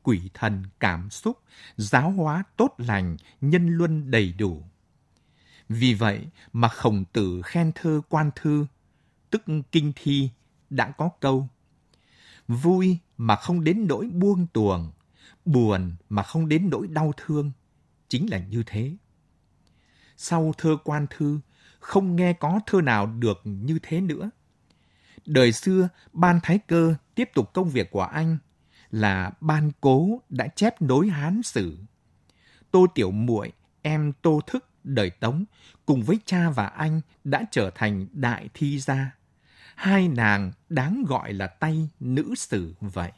quỷ thần cảm xúc, giáo hóa tốt lành, nhân luân đầy đủ. Vì vậy mà Khổng Tử khen thơ Quan Thư, tức kinh thi, đã có câu: vui mà không đến nỗi buông tuồng, buồn mà không đến nỗi đau thương, chính là như thế. Sau thơ Quan Thư, không nghe có thơ nào được như thế nữa. Đời xưa, Ban Thái Cơ tiếp tục công việc của anh là Ban Cố đã chép nối Hán sử. Tô Tiểu Muội, em Tô Thức đời Tống, cùng với cha và anh đã trở thành đại thi gia. Hai nàng đáng gọi là tay nữ sử vậy.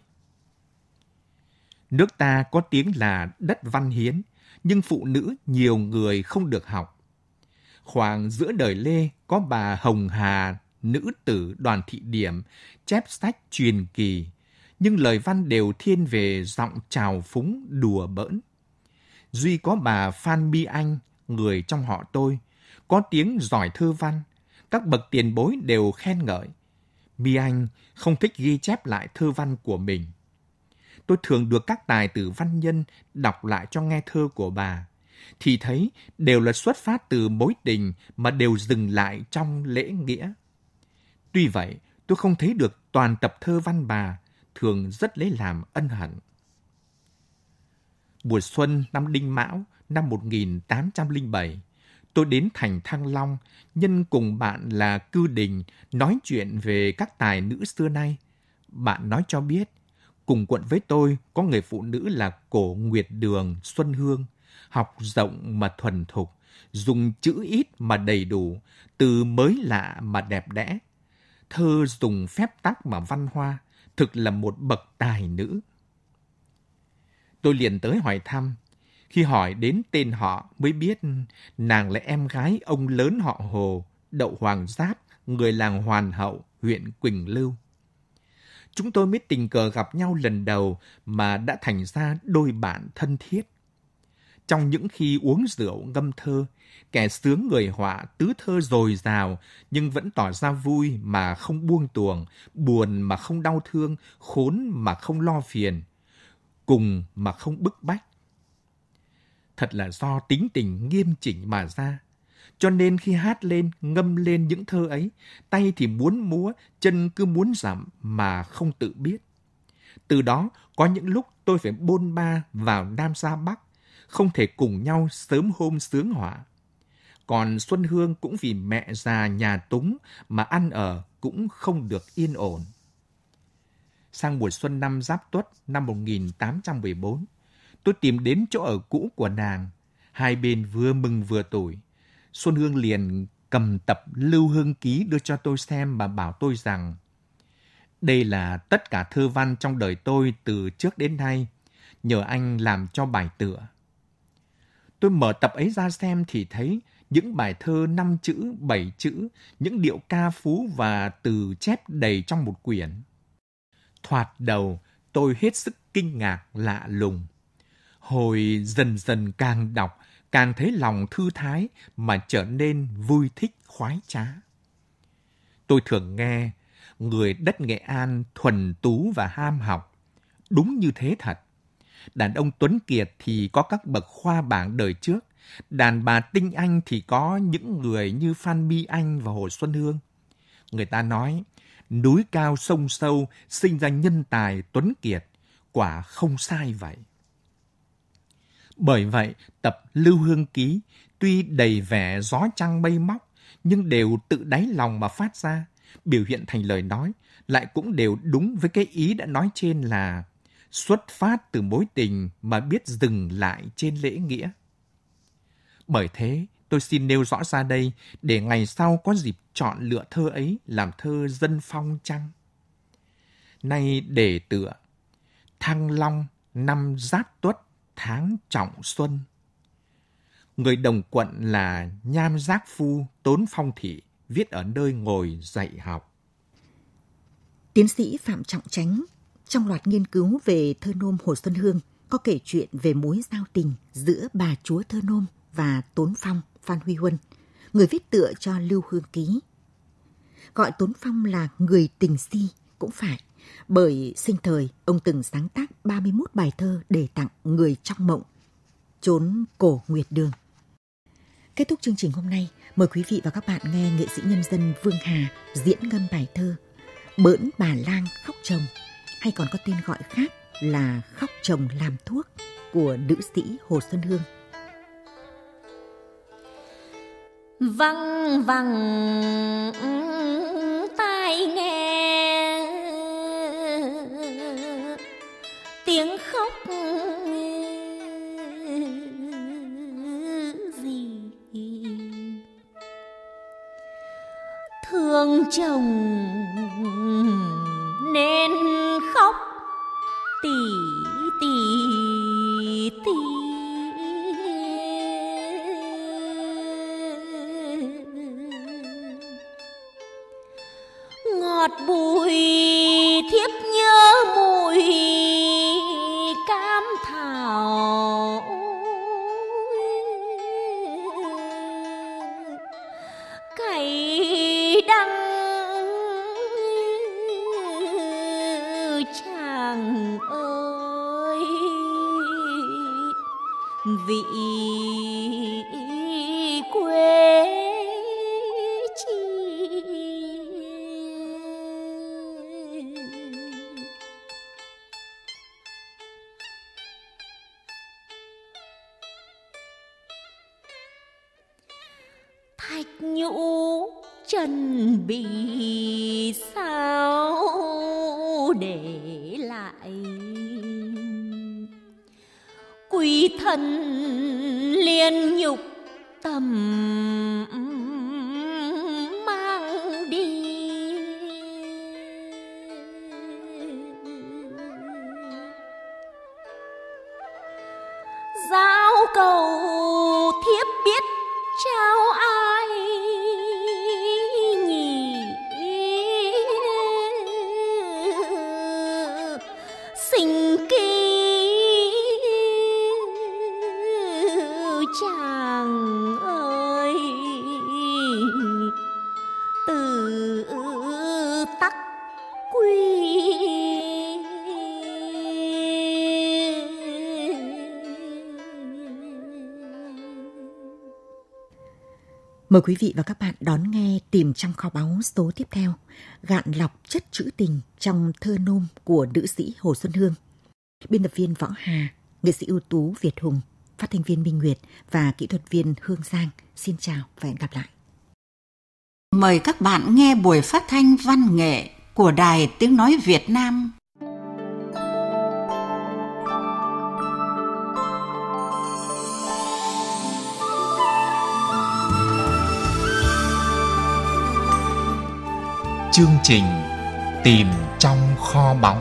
Nước ta có tiếng là đất văn hiến, nhưng phụ nữ nhiều người không được học. Khoảng giữa đời Lê có bà Hồng Hà, nữ tử Đoàn Thị Điểm, chép sách truyền kỳ, nhưng lời văn đều thiên về giọng trào phúng đùa bỡn. Duy có bà Phan My Anh, người trong họ tôi, có tiếng giỏi thơ văn, các bậc tiền bối đều khen ngợi. My Anh không thích ghi chép lại thơ văn của mình. Tôi thường được các tài tử văn nhân đọc lại cho nghe thơ của bà, thì thấy đều là xuất phát từ mối tình mà đều dừng lại trong lễ nghĩa. Tuy vậy, tôi không thấy được toàn tập thơ văn bà, thường rất lấy làm ân hận. Mùa xuân năm Đinh Mão năm một nghìn tám trăm lẻ bảy, tôi đến thành Thăng Long, nhân cùng bạn là Cư Đình nói chuyện về các tài nữ xưa nay. Bạn nói cho biết, cùng quận với tôi có người phụ nữ là Cổ Nguyệt Đường, Xuân Hương, học rộng mà thuần thục, dùng chữ ít mà đầy đủ, từ mới lạ mà đẹp đẽ. Thơ dùng phép tắc mà văn hoa, thực là một bậc tài nữ. Tôi liền tới hỏi thăm. Khi hỏi đến tên họ mới biết nàng là em gái ông lớn họ Hồ, Đậu Hoàng Giáp, người làng Hoàn Hậu, huyện Quỳnh Lưu. Chúng tôi mới tình cờ gặp nhau lần đầu mà đã thành ra đôi bạn thân thiết. Trong những khi uống rượu ngâm thơ, kẻ sướng người họa tứ thơ dồi dào nhưng vẫn tỏ ra vui mà không buông tuồng, buồn mà không đau thương, khốn mà không lo phiền, cùng mà không bức bách. Thật là do tính tình nghiêm chỉnh mà ra. Cho nên khi hát lên, ngâm lên những thơ ấy, tay thì muốn múa, chân cứ muốn dặm mà không tự biết. Từ đó, có những lúc tôi phải bôn ba vào Nam ra Bắc, không thể cùng nhau sớm hôm sướng họa. Còn Xuân Hương cũng vì mẹ già nhà túng mà ăn ở cũng không được yên ổn. Sang mùa xuân năm Giáp Tuất năm một nghìn tám trăm mười bốn, tôi tìm đến chỗ ở cũ của nàng. Hai bên vừa mừng vừa tủi. Xuân Hương liền cầm tập Lưu Hương Ký đưa cho tôi xem và bảo tôi rằng đây là tất cả thơ văn trong đời tôi từ trước đến nay, nhờ anh làm cho bài tựa. Tôi mở tập ấy ra xem thì thấy những bài thơ năm chữ, bảy chữ, những điệu ca phú và từ chép đầy trong một quyển. Thoạt đầu, tôi hết sức kinh ngạc lạ lùng. Hồi dần dần càng đọc, càng thấy lòng thư thái mà trở nên vui thích khoái trá. Tôi thường nghe, người đất Nghệ An thuần tú và ham học. Đúng như thế thật. Đàn ông tuấn kiệt thì có các bậc khoa bảng đời trước, đàn bà tinh anh thì có những người như Phan My Anh và Hồ Xuân Hương. Người ta nói, núi cao sông sâu sinh ra nhân tài tuấn kiệt, quả không sai vậy. Bởi vậy, tập Lưu Hương Ký tuy đầy vẻ gió trăng mây móc, nhưng đều tự đáy lòng mà phát ra, biểu hiện thành lời nói, lại cũng đều đúng với cái ý đã nói trên là xuất phát từ mối tình mà biết dừng lại trên lễ nghĩa. Bởi thế, tôi xin nêu rõ ra đây để ngày sau có dịp chọn lựa thơ ấy làm thơ dân phong chăng. Nay đề tựa Thăng Long năm Giáp Tuất tháng Trọng Xuân. Người đồng quận là Nham Giác Phu Tốn Phong Thị viết ở nơi ngồi dạy học. Tiến sĩ Phạm Trọng Chánh trong loạt nghiên cứu về thơ nôm Hồ Xuân Hương có kể chuyện về mối giao tình giữa bà chúa thơ nôm và Tốn Phong Phan Huy Huân, người viết tựa cho Lưu Hương Ký. Gọi Tốn Phong là người tình si cũng phải, bởi sinh thời ông từng sáng tác ba mươi mốt bài thơ để tặng người trong mộng, chốn cổ Nguyệt Đường. Kết thúc chương trình hôm nay, mời quý vị và các bạn nghe nghệ sĩ nhân dân Vương Hà diễn ngâm bài thơ Bỡn bà lang khóc chồng, hay còn có tên gọi khác là Khóc chồng làm thuốc của nữ sĩ Hồ Xuân Hương. Văng vẳng tai nghe tiếng khóc gì, thương chồng nên khóc tỉ tỉ tỉ. Ngọt bùi thiếp nhớ mùi cam thảo, cày đắng chàng ơi, vị quê thạch nhũ chân bị sao để lại, quý thân liên nhục tầm mang đi. Giao cầu thiếp biết trao ai nhỉ, sinh ký chàng ơi, từ tắc quy. Mời quý vị và các bạn đón nghe Tìm trong kho báu số tiếp theo, gạn lọc chất trữ tình trong thơ nôm của nữ sĩ Hồ Xuân Hương. Biên tập viên Võ Hà, nghệ sĩ ưu tú Việt Hùng, phát thanh viên Minh Nguyệt và kỹ thuật viên Hương Giang. Xin chào và hẹn gặp lại. Mời các bạn nghe buổi phát thanh văn nghệ của Đài Tiếng Nói Việt Nam. Chương trình Tìm trong kho báu.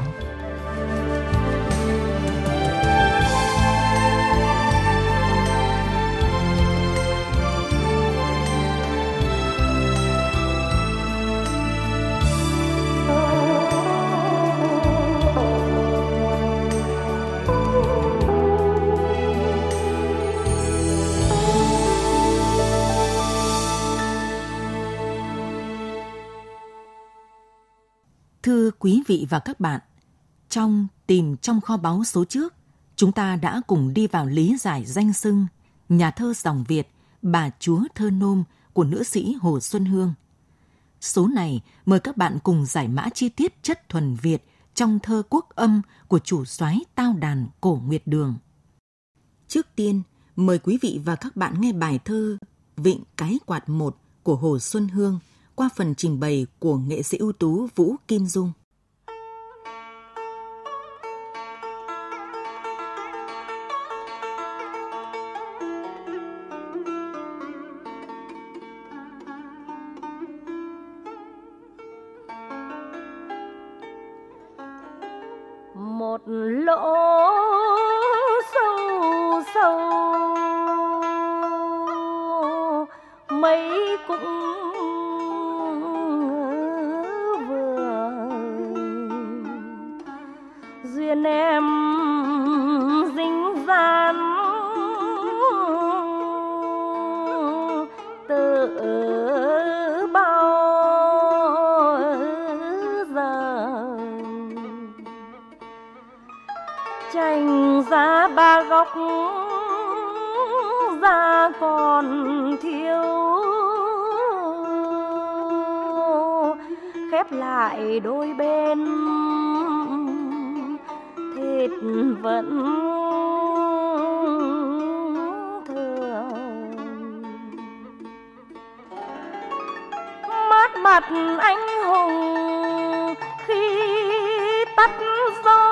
Thưa quý vị và các bạn, trong Tìm trong kho báu số trước, chúng ta đã cùng đi vào lý giải danh xưng nhà thơ dòng Việt, bà chúa thơ nôm của nữ sĩ Hồ Xuân Hương. Số này mời các bạn cùng giải mã chi tiết chất thuần Việt trong thơ quốc âm của chủ soái tao đàn cổ Nguyệt Đường. Trước tiên, mời quý vị và các bạn nghe bài thơ Vịnh Cái Quạt Một của Hồ Xuân Hương qua phần trình bày của nghệ sĩ ưu tú Vũ Kim Dung. Một lỗ sâu sâu mấy cũng duyên em dính dáng từ bao giờ. góc da còn thiếu, khép lại đôi bên thịt vẫn thường. Mát mặt anh hùng khi tắt gió,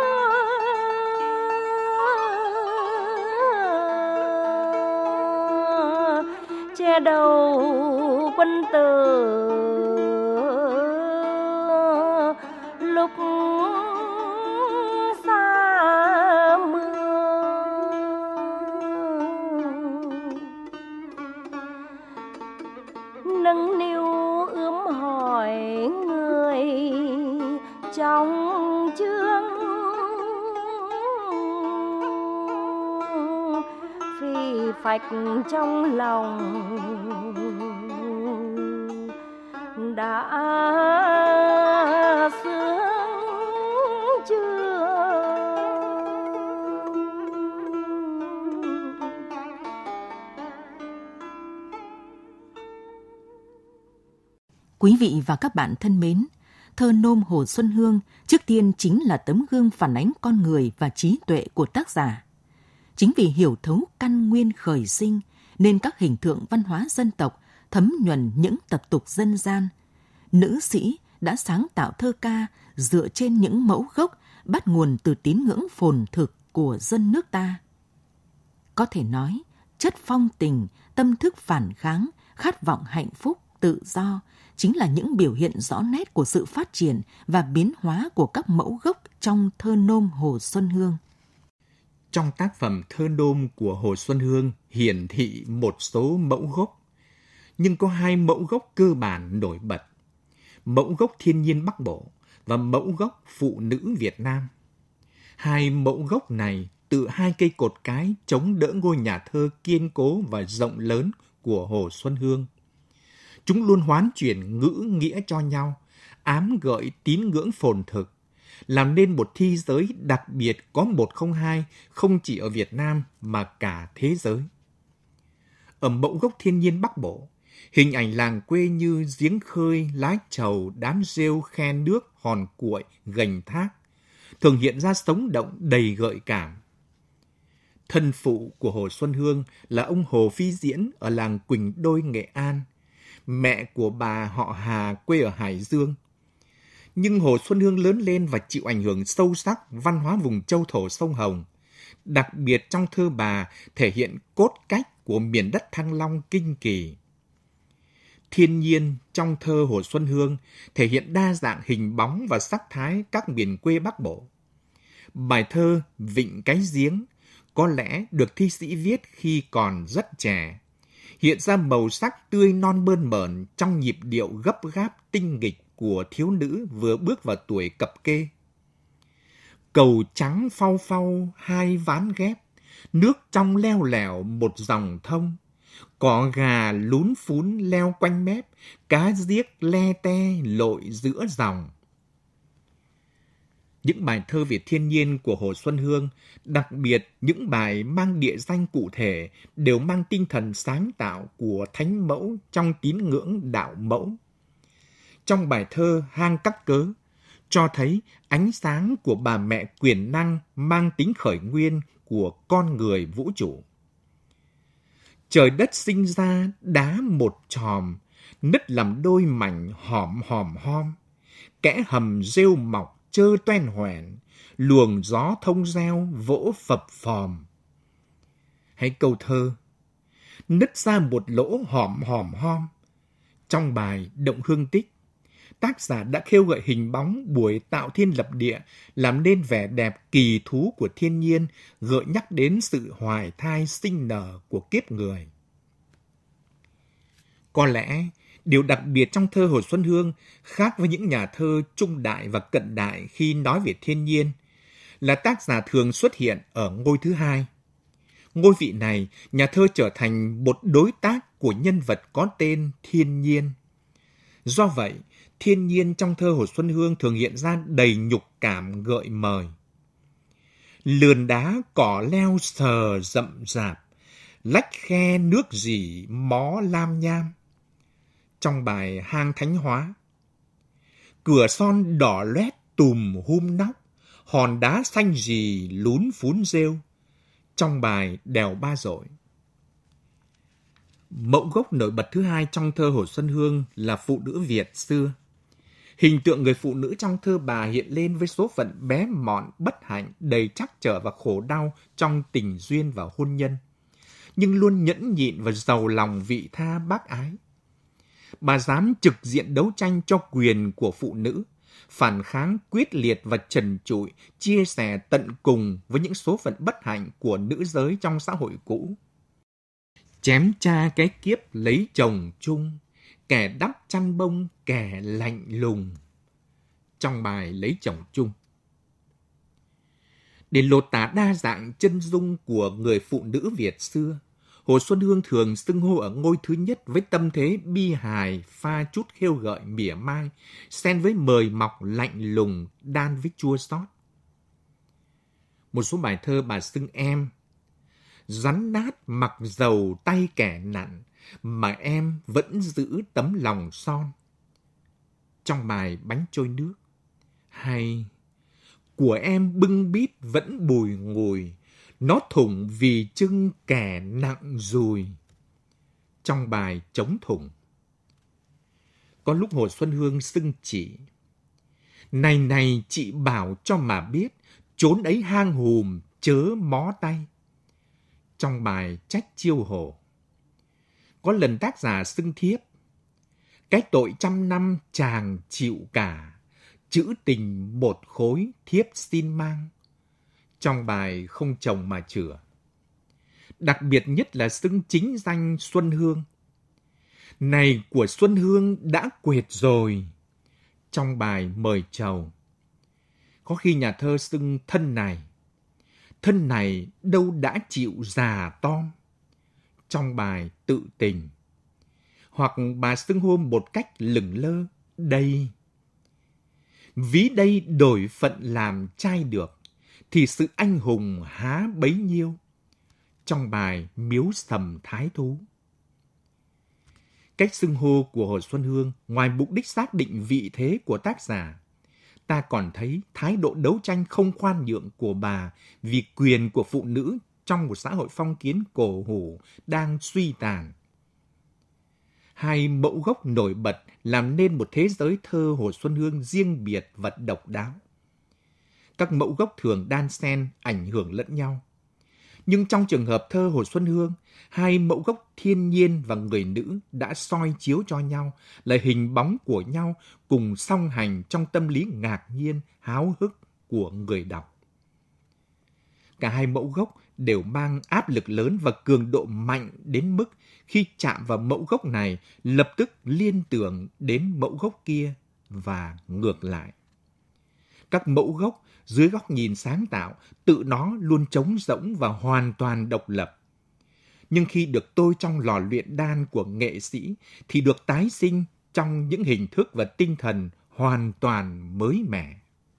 che đầu quân tử lúc xa mưa. Nâng niu ướm hỏi người trong chương, phì phạch trong lòng đã sướng chưa. Quý vị và các bạn thân mến, thơ nôm Hồ Xuân Hương trước tiên chính là tấm gương phản ánh con người và trí tuệ của tác giả. Chính vì hiểu thấu căn nguyên khởi sinh nên các hình tượng văn hóa dân tộc thấm nhuần những tập tục dân gian, nữ sĩ đã sáng tạo thơ ca dựa trên những mẫu gốc bắt nguồn từ tín ngưỡng phồn thực của dân nước ta. Có thể nói, chất phong tình, tâm thức phản kháng, khát vọng hạnh phúc, tự do chính là những biểu hiện rõ nét của sự phát triển và biến hóa của các mẫu gốc trong thơ nôm Hồ Xuân Hương. Trong tác phẩm thơ nôm của Hồ Xuân Hương hiển thị một số mẫu gốc, nhưng có hai mẫu gốc cơ bản nổi bật: mẫu gốc thiên nhiên Bắc Bộ và mẫu gốc phụ nữ Việt Nam. Hai mẫu gốc này tự hai cây cột cái chống đỡ ngôi nhà thơ kiên cố và rộng lớn của Hồ Xuân Hương. Chúng luôn hoán chuyển ngữ nghĩa cho nhau, ám gợi tín ngưỡng phồn thực, làm nên một thi giới đặc biệt có một không hai không chỉ ở Việt Nam mà cả thế giới. Ở mẫu gốc thiên nhiên Bắc Bộ, hình ảnh làng quê như giếng khơi, lá trầu, đám rêu, khe nước, hòn cuội, gành thác, thường hiện ra sống động đầy gợi cảm. Thân phụ của Hồ Xuân Hương là ông Hồ Phi Diễn ở làng Quỳnh Đôi, Nghệ An, mẹ của bà họ Hà quê ở Hải Dương. Nhưng Hồ Xuân Hương lớn lên và chịu ảnh hưởng sâu sắc văn hóa vùng châu thổ sông Hồng. Đặc biệt trong thơ bà thể hiện cốt cách của miền đất Thăng Long kinh kỳ. Thiên nhiên trong thơ Hồ Xuân Hương thể hiện đa dạng hình bóng và sắc thái các miền quê Bắc Bộ. Bài thơ Vịnh Cái Giếng có lẽ được thi sĩ viết khi còn rất trẻ, hiện ra màu sắc tươi non bơn mởn trong nhịp điệu gấp gáp tinh nghịch của thiếu nữ vừa bước vào tuổi cập kê. Cầu trắng phau phau hai ván ghép, nước trong leo lẻo một dòng thông, cỏ gà lún phún leo quanh mép, cá giếc le te lội giữa dòng. Những bài thơ về thiên nhiên của Hồ Xuân Hương, đặc biệt những bài mang địa danh cụ thể, đều mang tinh thần sáng tạo của thánh mẫu trong tín ngưỡng đạo mẫu. Trong bài thơ Hang Các Cớ, cho thấy ánh sáng của bà mẹ quyền năng mang tính khởi nguyên của con người vũ trụ. Trời đất sinh ra đá một chòm, nứt làm đôi mảnh hòm hòm hom, kẽ hầm rêu mọc trơ toen hoẻn, luồng gió thông reo vỗ phập phòm. Hay câu thơ nứt ra một lỗ hòm hòm hom. Trong bài Động Hương Tích, tác giả đã khêu gợi hình bóng buổi tạo thiên lập địa, làm nên vẻ đẹp kỳ thú của thiên nhiên, gợi nhắc đến sự hoài thai sinh nở của kiếp người. Có lẽ, điều đặc biệt trong thơ Hồ Xuân Hương, khác với những nhà thơ trung đại và cận đại khi nói về thiên nhiên, là tác giả thường xuất hiện ở ngôi thứ hai. Ngôi vị này, nhà thơ trở thành một đối tác của nhân vật có tên thiên nhiên. Do vậy, thiên nhiên trong thơ Hồ Xuân Hương thường hiện ra đầy nhục cảm gợi mời. lườn đá cỏ leo sờ rậm rạp, lách khe nước dỉ mó lam nham. Trong bài Hang Thánh Hóa, cửa son đỏ loét tùm hum nóc, hòn đá xanh rì lún phún rêu. Trong bài Đèo Ba Dội. Mẫu gốc nổi bật thứ hai trong thơ Hồ Xuân Hương là phụ nữ Việt xưa. Hình tượng người phụ nữ trong thơ bà hiện lên với số phận bé mọn, bất hạnh, đầy trắc trở và khổ đau trong tình duyên và hôn nhân, nhưng luôn nhẫn nhịn và giàu lòng vị tha bác ái. Bà dám trực diện đấu tranh cho quyền của phụ nữ, phản kháng quyết liệt và trần trụi, chia sẻ tận cùng với những số phận bất hạnh của nữ giới trong xã hội cũ. Chém cha cái kiếp lấy chồng chung, kẻ đắp chăn bông, kẻ lạnh lùng. Trong bài Lấy chồng chung. Để lột tả đa dạng chân dung của người phụ nữ Việt xưa, Hồ Xuân Hương thường xưng hô ở ngôi thứ nhất với tâm thế bi hài, pha chút khêu gợi mỉa mai, xen với mời mọc lạnh lùng, đan với chua xót. Một số bài thơ bà xưng em: rắn nát mặc dầu tay kẻ nặn, mà em vẫn giữ tấm lòng son. Trong bài Bánh trôi nước. Hay của em bưng bít vẫn bùi ngùi, nó thủng vì chưng kẻ nặng dùi. Trong bài Chống thủng. Có lúc Hồ Xuân Hương xưng chị: này này chị bảo cho mà biết, trốn ấy hang hùm chớ mó tay. Trong bài Trách chiêu hồ. Có lần tác giả xưng thiếp: cái tội trăm năm chàng chịu cả, chữ tình một khối thiếp xin mang. Trong bài Không chồng mà chửa. Đặc biệt nhất là xưng chính danh Xuân Hương: này của Xuân Hương đã quệt rồi. Trong bài Mời trầu. Có khi nhà thơ xưng thân này: thân này đâu đã chịu già tom. Trong bài Tự tình. Hoặc bà xưng hô một cách lửng lơ: đây. Ví đây đổi phận làm trai được, thì sự anh hùng há bấy nhiêu. Trong bài Miếu sầm thái thú. Cách xưng hô của Hồ Xuân Hương, ngoài mục đích xác định vị thế của tác giả, ta còn thấy thái độ đấu tranh không khoan nhượng của bà vì quyền của phụ nữ trong một xã hội phong kiến cổ hủ đang suy tàn. Hai mẫu gốc nổi bật làm nên một thế giới thơ Hồ Xuân Hương riêng biệt và độc đáo. Các mẫu gốc thường đan xen, ảnh hưởng lẫn nhau. Nhưng trong trường hợp thơ Hồ Xuân Hương, hai mẫu gốc thiên nhiên và người nữ đã soi chiếu cho nhau, là hình bóng của nhau cùng song hành trong tâm lý ngạc nhiên, háo hức của người đọc. Cả hai mẫu gốc đều mang áp lực lớn và cường độ mạnh đến mức khi chạm vào mẫu gốc này, lập tức liên tưởng đến mẫu gốc kia và ngược lại. Các mẫu gốc dưới góc nhìn sáng tạo, tự nó luôn trống rỗng và hoàn toàn độc lập. Nhưng khi được tôi trong lò luyện đan của nghệ sĩ, thì được tái sinh trong những hình thức và tinh thần hoàn toàn mới mẻ.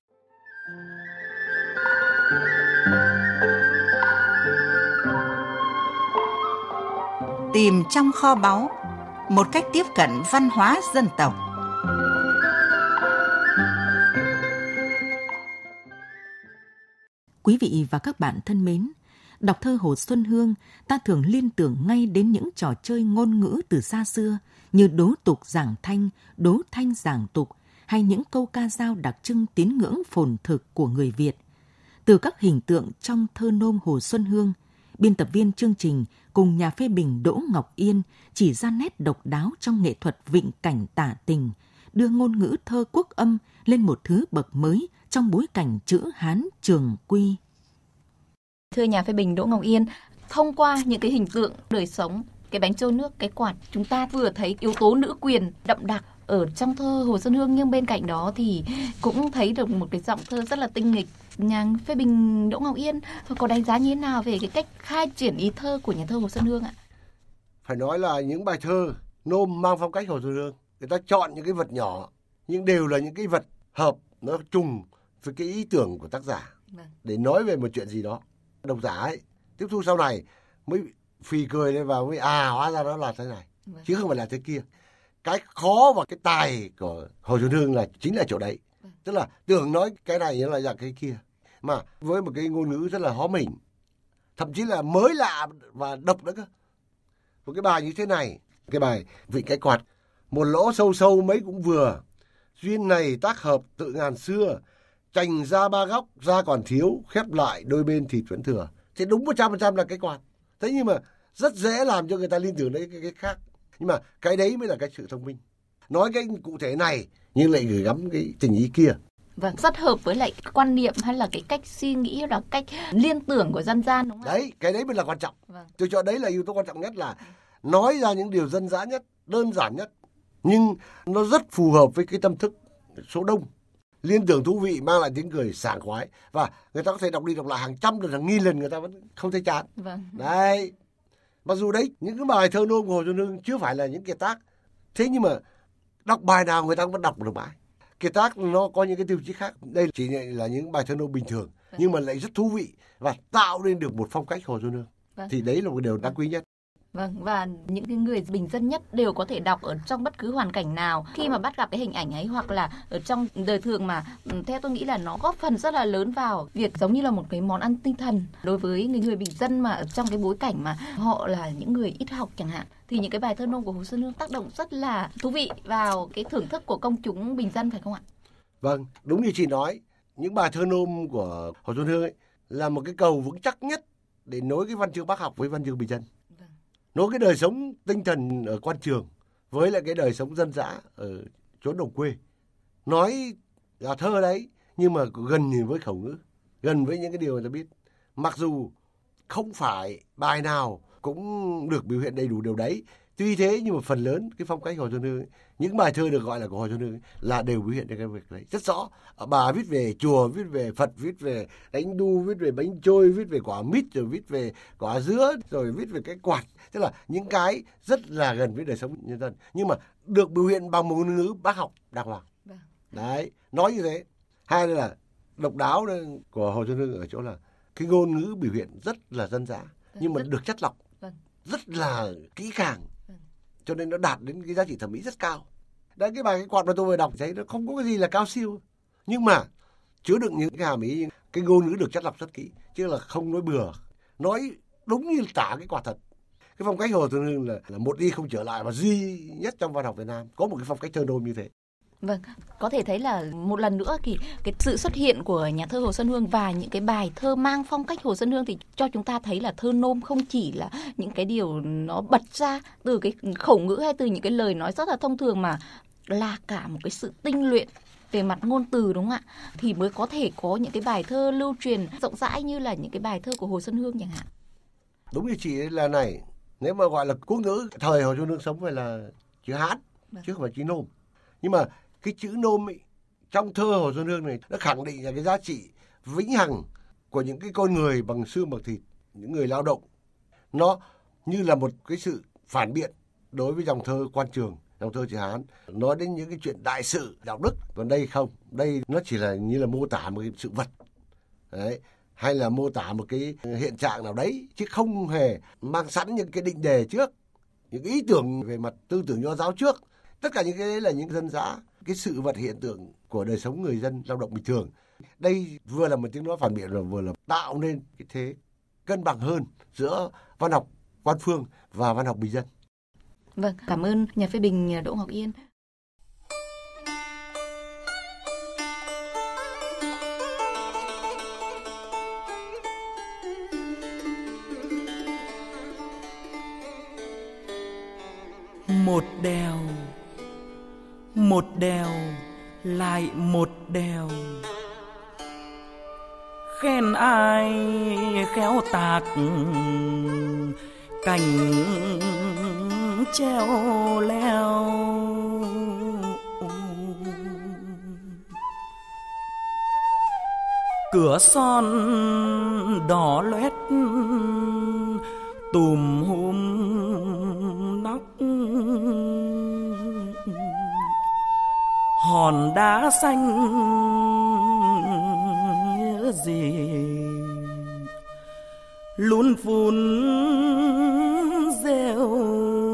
Tìm trong kho báu, một cách tiếp cận văn hóa dân tộc. Quý vị và các bạn thân mến, đọc thơ Hồ Xuân Hương, ta thường liên tưởng ngay đến những trò chơi ngôn ngữ từ xa xưa như đố tục giảng thanh, đố thanh giảng tục, hay những câu ca dao đặc trưng tín ngưỡng phồn thực của người Việt. Từ các hình tượng trong thơ nôm Hồ Xuân Hương, biên tập viên chương trình cùng nhà phê bình Đỗ Ngọc Yên chỉ ra nét độc đáo trong nghệ thuật vịnh cảnh tả tình, đưa ngôn ngữ thơ quốc âm lên một thứ bậc mới trong bối cảnh chữ Hán trường quy. Thưa nhà phê bình Đỗ Ngọc Yên, thông qua những cái hình tượng đời sống, cái bánh trôi nước, cái quạt, chúng ta vừa thấy yếu tố nữ quyền đậm đặc ở trong thơ Hồ Xuân Hương, nhưng bên cạnh đó thì cũng thấy được một cái giọng thơ rất là tinh nghịch. Nhà phê bình Đỗ Ngọc Yên có đánh giá như thế nào về cái cách khai triển ý thơ của nhà thơ Hồ Xuân Hương ạ? Phải nói là những bài thơ nôm mang phong cách Hồ Xuân Hương, người ta chọn những cái vật nhỏ, nhưng đều là những cái vật hợp, nó trùng với cái ý tưởng của tác giả. vâng. để nói về một chuyện gì đó. Độc giả ấy tiếp thu sau này mới phì cười lên và mới à hóa ra đó là thế này, vâng. chứ không phải là thế kia. Cái khó và cái tài của Hồ Xuân Hương là chính là chỗ đấy, vâng. tức là tưởng nói cái này là dạng cái kia, mà với một cái ngôn ngữ rất là hóm hỉnh, thậm chí là mới lạ và độc nữa cơ. Một cái bài như thế này, cái bài Vịnh Cái Quạt: một lỗ sâu sâu mấy cũng vừa, duyên này tác hợp tự ngàn xưa, chành ra ba góc ra còn thiếu, khép lại đôi bên thịt vẫn thừa. Thì đúng một trăm phần trăm là cái quạt. Thế nhưng mà rất dễ làm cho người ta liên tưởng đến cái, cái khác. Nhưng mà cái đấy mới là cái sự thông minh. Nói cái cụ thể này nhưng lại gửi gắm cái tình ý kia. Vâng, rất hợp với lại quan niệm hay là cái cách suy nghĩ, là cách liên tưởng của dân gian, đúng không? Đấy, cái đấy mới là quan trọng. Vâng. Tôi cho đấy là yếu tố quan trọng nhất, là nói ra những điều dân dã nhất, đơn giản nhất, nhưng nó rất phù hợp với cái tâm thức số đông. Liên tưởng thú vị, mang lại tiếng cười sảng khoái, và người ta có thể đọc đi đọc lại hàng trăm lần, hàng nghìn lần người ta vẫn không thấy chán. Vâng. Đấy, mặc dù đấy những cái bài thơ nôm của Hồ Xuân Hương chưa phải là những kiệt tác, thế nhưng mà đọc bài nào người ta vẫn đọc được bài. Kiệt tác nó có những cái tiêu chí khác, đây chỉ là những bài thơ nôm bình thường, vâng. nhưng mà lại rất thú vị và tạo nên được một phong cách Hồ Xuân Hương. Vâng. Thì đấy là một điều đáng quý nhất. Vâng, và những cái người bình dân nhất đều có thể đọc ở trong bất cứ hoàn cảnh nào, khi mà bắt gặp cái hình ảnh ấy, hoặc là ở trong đời thường, mà theo tôi nghĩ là nó góp phần rất là lớn vào việc giống như là một cái món ăn tinh thần đối với người người bình dân, mà ở trong cái bối cảnh mà họ là những người ít học chẳng hạn, thì những cái bài thơ nôm của Hồ Xuân Hương tác động rất là thú vị vào cái thưởng thức của công chúng bình dân, phải không ạ? Vâng, đúng như chị nói, những bài thơ nôm của Hồ Xuân Hương ấy là một cái cầu vững chắc nhất để nối cái văn chương bác học với văn chương bình dân. Nối cái đời sống tinh thần ở quan trường với lại cái đời sống dân dã ở chốn đồng quê. Nói là thơ đấy, nhưng mà gần như với khẩu ngữ, gần với những cái điều người ta biết. Mặc dù không phải bài nào cũng được biểu hiện đầy đủ điều đấy, tuy thế nhưng mà phần lớn cái phong cách Hồ Xuân Hương, những bài thơ được gọi là của Hồ Xuân Hương là đều biểu hiện được cái việc đấy rất rõ. Bà viết về chùa, viết về Phật, viết về đánh đu, viết về bánh trôi, viết về quả mít, rồi viết về quả dứa, rồi viết về cái quạt. Tức là những cái rất là gần với đời sống nhân dân, nhưng mà được biểu hiện bằng một ngôn ngữ bác học đàng hoàng. Vâng. Đấy, nói như thế. Hai là độc đáo của Hồ Xuân Hương ở chỗ là cái ngôn ngữ biểu hiện rất là dân dã, vâng, nhưng mà rất... được chất lọc, vâng. rất là kỹ càng, vâng. cho nên nó đạt đến cái giá trị thẩm mỹ rất cao. Đấy, cái bài Cái Quạt mà tôi vừa đọc thấy nó không có cái gì là cao siêu, nhưng mà chứa đựng những cái hàm ý, cái ngôn ngữ được chất lọc rất kỹ, chứ là không nói bừa, nói đúng như tả cái quạt thật. Cái phong cách Hồ Xuân Hương là, là một đi không trở lại và duy nhất trong văn học Việt Nam có một cái phong cách thơ nôm như thế. Vâng, có thể thấy là một lần nữa thì cái sự xuất hiện của nhà thơ Hồ Xuân Hương và những cái bài thơ mang phong cách Hồ Xuân Hương thì cho chúng ta thấy là thơ nôm không chỉ là những cái điều nó bật ra từ cái khẩu ngữ hay từ những cái lời nói rất là thông thường, mà là cả một cái sự tinh luyện về mặt ngôn từ, đúng không ạ? Thì mới có thể có những cái bài thơ lưu truyền rộng rãi như là những cái bài thơ của Hồ Xuân Hương chẳng hạn. Đúng như chị là này, nếu mà gọi là quốc ngữ thời Hồ Xuân Hương sống phải là chữ Hán, vâng. chứ không phải chữ nôm. Nhưng mà cái chữ nôm ấy, trong thơ Hồ Xuân Hương này nó khẳng định là cái giá trị vĩnh hằng của những cái con người bằng xương bằng thịt, những người lao động. Nó như là một cái sự phản biện đối với dòng thơ quan trường, dòng thơ chữ Hán, nói đến những cái chuyện đại sự, đạo đức. Còn đây không, đây nó chỉ là như là mô tả một cái sự vật. Đấy, hay là mô tả một cái hiện trạng nào đấy, chứ không hề mang sẵn những cái định đề trước, những ý tưởng về mặt tư tưởng nho giáo trước. Tất cả những cái đấy là những dân dã, cái sự vật hiện tượng của đời sống người dân lao động bình thường. Đây vừa là một tiếng nói phản biện và vừa là tạo nên cái thế cân bằng hơn giữa văn học quan phương và văn học bình dân. Vâng, cảm ơn nhà phê bình Đỗ Ngọc Yên. Một đèo, một đèo, lại một đèo, khen ai khéo tạc cành treo leo. Cửa son đỏ loét tùm hum nóc, hòn đá xanh gì lún phún reo.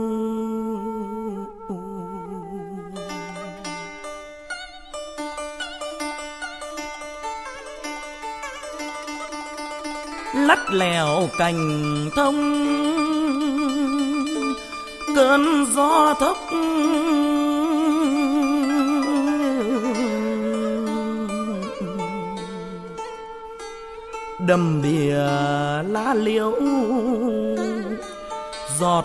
Lắt lèo cành thông cơn gió thốc đầm bìa lá liễu giọt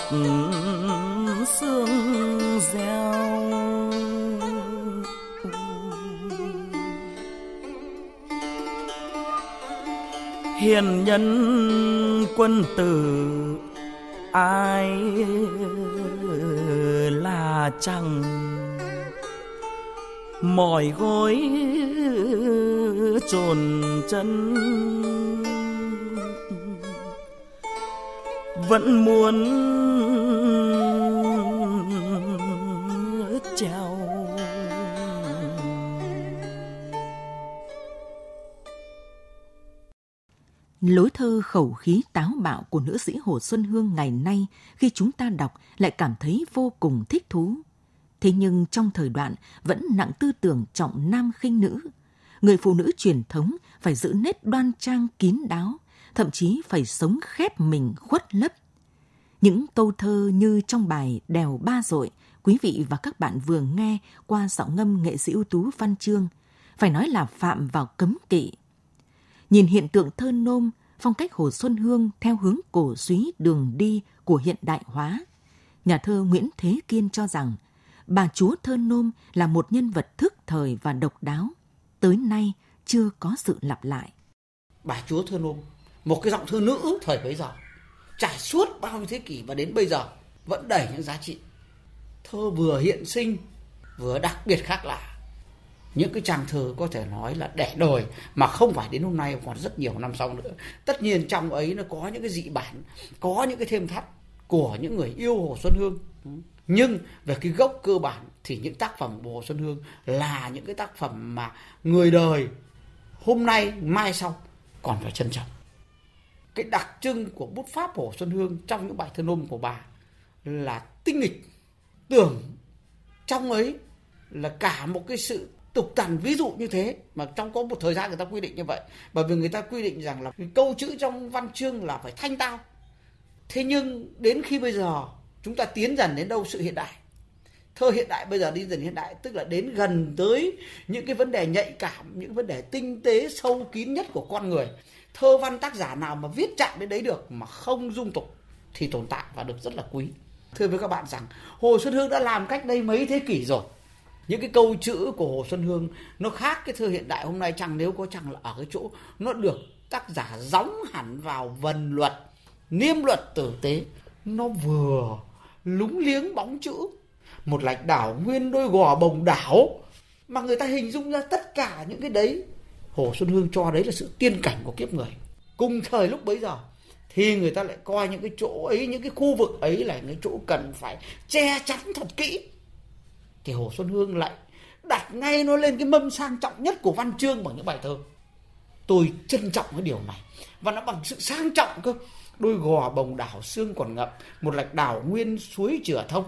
sương reo. Hiền nhân quân tử ai là chẳng mỏi gối chồn chân vẫn muốn treo. Lối thơ khẩu khí táo bạo của nữ sĩ Hồ Xuân Hương ngày nay khi chúng ta đọc lại cảm thấy vô cùng thích thú. Thế nhưng trong thời đoạn vẫn nặng tư tưởng trọng nam khinh nữ. Người phụ nữ truyền thống phải giữ nét đoan trang kín đáo, thậm chí phải sống khép mình khuất lấp. Những câu thơ như trong bài Đèo Ba Dội, quý vị và các bạn vừa nghe qua giọng ngâm nghệ sĩ ưu tú Văn Chương, phải nói là phạm vào cấm kỵ. Nhìn hiện tượng thơ nôm, phong cách Hồ Xuân Hương theo hướng cổ súy đường đi của hiện đại hóa, nhà thơ Nguyễn Thế Kiên cho rằng bà chúa thơ nôm là một nhân vật thức thời và độc đáo, tới nay chưa có sự lặp lại. Bà chúa thơ nôm, một cái giọng thơ nữ thời bấy giờ, trải suốt bao nhiêu thế kỷ và đến bây giờ vẫn đầy những giá trị. Thơ vừa hiện sinh, vừa đặc biệt khác lạ. Những cái trang thơ có thể nói là đẻ đời mà không phải đến hôm nay, còn rất nhiều năm sau nữa. Tất nhiên trong ấy nó có những cái dị bản, có những cái thêm thắt của những người yêu Hồ Xuân Hương. Nhưng về cái gốc cơ bản thì những tác phẩm của Hồ Xuân Hương là những cái tác phẩm mà người đời hôm nay, mai sau còn phải trân trọng. Cái đặc trưng của bút pháp Hồ Xuân Hương trong những bài thơ nôm của bà là tinh nghịch, tưởng trong ấy là cả một cái sự tục tằn, ví dụ như thế mà trong có một thời gian người ta quy định như vậy, bởi vì người ta quy định rằng là cái câu chữ trong văn chương là phải thanh tao. Thế nhưng đến khi bây giờ chúng ta tiến dần đến đâu? Sự hiện đại. Thơ hiện đại bây giờ đi dần hiện đại, tức là đến gần tới những cái vấn đề nhạy cảm, những vấn đề tinh tế sâu kín nhất của con người. Thơ văn tác giả nào mà viết chạm đến đấy được mà không dung tục thì tồn tại và được rất là quý. Thưa với các bạn rằng Hồ Xuân Hương đã làm cách đây mấy thế kỷ rồi. Những cái câu chữ của Hồ Xuân Hương nó khác cái thơ hiện đại hôm nay chăng, nếu có chăng là ở cái chỗ nó được tác giả gióng hẳn vào vần luật, niêm luật tử tế. Nó vừa lúng liếng bóng chữ, một lạch đảo nguyên đôi gò bồng đảo, mà người ta hình dung ra tất cả những cái đấy. Hồ Xuân Hương cho đấy là sự tiên cảnh của kiếp người. Cùng thời lúc bấy giờ thì người ta lại coi những cái chỗ ấy, những cái khu vực ấy là những chỗ cần phải che chắn thật kỹ. Thì Hồ Xuân Hương lại đặt ngay nó lên cái mâm sang trọng nhất của văn chương bằng những bài thơ. Tôi trân trọng cái điều này, và nó bằng sự sang trọng cơ. Đôi gò bồng đảo xương còn ngậm, một lạch đảo nguyên suối chửa thông.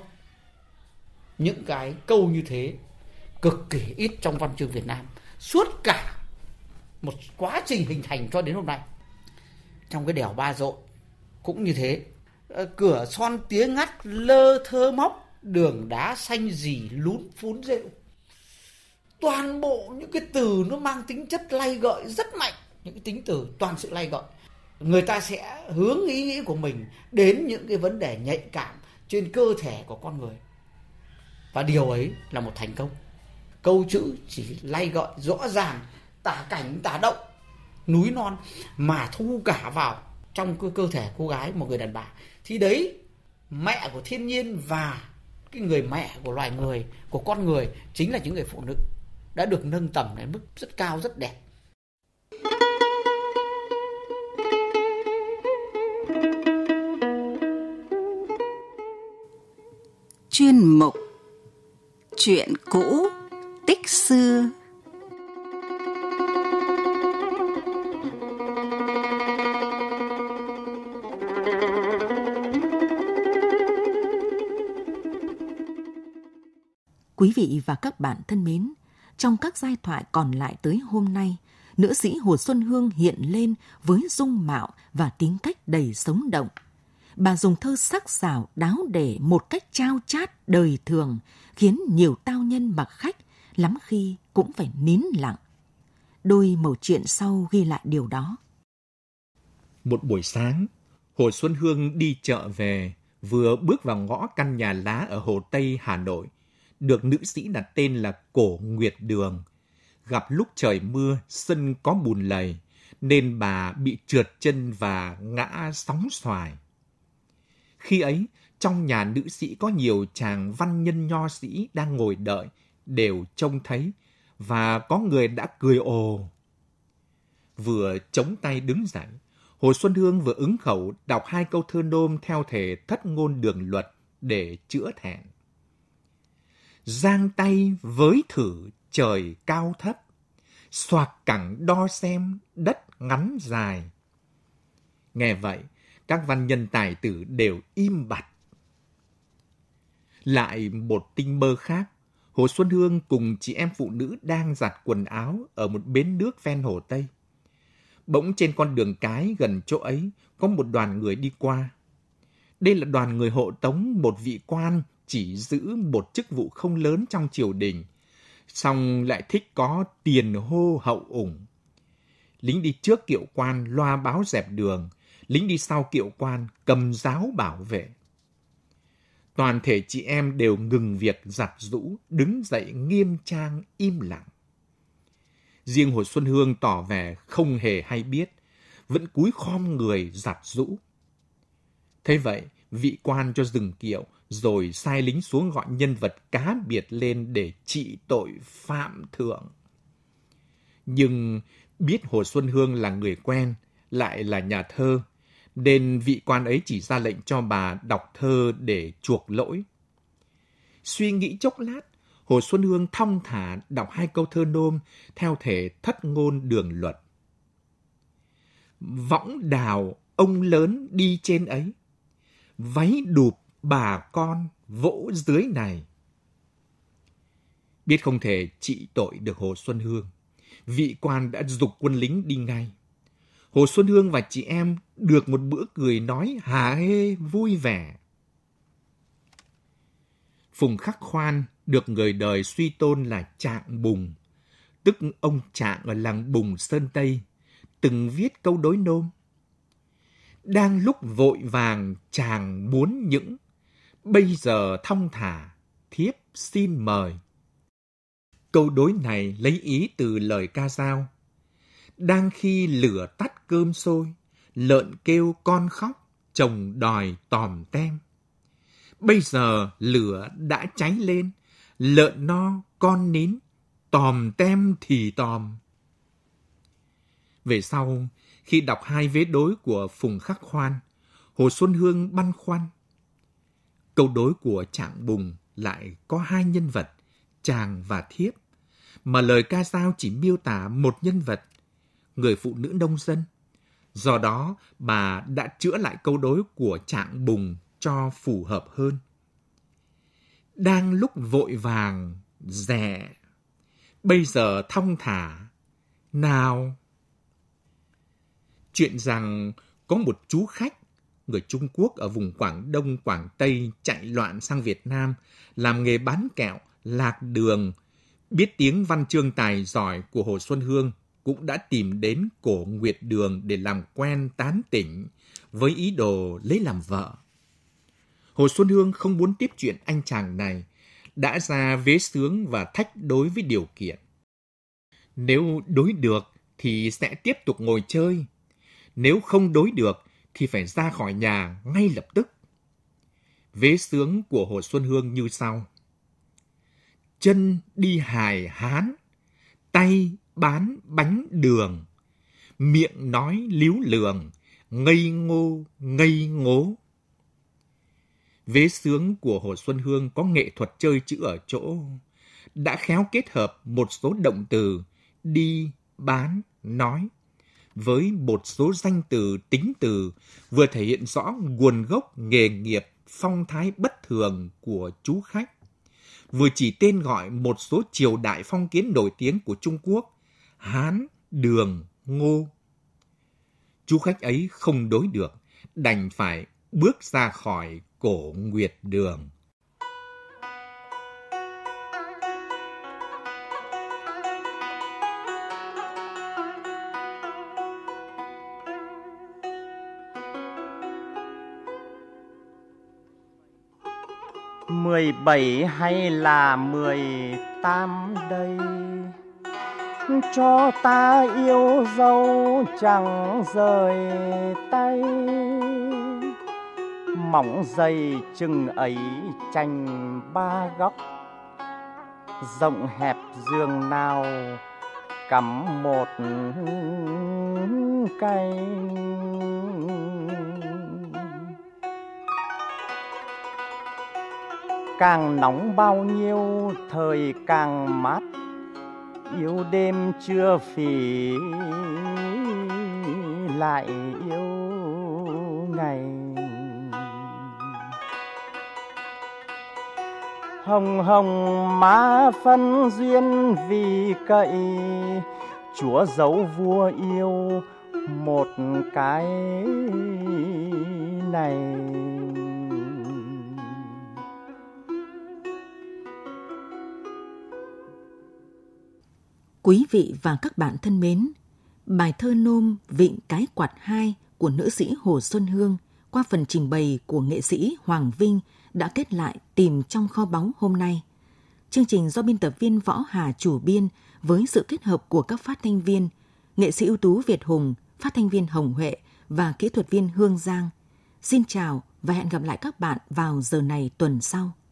Những cái câu như thế cực kỳ ít trong văn chương Việt Nam suốt cả một quá trình hình thành cho đến hôm nay. Trong cái Đèo Ba Dội cũng như thế. Cửa son tía ngắt lơ thơ móc, đường đá xanh rì lún phún rêu. Toàn bộ những cái từ nó mang tính chất lay gợi rất mạnh. Những cái tính từ toàn sự lay gợi. Người ta sẽ hướng ý nghĩ của mình đến những cái vấn đề nhạy cảm trên cơ thể của con người. Và điều ấy là một thành công. Câu chữ chỉ lay gợi rõ ràng, tả cảnh, tả động, núi non mà thu cả vào trong cơ, cơ thể cô gái, một người đàn bà. Thì đấy, mẹ của thiên nhiên và cái người mẹ của loài người, của con người chính là những người phụ nữ đã được nâng tầm đến mức rất cao, rất đẹp. Chuyên mục Chuyện cũ tích xưa. Quý vị và các bạn thân mến, trong các giai thoại còn lại tới hôm nay, nữ sĩ Hồ Xuân Hương hiện lên với dung mạo và tính cách đầy sống động. Bà dùng thơ sắc sảo, đáo để một cách trao chát đời thường, khiến nhiều tao nhân mặc khách lắm khi cũng phải nín lặng. Đôi mẩu chuyện sau ghi lại điều đó. Một buổi sáng, Hồ Xuân Hương đi chợ về, vừa bước vào ngõ căn nhà lá ở Hồ Tây, Hà Nội, được nữ sĩ đặt tên là Cổ Nguyệt Đường. Gặp lúc trời mưa, sân có bùn lầy, nên bà bị trượt chân và ngã sóng xoài. Khi ấy, trong nhà nữ sĩ có nhiều chàng văn nhân nho sĩ đang ngồi đợi, đều trông thấy, và có người đã cười ồ. Vừa chống tay đứng dậy, Hồ Xuân Hương vừa ứng khẩu đọc hai câu thơ nôm theo thể thất ngôn đường luật để chữa thẹn. Giang tay với thử trời cao thấp, xoạc cẳng đo xem đất ngắn dài. Nghe vậy, các văn nhân tài tử đều im bặt. Lại một tinh mơ khác, Hồ Xuân Hương cùng chị em phụ nữ đang giặt quần áo ở một bến nước ven Hồ Tây. Bỗng trên con đường cái gần chỗ ấy có một đoàn người đi qua. Đây là đoàn người hộ tống một vị quan chỉ giữ một chức vụ không lớn trong triều đình, song lại thích có tiền hô hậu ủng. Lính đi trước kiệu quan loa báo dẹp đường, lính đi sau kiệu quan cầm giáo bảo vệ. Toàn thể chị em đều ngừng việc giặt giũ, đứng dậy nghiêm trang im lặng. Riêng Hồ Xuân Hương tỏ vẻ không hề hay biết, vẫn cúi khom người giặt giũ. Thế vậy, vị quan cho dừng kiệu, rồi sai lính xuống gọi nhân vật cá biệt lên để trị tội phạm thượng. Nhưng biết Hồ Xuân Hương là người quen, lại là nhà thơ, nên vị quan ấy chỉ ra lệnh cho bà đọc thơ để chuộc lỗi. Suy nghĩ chốc lát, Hồ Xuân Hương thong thả đọc hai câu thơ nôm theo thể thất ngôn đường luật. Võng đào ông lớn đi trên ấy, váy đụp bà con vỗ dưới này. Biết không thể trị tội được Hồ Xuân Hương, vị quan đã giục quân lính đi ngay. Hồ Xuân Hương và chị em được một bữa cười nói hả hê vui vẻ. Phùng Khắc Khoan được người đời suy tôn là Trạng Bùng, tức ông Trạng ở làng Bùng Sơn Tây, từng viết câu đối nôm. Đang lúc vội vàng chàng muốn những, bây giờ thong thả, thiếp xin mời. Câu đối này lấy ý từ lời ca dao. Đang khi lửa tắt cơm sôi, lợn kêu con khóc, chồng đòi tòm tem. Bây giờ lửa đã cháy lên, lợn no con nín, tòm tem thì tòm. Về sau, khi đọc hai vế đối của Phùng Khắc Khoan, Hồ Xuân Hương băn khoăn. Câu đối của Trạng Bùng lại có hai nhân vật, chàng và thiếp, mà lời ca dao chỉ miêu tả một nhân vật, người phụ nữ nông dân. Do đó, bà đã chữa lại câu đối của Trạng Bùng cho phù hợp hơn. Đang lúc vội vàng, rẻ, bây giờ thong thả, nào. Chuyện rằng có một chú khách, người Trung Quốc ở vùng Quảng Đông, Quảng Tây chạy loạn sang Việt Nam, làm nghề bán kẹo, lạc đường, biết tiếng văn chương tài giỏi của Hồ Xuân Hương, cũng đã tìm đến Cổ Nguyệt Đường để làm quen tán tỉnh, với ý đồ lấy làm vợ. Hồ Xuân Hương không muốn tiếp chuyện anh chàng này, đã ra vế xướng và thách đối với điều kiện. Nếu đối được thì sẽ tiếp tục ngồi chơi, nếu không đối được thì phải ra khỏi nhà ngay lập tức. Vế xướng của Hồ Xuân Hương như sau. Chân đi hài hán, tay bán bánh đường, miệng nói líu lường, ngây ngô ngây ngố. Vế xướng của Hồ Xuân Hương có nghệ thuật chơi chữ ở chỗ đã khéo kết hợp một số động từ đi, bán, nói với một số danh từ, tính từ, vừa thể hiện rõ nguồn gốc nghề nghiệp, phong thái bất thường của chú khách, vừa chỉ tên gọi một số triều đại phong kiến nổi tiếng của Trung Quốc, Hán, Đường, Ngô. Chú khách ấy không đối được, đành phải bước ra khỏi cổ Nguyệt Đường. Mười bảy hay là mười tám đây, cho ta yêu dấu chẳng rời tay. Mỏng dày chừng ấy chành ba góc, rộng hẹp giường nào cắm một cây. Càng nóng bao nhiêu thời càng mát, yêu đêm chưa phì lại yêu ngày. Hồng hồng má phân duyên vì cậy, Chúa giấu vua yêu một cái này. Quý vị và các bạn thân mến, bài thơ nôm Vịn Cái Quạt hai của nữ sĩ Hồ Xuân Hương qua phần trình bày của nghệ sĩ Hoàng Vinh đã kết lại Tìm trong kho báu hôm nay. Chương trình do biên tập viên Võ Hà chủ biên với sự kết hợp của các phát thanh viên, nghệ sĩ ưu tú Việt Hùng, phát thanh viên Hồng Huệ và kỹ thuật viên Hương Giang. Xin chào và hẹn gặp lại các bạn vào giờ này tuần sau.